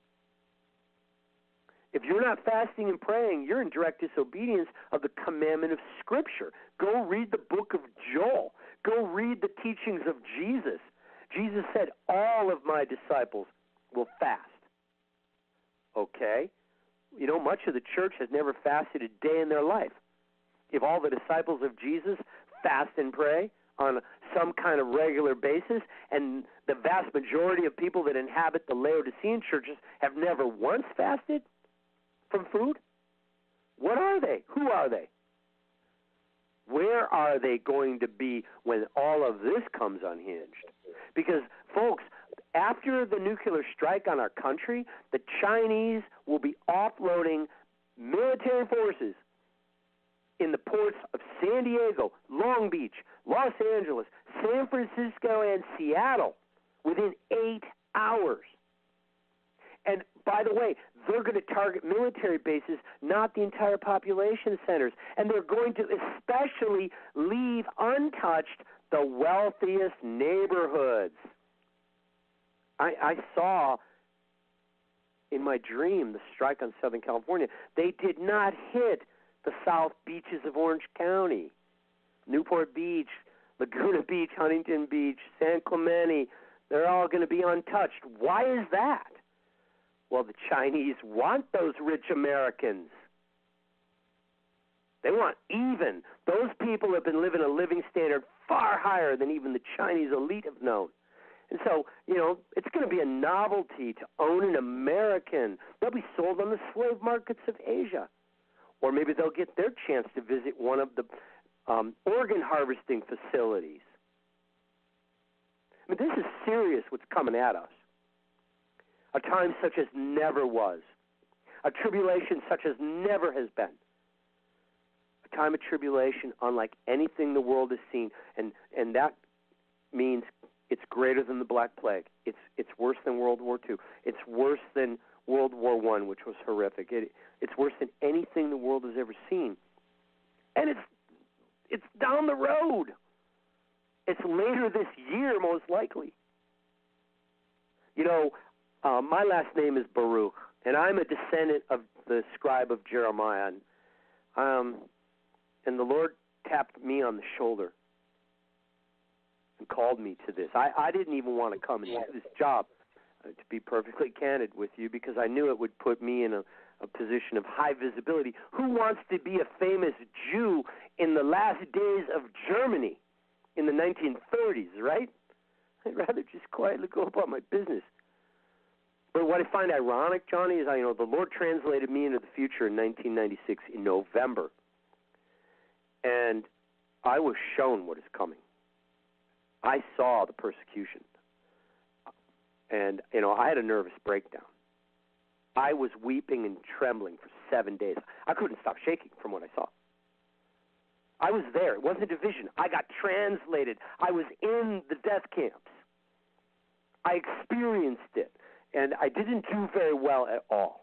If you're not fasting and praying, you're in direct disobedience of the commandment of Scripture. Go read the book of Joel. Go read the teachings of Jesus. Jesus said, all of my disciples will fast. Okay? You know, much of the church has never fasted a day in their life. If all the disciples of Jesus fast and pray on some kind of regular basis, and the vast majority of people that inhabit the Laodicean churches have never once fasted from food, what are they? Who are they? Where are they going to be when all of this comes unhinged? Because, folks, after the nuclear strike on our country, the Chinese will be offloading military forces in the ports of San Diego, Long Beach, Los Angeles, San Francisco, and Seattle within 8 hours. And by the way, they're going to target military bases, not the entire population centers. And they're going to especially leave untouched the wealthiest neighborhoods. I saw in my dream the strike on Southern California. They did not hit the South Beaches of Orange County, Newport Beach, Laguna Beach, Huntington Beach, San Clemente. They're all going to be untouched. Why is that? Well, the Chinese want those rich Americans. They want even. Those people have been living a living standard far higher than even the Chinese elite have known. And so, you know, it's going to be a novelty to own an American. They'll be sold on the slave markets of Asia. Or maybe they'll get their chance to visit one of the organ harvesting facilities. I mean, this is serious what's coming at us. A time such as never was. A tribulation such as never has been. A time of tribulation unlike anything the world has seen. And that means it's greater than the Black Plague. It's worse than World War II. It's worse than World War I, which was horrific. It's worse than anything the world has ever seen. And it's down the road. It's later this year, most likely. You know, my last name is Baruch, and I'm a descendant of the scribe of Jeremiah. And the Lord tapped me on the shoulder and called me to this. I didn't even want to come and do this job, to be perfectly candid with you, because I knew it would put me in a position of high visibility. Who wants to be a famous Jew in the last days of Germany in the 1930s, right? I'd rather just quietly go about my business. But what I find ironic, Johnny, is the Lord translated me into the future in 1996 in November. And I was shown what is coming. I saw the persecution. And, I had a nervous breakdown. I was weeping and trembling for 7 days. I couldn't stop shaking from what I saw. I was there. It wasn't a vision. I got translated. I was in the death camps. I experienced it. And I didn't do very well at all.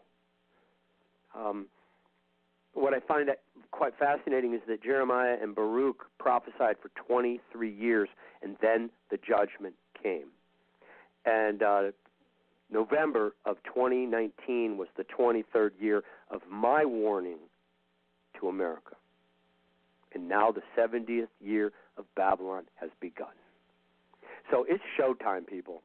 What I find quite fascinating is that Jeremiah and Baruch prophesied for 23 years, and then the judgment came. And November of 2019 was the 23rd year of my warning to America. And now the 70th year of Babylon has begun. So it's showtime, people.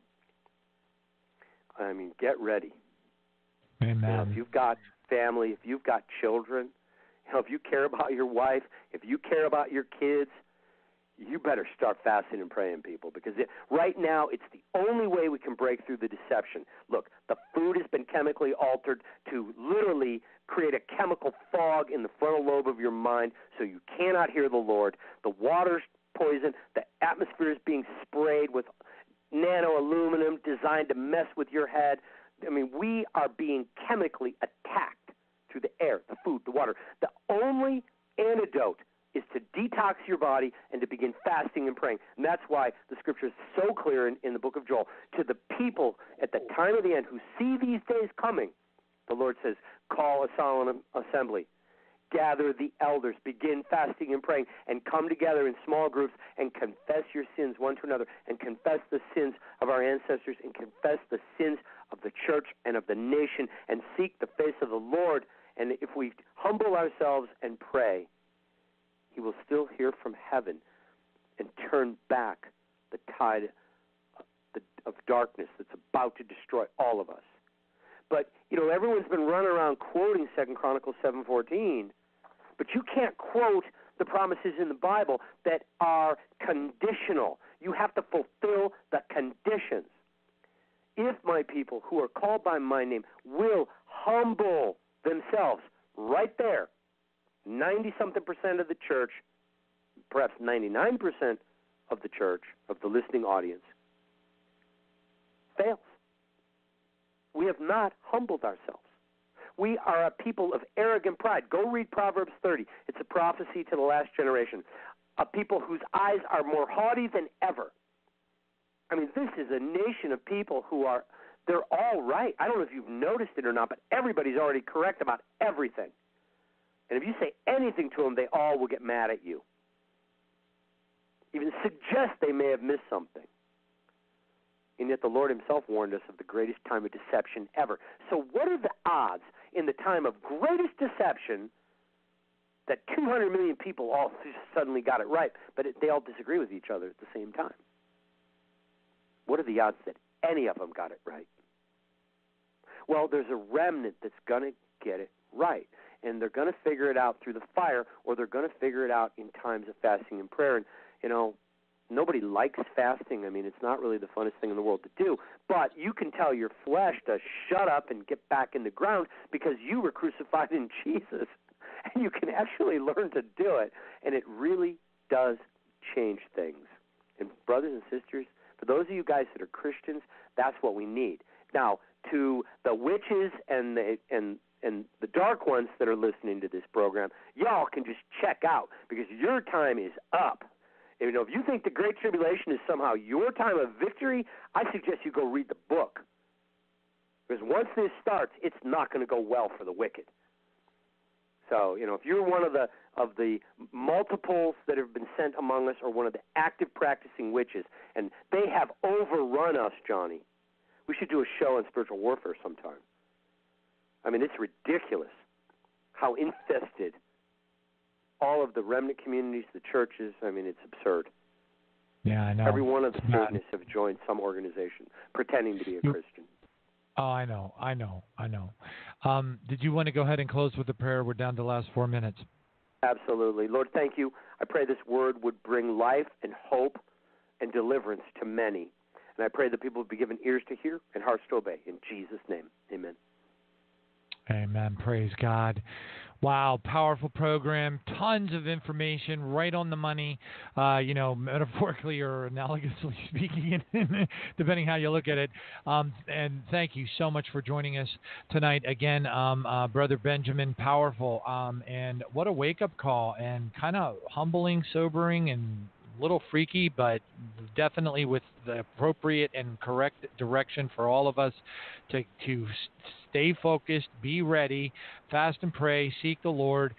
I mean, get ready.
Amen.
If you've got family, if you've got children, if you care about your wife, if you care about your kids, you better start fasting and praying, people, because right now it's the only way we can break through the deception. Look, the food has been chemically altered to literally create a chemical fog in the frontal lobe of your mind so you cannot hear the Lord. The water's poisoned. The atmosphere is being sprayed with nano-aluminum designed to mess with your head. I mean, we are being chemically attacked through the air, the food, the water. The only antidote is to detox your body and to begin fasting and praying. And that's why the scripture is so clear in the book of Joel. To the people at the time of the end who see these days coming, the Lord says, call a solemn assembly. Gather the elders, begin fasting and praying, and come together in small groups and confess your sins one to another, and confess the sins of our ancestors, and confess the sins of the church and of the nation, and seek the face of the Lord. And if we humble ourselves and pray, He will still hear from heaven. and turn back the tide of darkness that's about to destroy all of us. But, everyone's been running around quoting 2 Chronicles 7:14, but you can't quote the promises in the Bible that are conditional. You have to fulfill the conditions. If my people who are called by my name will humble themselves, right there, 90-something% of the church, perhaps 99% of the church, of the listening audience, fails. We have not humbled ourselves. We are a people of arrogant pride. Go read Proverbs 30. It's a prophecy to the last generation. A people whose eyes are more haughty than ever. I mean, this is a nation of people they're all right. I don't know if you've noticed it or not, but everybody's already correct about everything. And if you say anything to them, they all will get mad at you. Even suggest they may have missed something. And yet the Lord himself warned us of the greatest time of deception ever. So what are the odds in the time of greatest deception that 200 million people all suddenly got it right, but they all disagree with each other at the same time? What are the odds that any of them got it right? Well, there's a remnant that's going to get it right, and they're going to figure it out through the fire, or they're going to figure it out in times of fasting and prayer. And, nobody likes fasting. I mean, it's not really the funnest thing in the world to do, but you can tell your flesh to shut up and get back in the ground because you were crucified in Jesus, and you can actually learn to do it, and it really does change things. And brothers and sisters, for those of you guys that are Christians, that's what we need. Now, to the witches and the dark ones that are listening to this program, y'all can just check out because your time is up. If you think the Great Tribulation is somehow your time of victory, I suggest you go read the book. Because once this starts, it's not going to go well for the wicked. So, if you're one of the multiples that have been sent among us or one of the active practicing witches, and they have overrun us, Johnny, we should do a show on spiritual warfare sometime. I mean, it's ridiculous how infested all of the remnant communities, the churches, I mean, it's absurd.
Yeah, I know.
Every one of the Satanists have joined some organization pretending to be a Christian.
Oh, I know. Did you want to go ahead and close with a prayer? We're down to the last 4 minutes.
Absolutely. Lord, thank you. I pray this word would bring life and hope and deliverance to many. And I pray that people would be given ears to hear and hearts to obey. In Jesus' name, amen.
Amen. Praise God. Wow, powerful program, tons of information, right on the money, metaphorically or analogously speaking, depending how you look at it. And thank you so much for joining us tonight. Again, Brother Benjamin, powerful, and what a wake-up call, and kind of humbling, sobering, and a little freaky, but definitely with the appropriate and correct direction for all of us to stay focused, be ready, fast and pray, seek the Lord,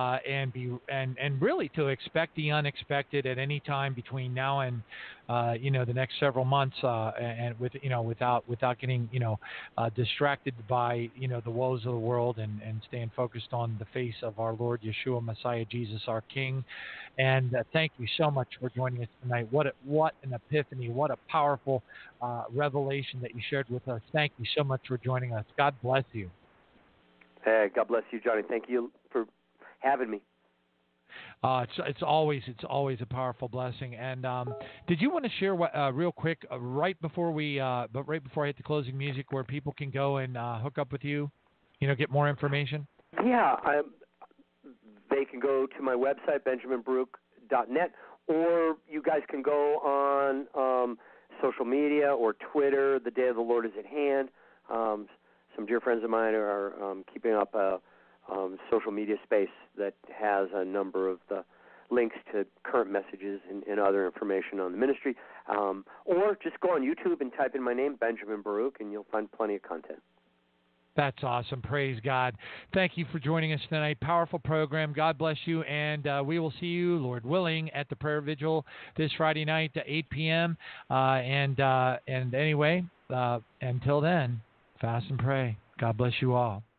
and really to expect the unexpected at any time between now and the next several months, and without getting distracted by the woes of the world, and staying focused on the face of our Lord Yeshua Messiah Jesus, our King. And thank you so much for joining us tonight. What an epiphany! What a powerful revelation that you shared with us. Thank you so much for joining us. God bless you.
Hey, God bless you, Johnny. Thank you for having me.
It's always a powerful blessing. And did you want to share real quick right before I hit the closing music, where people can go and hook up with you, get more information?
Yeah, they can go to my website, benjaminbaruch.net, or you guys can go on social media or Twitter. The Day of the Lord is at hand. Some dear friends of mine are keeping up a social media space that has a number of the links to current messages and other information on the ministry. Or just go on YouTube and type in my name, Benjamin Baruch, and you'll find plenty of content.
That's awesome. Praise God. Thank you for joining us tonight. Powerful program. God bless you. And we will see you, Lord willing, at the prayer vigil this Friday night at 8 p.m. And anyway, until then, fast and pray. God bless you all.